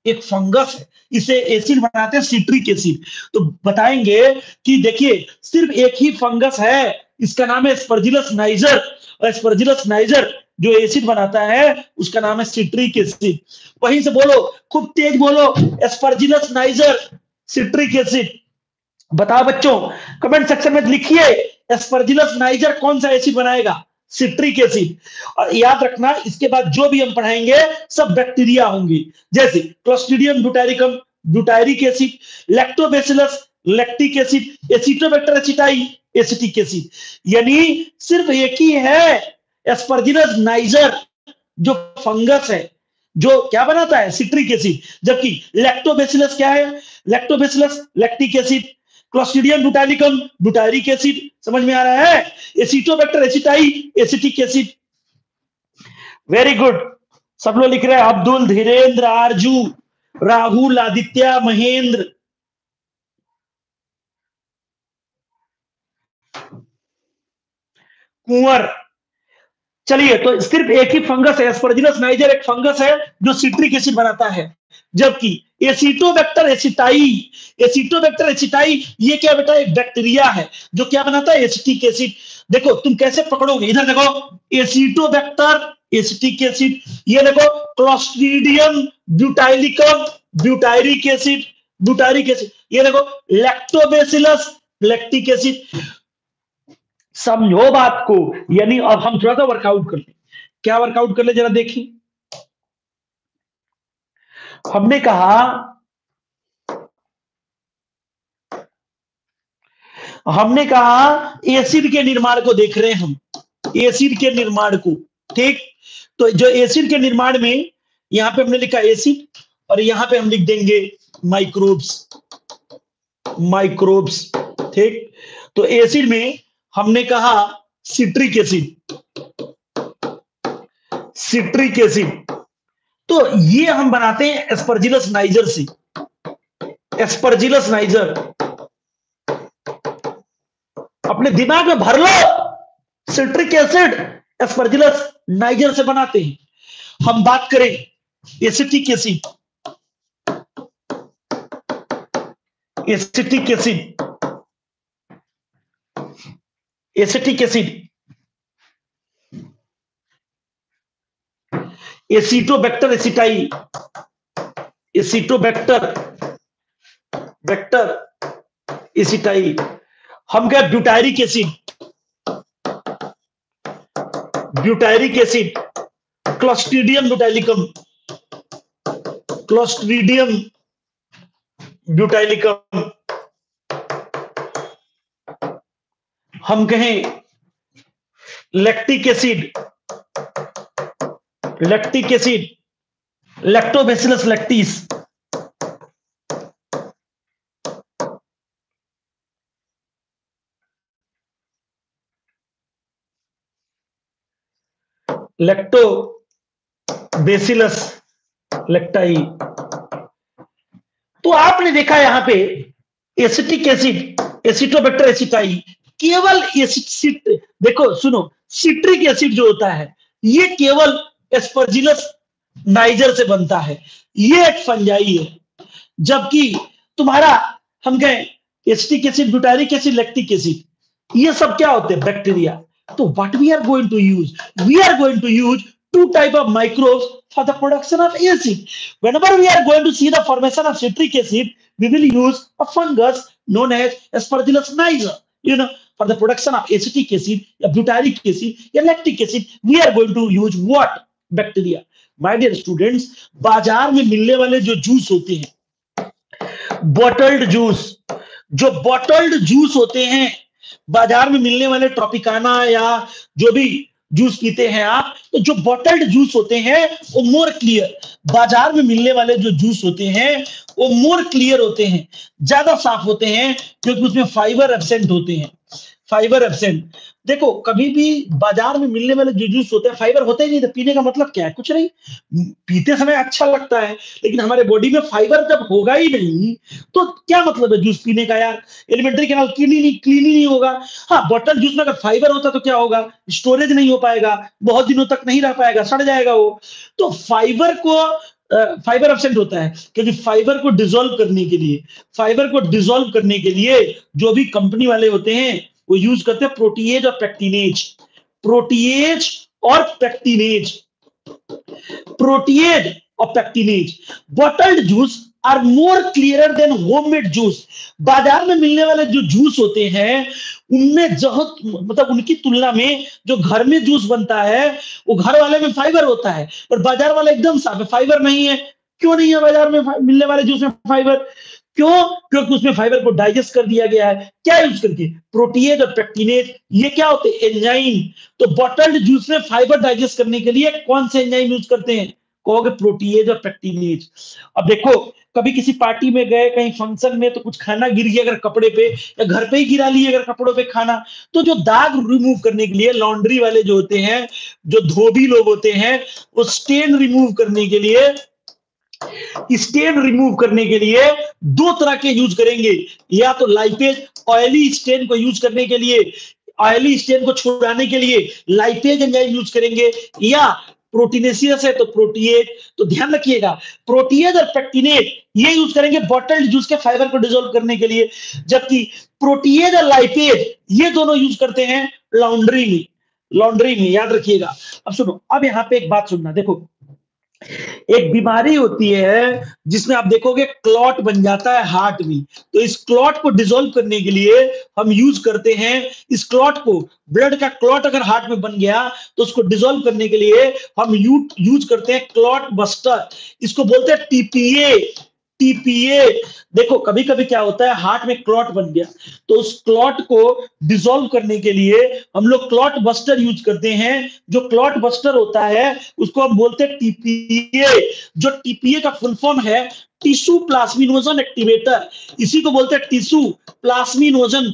Speaker 1: एक फंगस है, इसे एसिड बनाते हैं सिट्रिक एसिड। तो बताएंगे कि देखिए सिर्फ एक ही फंगस है, इसका नाम है एस्परजिलस नाइजर, और एस्परजिलस नाइजर जो एसिड बनाता है उसका नाम है सिट्रिक एसिड। वहीं से बोलो, खूब तेज बोलो, एस्परजिलस नाइजर, सिट्रिक एसिड। बताओ बच्चों, कमेंट सेक्शन में लिखिए एस्परजिलस नाइजर कौन सा एसिड बनाएगा, सिट्रिक एसिड। और याद रखना इसके बाद जो भी हम पढ़ाएंगे सब बैक्टीरिया होंगे, जैसे Clostridium butyricum butyric acid, Lactobacillus lactic acid, Acetobacter aceti acetic acid. यानी सिर्फ एक ही है एस्परजिलस नाइजर जो फंगस है, जो क्या बनाता है, सिट्रिक एसिड। जबकि लैक्टोबैसिलस क्या है, Lactobacillus lactic acid, Clostridium butyricum butyric acid. समझ में आ रहा है, Acetobacter aceti acetic acid. Very good, सब लोग लिख रहे हैं, अब्दुल, धीरेन्द्र, आरजू, राहुल, आदित्य, महेंद्र। कुंवर। चलिए, तो सिर्फ एक ही फंगस है, एस्परजिलस नाइजर एक फंगस है जो सिट्रिक एसिड बनाता है। जबकि एसिटोबैक्टर एसिटाई, एसिटोबैक्टर एसिटाई ये क्या बेटा, एक बैक्टीरिया है जो क्या बनाता है, एसिटिक एसिड। देखो तुम कैसे पकड़ोगे, इधर देखो, एसिटोबैक्टर एसिटिक एसिड, ये देखो Clostridium butylicum butyric acid butyric acid, ये देखो लैक्टोबैसिलस लैक्टिक एसिड। समझो बात को। यानी अब हम थोड़ा सा वर्कआउट कर ले, क्या वर्कआउट कर ले जरा देखिए। हमने कहा एसिड के निर्माण को देख रहे हैं हम, एसिड के निर्माण को, ठीक। तो जो एसिड के निर्माण में यहां पे हमने लिखा एसिड, और यहां पे हम लिख देंगे माइक्रोब्स, माइक्रोब्स, ठीक। तो एसिड में हमने कहा सिट्रिक एसिड, सिट्रिक एसिड। तो ये हम बनाते हैं एस्परजिलस नाइजर से, एस्परजिलस नाइजर। अपने दिमाग में भर लो, सिट्रिक एसिड एस्परजिलस नाइजर से बनाते हैं। हम बात करें acetic acid, acetic acid, acetic acid, Acetobacter aceti, Acetobacter bacter aceti. हम गए butyric acid, butyric acid, Clostridium butylicum, Clostridium butylicum. हम कहें lactic acid, lactic acid, Lactobacillus lactis, Lactobacillus lacti. तो आपने देखा यहां पे एसिटिक एसिड, एसिटोबैक्टर एसिटाई, केवल एसिड, देखो सुनो, सिट्रिक एसिड जो होता है ये केवल एस्परजिलस नाइजर से बनता है, ये एक फंजाई है। जबकि तुम्हारा हम कहें acetic acid, butyric acid, lactic acid, ये सब क्या होते हैं, बैक्टीरिया। तो what we are going to use, we are going to use two type of microbes for the production of acid. Whenever we are going to see the formation of citric acid, we will use a fungus known as Aspergillus niger, you know, for the production of acetic acid, butyric acid, lactic acid. We are going to use what, bacteria. My dear students, बाजार में मिलने वाले जो juice होते हैं, bottled juice, जो bottled juice होते हैं, बाजार में मिलने वाले ट्रॉपिकाना या जो भी जूस पीते हैं आप, तो जो बॉटल्ड जूस होते हैं वो मोर क्लियर, बाजार में मिलने वाले जो जूस होते हैं वो मोर क्लियर होते हैं, ज्यादा साफ होते हैं, क्योंकि उसमें फाइबर एब्सेंट होते हैं, फाइबर एब्सेंट। देखो कभी भी बाजार में मिलने वाले जो जूस होते हैं फाइबर होते ही नहीं, तो पीने का मतलब क्या है, कुछ नहीं, पीते समय अच्छा लगता है, लेकिन हमारे बॉडी में फाइबर जब होगा ही नहीं तो क्या मतलब है जूस पीने का यार, एलिमेंट्री कैनाल क्लीन ही नहीं होगा। हाँ, बॉटल जूस में अगर फाइबर होता तो क्या होगा, स्टोरेज नहीं हो पाएगा, बहुत दिनों तक नहीं रह पाएगा, सड़ जाएगा वो। तो फाइबर को फाइबर एब्सेंट होता है क्योंकि फाइबर को डिसॉल्व करने के लिए जो भी कंपनी वाले होते हैं वो यूज करते हैं प्रोटीएज और पैक्टिनेज। प्रोटीएज और पैक्टिनेज, प्रोटीएज और pectinase. Bottled juice are more clearer than homemade juice. बाजार में मिलने वाले जो जूस होते हैं उनमें मतलब उनकी तुलना में जो घर में जूस बनता है वो घर वाले में फाइबर होता है और बाजार वाला एकदम साफ है, फाइबर नहीं है। क्यों नहीं है बाजार में मिलने वाले जूस में फाइबर? क्यों? क्योंकि उसमें फाइबर को डाइजेस्ट कर दिया गया है। क्या यूज करके? प्रोटीएज और पैक्टिनेज। ये क्या होते हैं? एंजाइम। तो बॉटल्ड जूस में फाइबर डाइजेस्ट करने के लिए कौन से एंजाइम यूज करते हैं? कहोगे प्रोटीएज और पैक्टिनेज। अब देखो, कभी किसी पार्टी में गए, कहीं फंक्शन में, तो कुछ खाना गिर गया अगर कपड़े पे, या घर पे ही गिरा लिए अगर कपड़ों पे खाना, तो जो दाग रिमूव करने के लिए लॉन्ड्री वाले जो होते हैं, जो धोबी लोग होते हैं, वो स्टेन रिमूव करने के लिए दो तरह के यूज करेंगे। या तो लाइपेज, ऑयली स्टेन को यूज करने के लिए, ऑयली स्टेन को छुड़ाने के लिए लाइपेज एंजाइम यूज करेंगे, या प्रोटीनेशियस है तो प्रोटीएज। तो ध्यान रखिएगा, प्रोटीएज और पैक्टिनेज ये यूज करेंगे बॉटल्ड जूस के फाइबर को डिसॉल्व करने के लिए, जबकि प्रोटीएज और लाइपेज ये दोनों यूज करते हैं लॉन्ड्री में। याद रखिएगा। अब सुनो, अब यहां पे एक बात सुनना। देखो, एक बीमारी होती है जिसमें आप देखोगे क्लॉट बन जाता है हार्ट में। तो इस क्लॉट को डिसॉल्व करने के लिए हम यूज करते हैं इस क्लॉट को। ब्लड का क्लॉट अगर हार्ट में बन गया तो उसको डिसॉल्व करने के लिए हम यूज करते हैं क्लॉट बस्टर। इसको बोलते हैं टीपीए। देखो, कभी कभी क्या होता है, हार्ट में क्लॉट बन गया तो उस क्लॉट को डिसॉल्व करने के लिए हम लोग क्लॉट बस्टर यूज करते हैं। जो क्लॉट बस्टर होता है उसको हम बोलते हैं टीपीए। जो टीपीए का फुल फॉर्म है टिश्यू प्लाज्मिनोजन एक्टिवेटर। इसी को बोलते हैं टिश्यू प्लाज्मिनोजन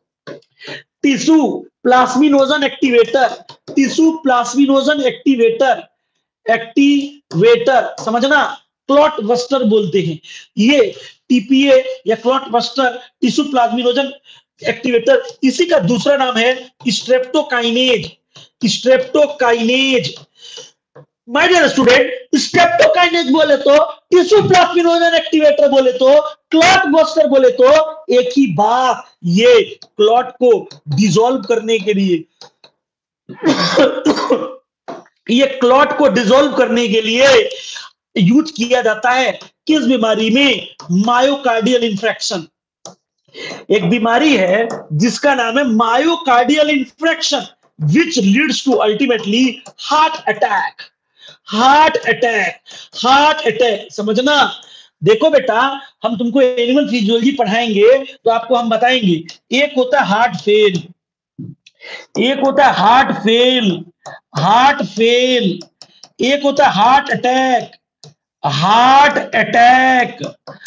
Speaker 1: एक्टिवेटर। समझना, क्लॉट बस्टर बोलते हैं ये टीपीए या clot buster, tissue plasminogen activator. इसी का दूसरा नाम है streptokinase. My dear student, streptokinase बोले तो, टिश्यू प्लाज्मिनोजन एक्टिवेटर बोले तो, क्लॉट बस्टर बोले तो एक ही बात। ये क्लॉट को डिसॉल्व करने के लिए यूज किया जाता है। किस बीमारी में? Myocardial infarction. एक बीमारी है जिसका नाम है myocardial infarction which leads to ultimately heart attack. समझना। देखो बेटा, हम तुमको एनिमल फिजियोलॉजी पढ़ाएंगे तो आपको हम बताएंगे, एक होता है हार्ट फेल, एक होता है हार्ट फेल, एक होता है हार्ट अटैक,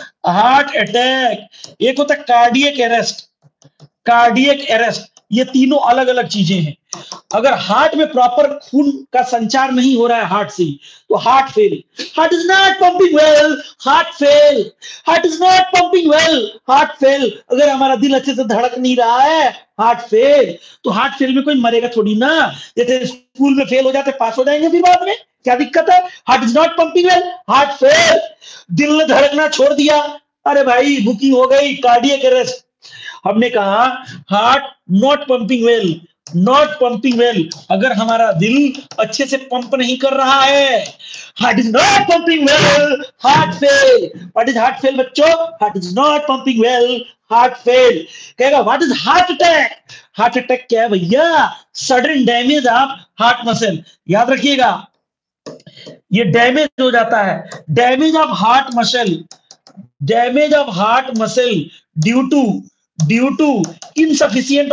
Speaker 1: एक होता है कार्डियक अरेस्ट। ये तीनों अलग अलग चीजें हैं। अगर हार्ट में प्रॉपर खून का संचार नहीं हो रहा है हार्ट से, तो heart fail. Heart is not pumping well, heart fail. अगर हमारा दिल अच्छे से धड़क नहीं रहा है, हार्ट फेल। तो हार्ट फेल में कोई मरेगा थोड़ी ना। जैसे स्कूल में फेल हो जाते, पास हो जाएंगे फिर बाद में, क्या दिक्कत है? Heart is not pumping well, heart fail. दिल ने धड़कना छोड़ दिया, अरे भाई बुकिंग हो गई, कार्डियक अरेस्ट। हमने कहा हार्ट नॉट पंपिंग वेल, अगर हमारा दिल अच्छे से पंप नहीं कर रहा है, heart is not pumping well, heart fail. What is heart fail बच्चों? Heart is not pumping well, heart fail. कहेगा what is heart attack? Heart attack क्या है भैया? Sudden damage of heart muscle. याद रखिएगा, ये डैमेज हो जाता है, damage of heart muscle due to insufficient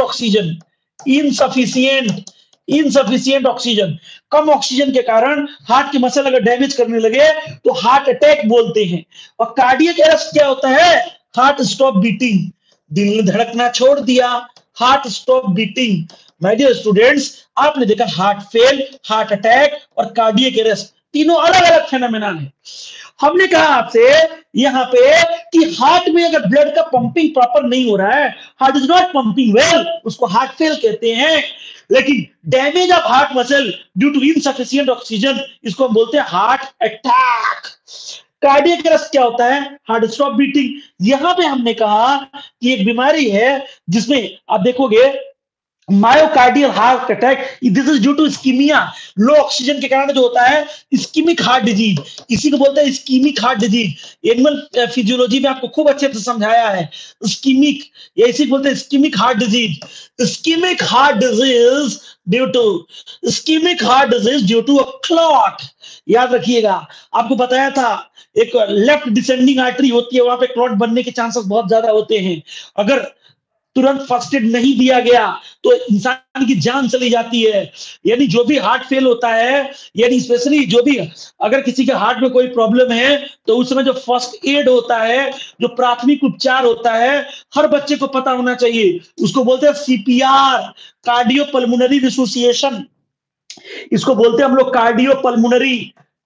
Speaker 1: oxygen. कम ऑक्सीजन के कारण हार्ट की मसल अगर डैमेज करने लगे तो हार्ट अटैक बोलते हैं। और कार्डियक अरेस्ट क्या होता है? हार्ट स्टॉप बीटिंग, दिल ने धड़कना छोड़ दिया, heart stop beating. My dear students, आपने देखा हार्ट फेल, हार्ट अटैक और कार्डियक अरेस्ट, तीनों अलग अलग फेनोमेनन है। हमने कहा आपसे यहाँ पे कि हार्ट में अगर ब्लड का पंपिंग प्रॉपर नहीं हो रहा है, heart is not pumping well, उसको हार्ट फेल कहते हैं। लेकिन damage of heart muscle due to insufficient oxygen, इसको हम बोलते हैं हार्ट अटैक। कार्डियक अरेस्ट क्या होता है? Heart stop beating. यहां पे हमने कहा कि एक बीमारी है जिसमें आप देखोगे myocardial heart attack, this is due to ischaemia, low oxygen के कारण जो होता है इस्कीमिक हार्ट डिजीज, इसी को बोलते हैं ischaemic heart disease. Animal physiology में आपको खूब अच्छे से समझाया है इस्कीमिक, ये इसी बोलते हैं ischaemic heart disease. Ischaemic heart disease due to ischaemic heart disease due to a clot. याद रखिएगा, आपको बताया था एक लेफ्ट डिसेंडिंग आर्टरी होती है, वहां पे क्लॉट बनने के चांसेस बहुत ज्यादा होते हैं। अगर तुरंत फर्स्ट एड नहीं दिया गया तो इंसान की जान चली जाती है। यानी जो भी हार्ट फेल होता है, यानी स्पेशली जो भी अगर किसी के हार्ट में कोई प्रॉब्लम है तो उस समय जो फर्स्ट एड होता है, जो प्राथमिक उपचार होता है, हर बच्चे को पता होना चाहिए। उसको बोलते हैं सीपीआर, कार्डियो पल्मोनरी रिसोसिएशन। इसको बोलते हैं हम लोग cardio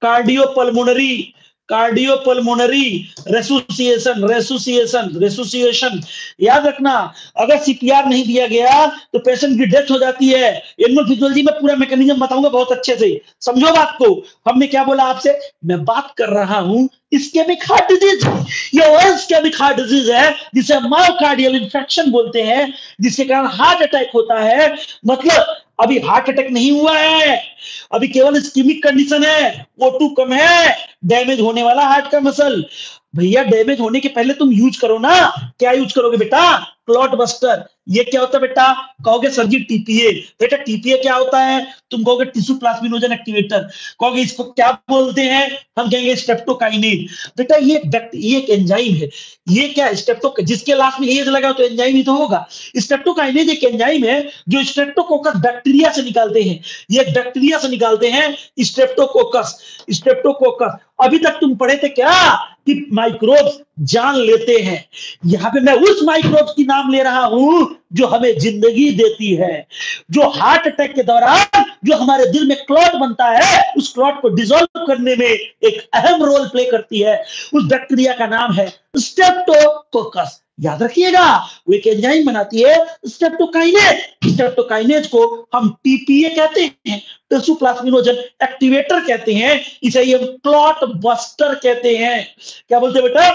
Speaker 1: pulmonary cardiopulmonary resuscitation resuscitation resuscitation. याद रखना, अगर सीपीआर नहीं दिया गया तो पेशेंट की डेथ हो जाती है। एनिमल फिजियोलॉजी में पूरा मैकेनिज्म बताऊंगा बहुत अच्छे से, समझो बात को। हमने क्या बोला आपसे? मैं बात कर रहा हूं इस्केमिक हार्ट डिजीज। ये वो इस्केमिक हार्ट डिजीज है जिसे मायोकार्डियल इंफेक्शन बोलते हैं, जिसके कारण हार्ट अटैक होता है। मतलब अभी हार्ट अटैक नहीं हुआ है, अभी केवल इस्कीमिक कंडीशन है, O2 कम है, डैमेज होने वाला हार्ट का मसल। भैया डैमेज होने के पहले तुम यूज करो ना। क्या यूज करोगे बेटा? Clot buster. ये क्या होता है बेटा? कहोगे सर जी टीपीए। बेटा टीपीए क्या होता है? तुम कहोगे टिश्यू प्लाज्मिनोजन एक्टिवेटर। कहोगे इसको क्या बोलते हैं? हम कहेंगे स्ट्रेप्टोकाइनेज। बेटा ये एक एंजाइम है। ये क्या स्ट्रेप्टो, जिसके लास्ट में एज लगा तो एंजाइम ही तो होगा। स्ट्रेप्टोकाइनेज एक एंजाइम है जो स्ट्रेप्टोकोकस बैक्टीरिया से निकालते हैं। ये बैक्टीरिया से निकालते हैं स्ट्रेप्टोकोकस। अभी तक तुम पढ़े थे क्या कि माइक्रोब्स जान लेते हैं? यहां पे मैं उस माइक्रोब्स की नाम ले रहा हूं जो हमें जिंदगी देती है, जो हार्ट अटैक के दौरान जो हमारे दिल में क्लॉट बनता है, उस क्लॉट को डिसॉल्व करने में एक अहम रोल प्ले करती है। उस बैक्टीरिया का नाम है स्ट्रेप्टोकोकस। याद रखिएगा, वो एक एंजाइम बनाती है स्ट्रेप्टोकाइनेज। स्ट्रेप्टोकाइनेज को हम टीपीए कहते हैं, टिश्यू प्लाज्मिनोजन एक्टिवेटर कहते हैं, इसे हम क्लॉट बस्टर कहते हैं। क्या बोलते हैं बेटा?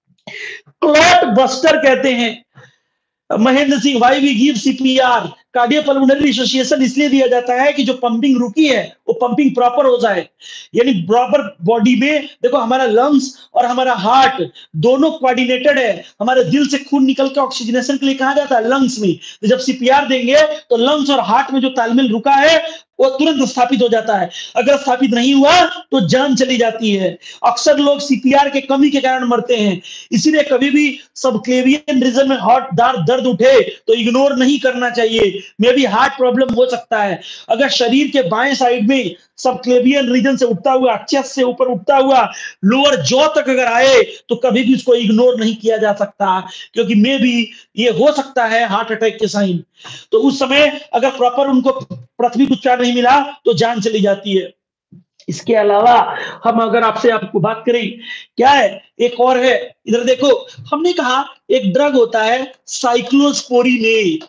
Speaker 1: क्लॉट बस्टर कहते हैं। Mahendra Singh, why we give CPR? Cardiopulmonary association इसलिए दिया जाता है कि जो पंपिंग रुकी है वो पंपिंग प्रॉपर हो जाए। यानी प्रॉपर बॉडी में देखो, हमारा लंग्स और हमारा हार्ट दोनों कोऑर्डिनेटेड है। हमारे दिल से खून निकल के ऑक्सीजनेशन के लिए कहा जाता है लंग्स में, तो जब सीपीआर देंगे तो लंग्स और हार्ट में जो तालमेल रुका है वो तुरंत स्थापित हो जाता है। अगर स्थापित नहीं हुआ तो जान चली जाती है। अक्सर लोग सीपीआर के कमी के कारण मरते हैं। इसीलिए कभी भी सबक्लेवियन रीजन में हार्ट दर्द उठे तो इग्नोर नहीं करना चाहिए। मे भी हार्ट प्रॉब्लम हो सकता है। अगर शरीर के बाएं साइड में सबक्लेवियन रीजन से उठता हुआ, चेस्ट से ऊपर उठता हुआ लोअर जॉ तक अगर आए तो कभी भी उसको इग्नोर नहीं किया जा सकता, क्योंकि मे भी ये हो सकता है हार्ट अटैक के साइन। तो उस समय अगर प्रॉपर उनको प्राथमिक उपचार नहीं मिला तो जान चली जाती है। इसके अलावा हम अगर आपको बात करें, क्या है एक और है, इधर देखो। हमने कहा एक ड्रग होता है साइक्लोस्पोरिन।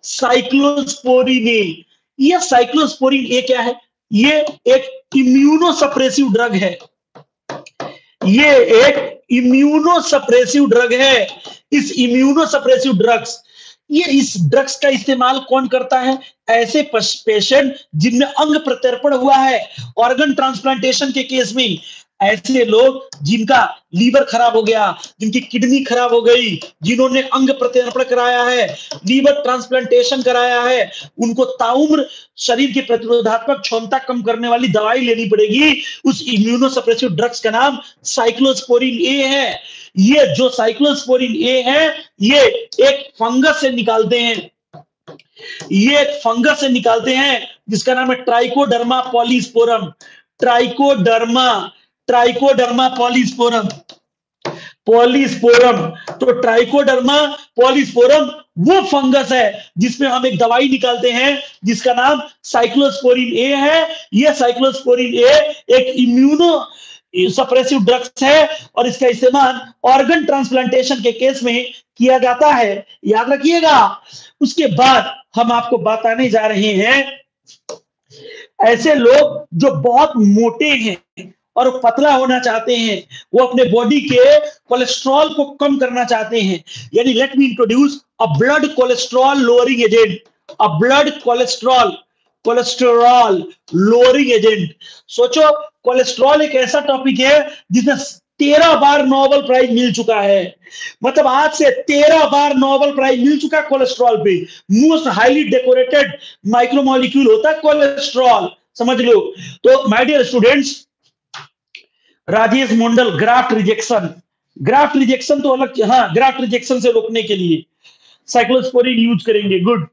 Speaker 1: ये साइक्लोस्पोरिन ए क्या है? ये एक इम्यूनोसप्रेसिव ड्रग है। ये एक इम्यूनोसप्रेसिव ड्रग है। इस इम्यूनोसप्रेसिव इस ड्रग्स का इस्तेमाल कौन करता है? ऐसे पेशेंट जिनमें अंग प्रत्यर्पण हुआ है, ऑर्गन ट्रांसप्लांटेशन के केस में। ऐसे लोग जिनका लीवर खराब हो गया, जिनकी किडनी खराब हो गई, जिन्होंने अंग प्रत्यर्पण कराया है, लीवर ट्रांसप्लांटेशन कराया है, उनको ताउम्र शरीर की प्रतिरोधात्मक क्षमता कम करने वाली दवाई लेनी पड़ेगी। उस इम्यूनोसप्रेसिव ड्रग्स का नाम साइक्लोस्पोरिन ए है। ये जो साइक्लोस्पोरिन ए है, ये एक फंगस से निकालते हैं। ये एक फंगस से निकालते हैं जिसका नाम है ट्राइकोडर्मा पॉलीस्पोरम। Trichoderma polysporum. तो ट्राइकोडर्मा पॉलीस्पोरम वो फंगस है जिसमें हम एक दवाई निकालते हैं जिसका नाम साइक्लोस्पोरिन ए है। ये साइक्लोस्पोरिन ए एक इम्यूनो सप्रेसिव ड्रग्स है और इसका इस्तेमाल ऑर्गन ट्रांसप्लांटेशन के केस में किया जाता है, याद रखिएगा। उसके बाद हम आपको बताने जा रहे हैं ऐसे लोग जो बहुत मोटे हैं और पतला होना चाहते हैं, वो अपने बॉडी के कोलेस्ट्रॉल को कम करना चाहते हैं, यानी let me introduce a blood cholesterol lowering agent, a blood cholesterol lowering agent. सोचो, कोलेस्ट्रॉल एक ऐसा टॉपिक है जिसमें 13 बार नोबेल प्राइज मिल चुका है। मतलब आज से 13 बार नोबेल प्राइज मिल चुका है कोलेस्ट्रॉल पे। मोस्ट हाईली डेकोरेटेड माइक्रोमोलिक्यूल होता है कोलेस्ट्रॉल, समझ लो। तो my dear students, Rajesh Mandal, graft rejection तो अलग, हाँ, ग्राफ्ट रिजेक्शन से रोकने के लिए साइक्लोस्पोरिन यूज करेंगे। गुड।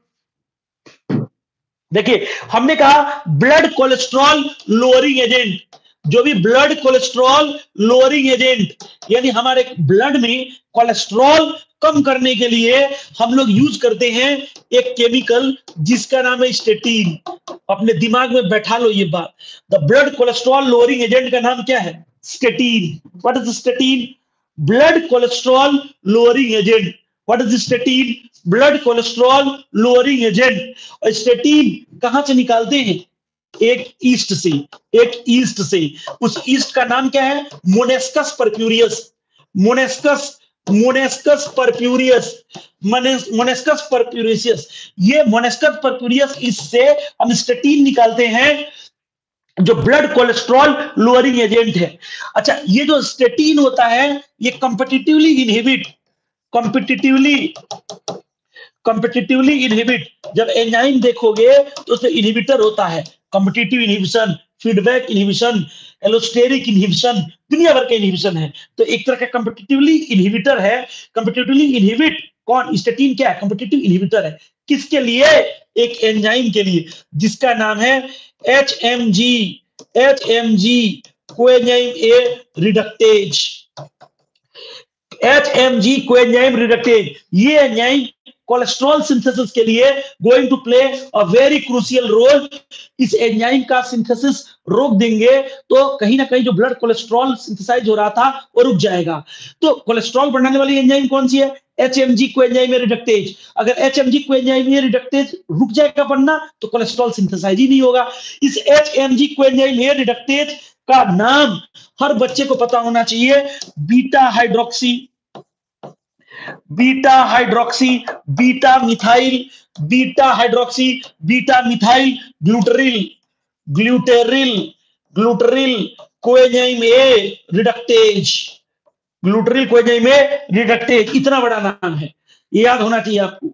Speaker 1: देखिए, हमने कहा ब्लड कोलेस्ट्रॉल लोअरिंग एजेंट, जो भी ब्लड कोलेस्ट्रॉल लोअरिंग एजेंट, यानी हमारे ब्लड में कोलेस्ट्रॉल कम करने के लिए हम लोग यूज करते हैं एक केमिकल जिसका नाम है स्टेटिन। अपने दिमाग में बैठा लो ये बात, the blood cholesterol lowering agent का नाम क्या है? Statin. What is statin? Blood cholesterol lowering agent. What is statin? Blood cholesterol lowering agent. और स्टेटिन कहां से निकालते हैं? एक ईस्ट से, एक ईस्ट से। उस ईस्ट का नाम क्या है? Monascus purpureus. Monascus purpureus. ये मोनेस्कस परप्यूरियस, इससे हम स्टेटिन निकालते हैं जो ब्लड कोलेस्ट्रॉल लोअरिंग एजेंट है। अच्छा, ये जो स्टेटिन होता है ये कॉम्पिटिटिवली इनहिबिट, जब एंजाइम देखोगे तो उसमें इनहिबिटर होता है, competitive inhibition, feedback inhibition, allosteric inhibition, दुनिया भर के इनहिबिशन है। तो एक तरह का कॉम्पिटिटिवली इनहिबिटर है। कॉम्पिटिटिवली इनहिबिट कौन? स्टेटिन क्या है? कॉम्पिटिटिव इनहिबिटर है। किसके लिए? एक एंजाइम के लिए जिसका नाम है HMG coenzyme A reductase. HMG coenzyme reductase, ये एंजाइम कोलेस्ट्रॉल सिंथेसिस के लिए going to play a very crucial role. इस एंजाइम का सिंथेसिस रोक देंगे तो कहीं ना कहीं जो ब्लड कोलेस्ट्रॉल सिंथेसाइज हो रहा था वो रुक जाएगा। तो कोलेस्ट्रॉल बढ़ाने वाली एंजाइम कौन सी है? HMG coenzyme reductase. अगर HMG कोएंजाइम रिडक्टेज रुक जाएगा बनना तो कोलेस्ट्रॉल सिंथेसाइज ही नहीं होगा। इस HMG कोएंजाइम रिडक्टेज का नाम हर बच्चे को पता होना चाहिए, beta hydroxy, beta methyl glutaryl coenzyme A reductase. इतना बड़ा नाम है, ये याद होना चाहिए आपको।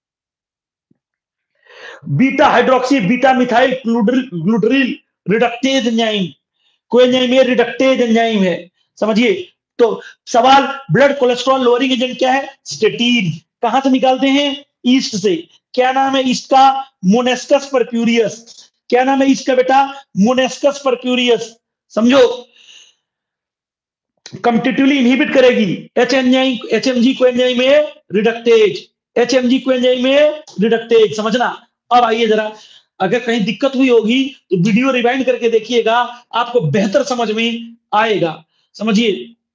Speaker 1: Beta hydroxy beta methyl glutaryl reductase enzyme, coenzyme A reductase enzyme है, समझिए। तो सवाल, ब्लड कोलेस्ट्रॉल लोअरिंग एजेंट क्या है? स्टेटिन। कहां से निकालते हैं? ईस्ट से। क्या नाम है ईस्ट का? Monascus purpureus. क्या नाम है ईस्ट का बेटा? Monascus purpureus. समझो, कॉम्पिटिटिवली इनहिबिट करेगी HMG कोएंजाइम ए रिडक्टेज, समझना। अब आइए जरा, अगर कहीं दिक्कत हुई होगी तो वीडियो रिवाइंड करके देखिएगा, आपको बेहतर समझ में आएगा, समझिए।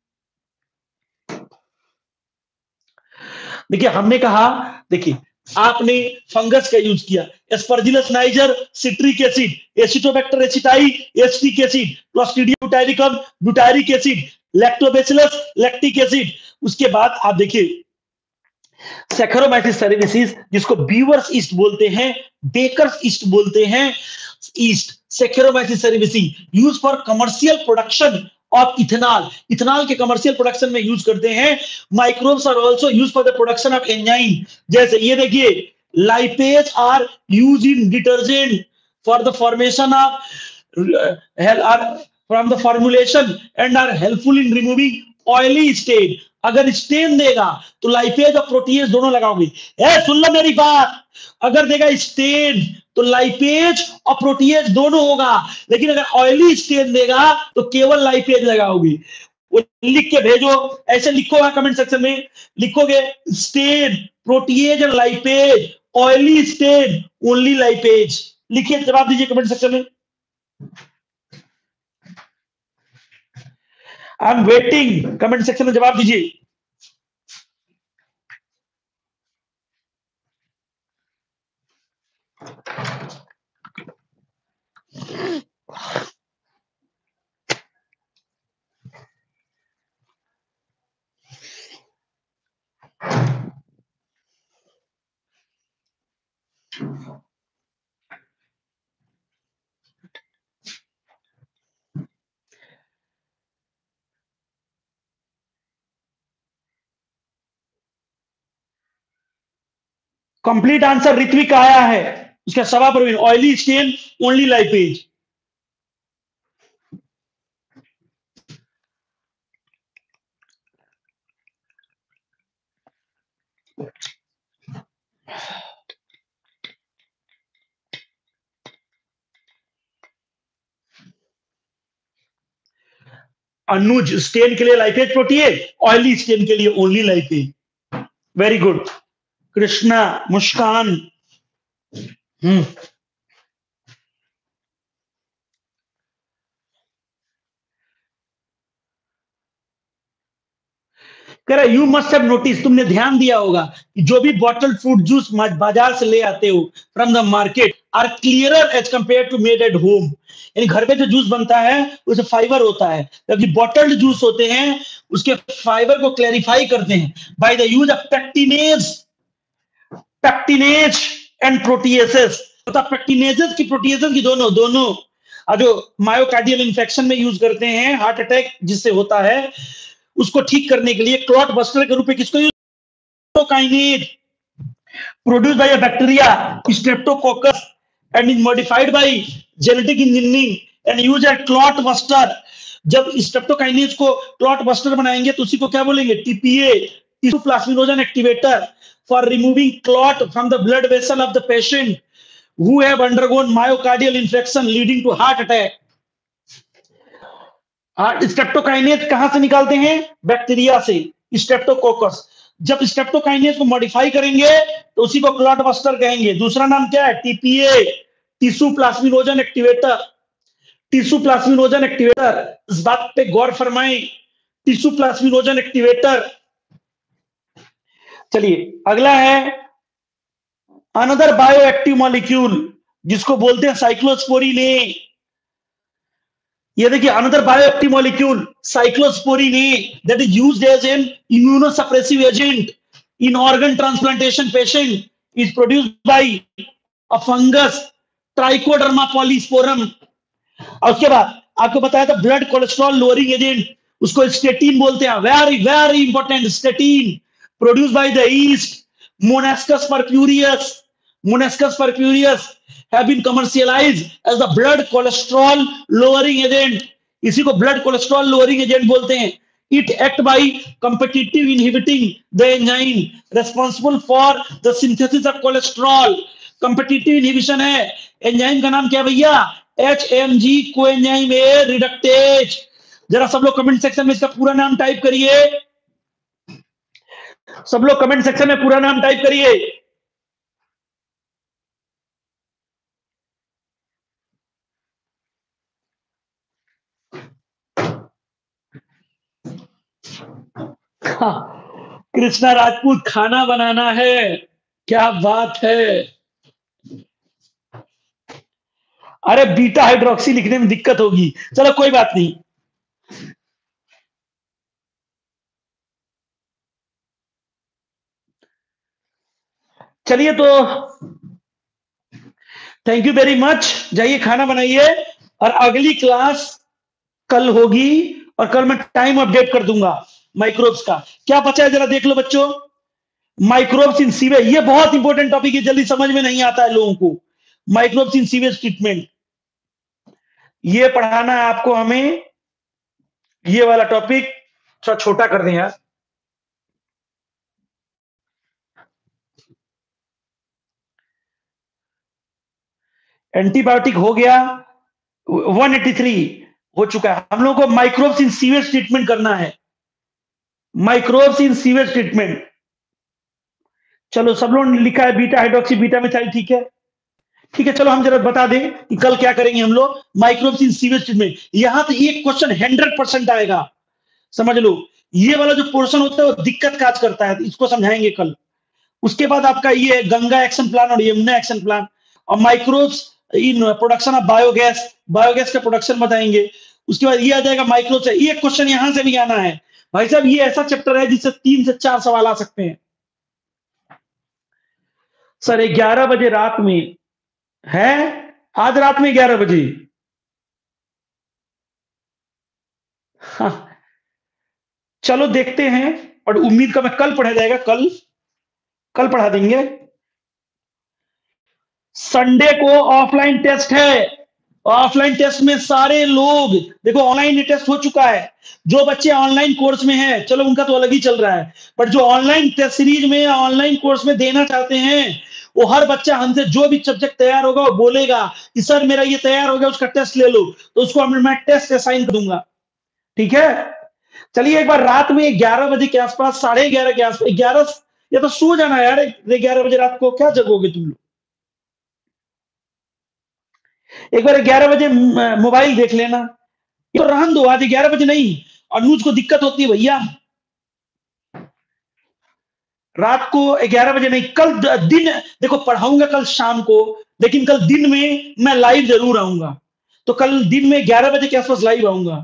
Speaker 1: देखिए, हमने कहा, देखिए आपने फंगस का यूज किया, Aspergillus niger citric acid, Acetobacter aceti acetic acid, Clostridium butyricum butyric acid, Lactobacillus lactic acid. उसके बाद आप देखिए सैकरोमाइसिस सेरेविसिस, जिसको बीवर्स ईस्ट बोलते हैं, बेकर्स ईस्ट बोलते हैं, yeast Saccharomyces cerevisiae use for commercial production of ethanol के कमर्शियल प्रोडक्शन में यूज करते हैं। Microbes are also use for the production of enzyme. जैसे ये देखिए, lipase are use in detergent for the formation of from the formulation and are helpful in removing oily stain. अगर stain देगा तो lipase और protease दोनों लगाओगे। सुन लो मेरी बात, अगर देगा स्टेन तो लाइपेज और प्रोटीएज दोनों होगा, लेकिन अगर ऑयली स्टेन देगा तो केवल लाइपेज लगाओगे। वो लिख के भेजो, ऐसे लिखो वहां कमेंट सेक्शन में, लिखोगे stain, protease and lipase, oily stain, only lipase, लिखिए, जवाब दीजिए कमेंट सेक्शन में। I am waiting, comment section में जवाब दीजिए। कंप्लीट आंसर ऋत्विक का आया है, उसका सवा Praveen, oily stain, only lipase. Anuj, stain के लिए लाइपेज प्रोटीएज, ऑयली स्टेन के लिए only lipase. Very good. Krishna, Muskan, कह रहा यू मस्ट हैव नोटिस, तुमने ध्यान दिया होगा कि जो भी बॉटल फ्रूट जूस बाजार से ले आते हो from the market are clearer as compare to made at home. यानी घर पे जो जूस बनता है उसमें फाइबर होता है, जबकि बॉटल्ड जूस होते हैं उसके फाइबर को क्लैरिफाई करते हैं by the use of pectinase, pectinase and proteases. Pectinases की प्रोटीएसेस की दोनों दोनों जो मायोकार्डियल इंफेक्शन में यूज करते हैं, हार्ट अटैक जिससे होता है उसको ठीक करने के लिए, क्लॉट बस्टर के रूप में किसको use, streptokinase produced by a bacteria Streptococcus and is modified by genetic engineering and use at clot buster. जब स्ट्रेप्टोकाइनेज को क्लॉट बस्टर बनाएंगे तो उसी को क्या बोलेंगे, TPA, tissue plasminogen activator for removing clot from the blood vessel of the patient who have undergone myocardial infection leading to heart attack। Streptokinase कहां से निकालते हैं, बैक्टीरिया से, स्ट्रेप्टोकोकस। जब स्ट्रेप्टोकाइनेज को मॉडिफाई करेंगे तो उसी को क्लॉट बस्टर कहेंगे। दूसरा नाम क्या है, TPA, tissue plasminogen activator. Tissue plasminogen activator, इस बात पे गौर फरमाएं, टिश्यू प्लाज्मिनोजन एक्टिवेटर। चलिए अगला है अनदर बायोएक्टिव मॉलिक्यूल जिसको बोलते हैं साइक्लोस्पोरिन ए। ये देखिए another bioactive molecule cyclosporin A that is used as an immunosuppressive agent in organ transplantation patient is produced by a fungus trichoderma polysporum. और उसके बाद आपको बताया था ब्लड कोलेस्ट्रॉल लोअरिंग एजेंट, उसको स्टेटिन बोलते हैं, very very important, statin produced by the yeast monascus purpureus. Monaskos purpureus have been commercialized as the blood cholesterol lowering agent। इसी को blood cholesterol lowering agent बोलते हैं। It act by competitive inhibiting the enzyme responsible for the synthesis of cholesterol। competitive inhibition है। Enzyme का नाम क्या भैया, HMG coenzyme A reductase. जरा सब लोग कमेंट सेक्शन में इसका पूरा नाम टाइप करिए, सब लोग कमेंट सेक्शन में पूरा नाम टाइप करिए। कृष्णा राजपूत, खाना बनाना है, क्या बात है। अरे बीटा हाइड्रोक्सी लिखने में दिक्कत होगी, चलो कोई बात नहीं। चलिए तो थैंक यू वेरी मच, जाइए खाना बनाइए, और अगली क्लास कल होगी और कल मैं टाइम अपडेट कर दूंगा माइक्रोब्स का। क्या बचा है जरा देख लो बच्चों, माइक्रोब्स इन सीवेज, ये बहुत इंपॉर्टेंट टॉपिक है, जल्दी समझ में नहीं आता है लोगों को। माइक्रोब्स इन सीवेज ट्रीटमेंट, ये पढ़ाना है आपको हमें, ये वाला टॉपिक थोड़ा छोटा कर दें यार। एंटीबायोटिक हो गया 183, हो चुका है। हम लोगों को माइक्रोब्स इन सीवेज ट्रीटमेंट करना है, माइक्रोब्स इन सीवेज ट्रीटमेंट। चलो सब लोगों ने लिखा है बीटा हाइड्रोक्सी बीटा मिथाइल, ठीक है ठीक है। चलो हम जरा बता दें कि कल क्या करेंगे हम लोग, माइक्रोब्स इन सीवेज ट्रीटमेंट। यहां तो एक क्वेश्चन 100% आएगा, समझ लो। ये वाला जो पोर्शन होता है वो दिक्कत काज करता है, इसको समझाएंगे कल। उसके बाद आपका ये गंगा एक्शन प्लान और यमुना एक्शन प्लान और microbes in production of biogas, biogas का प्रोडक्शन बताएंगे। उसके बाद ये आ जाएगा माइक्रोब्स, ये क्वेश्चन यहां से भी आना है भाई साहब। ये ऐसा चैप्टर है जिससे 3 से 4 सवाल आ सकते हैं। सर 11 बजे रात में है, आज रात में 11 बजे। हाँ, चलो देखते हैं, और उम्मीद का मैं कल पढ़ा जाएगा, कल कल पढ़ा देंगे। संडे को ऑफलाइन टेस्ट है, ऑफलाइन टेस्ट में सारे लोग देखो, ऑनलाइन टेस्ट हो चुका है। जो बच्चे ऑनलाइन कोर्स में हैं, चलो उनका तो अलग ही चल रहा है, बट जो ऑनलाइन टेस्ट सीरीज में ऑनलाइन कोर्स में देना चाहते हैं, वो हर बच्चा हमसे जो भी सब्जेक्ट तैयार होगा वो बोलेगा कि सर मेरा ये तैयार हो गया, उसका टेस्ट ले लो, तो उसको मैं टेस्ट असाइन कर दूंगा, ठीक है। चलिए एक बार रात में 11 बजे के आसपास, 11:30 के आसपास, 11 या तो सो जाना यार, 11 बजे रात को क्या जगोगे तुम लोग। एक बार 11 बजे मोबाइल देख लेना, ये तो रहन दो, आज 11 बजे नहीं, अनुज को दिक्कत होती है भैया। रात को 11 बजे नहीं, कल दिन देखो पढ़ाऊंगा कल शाम को, लेकिन कल दिन में मैं लाइव जरूर आऊंगा। तो कल दिन में 11 बजे के आसपास लाइव आऊंगा।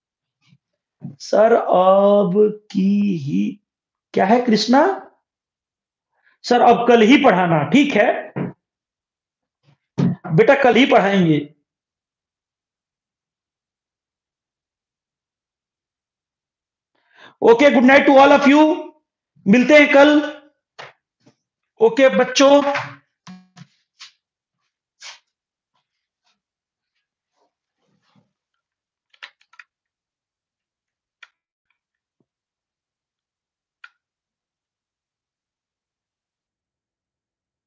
Speaker 1: सर अब की ही क्या है कृष्णा, सर अब कल ही पढ़ाना, ठीक है बेटा, कल ही पढ़ाएंगे। Okay, good night to all of you, मिलते हैं कल। ओके बच्चों।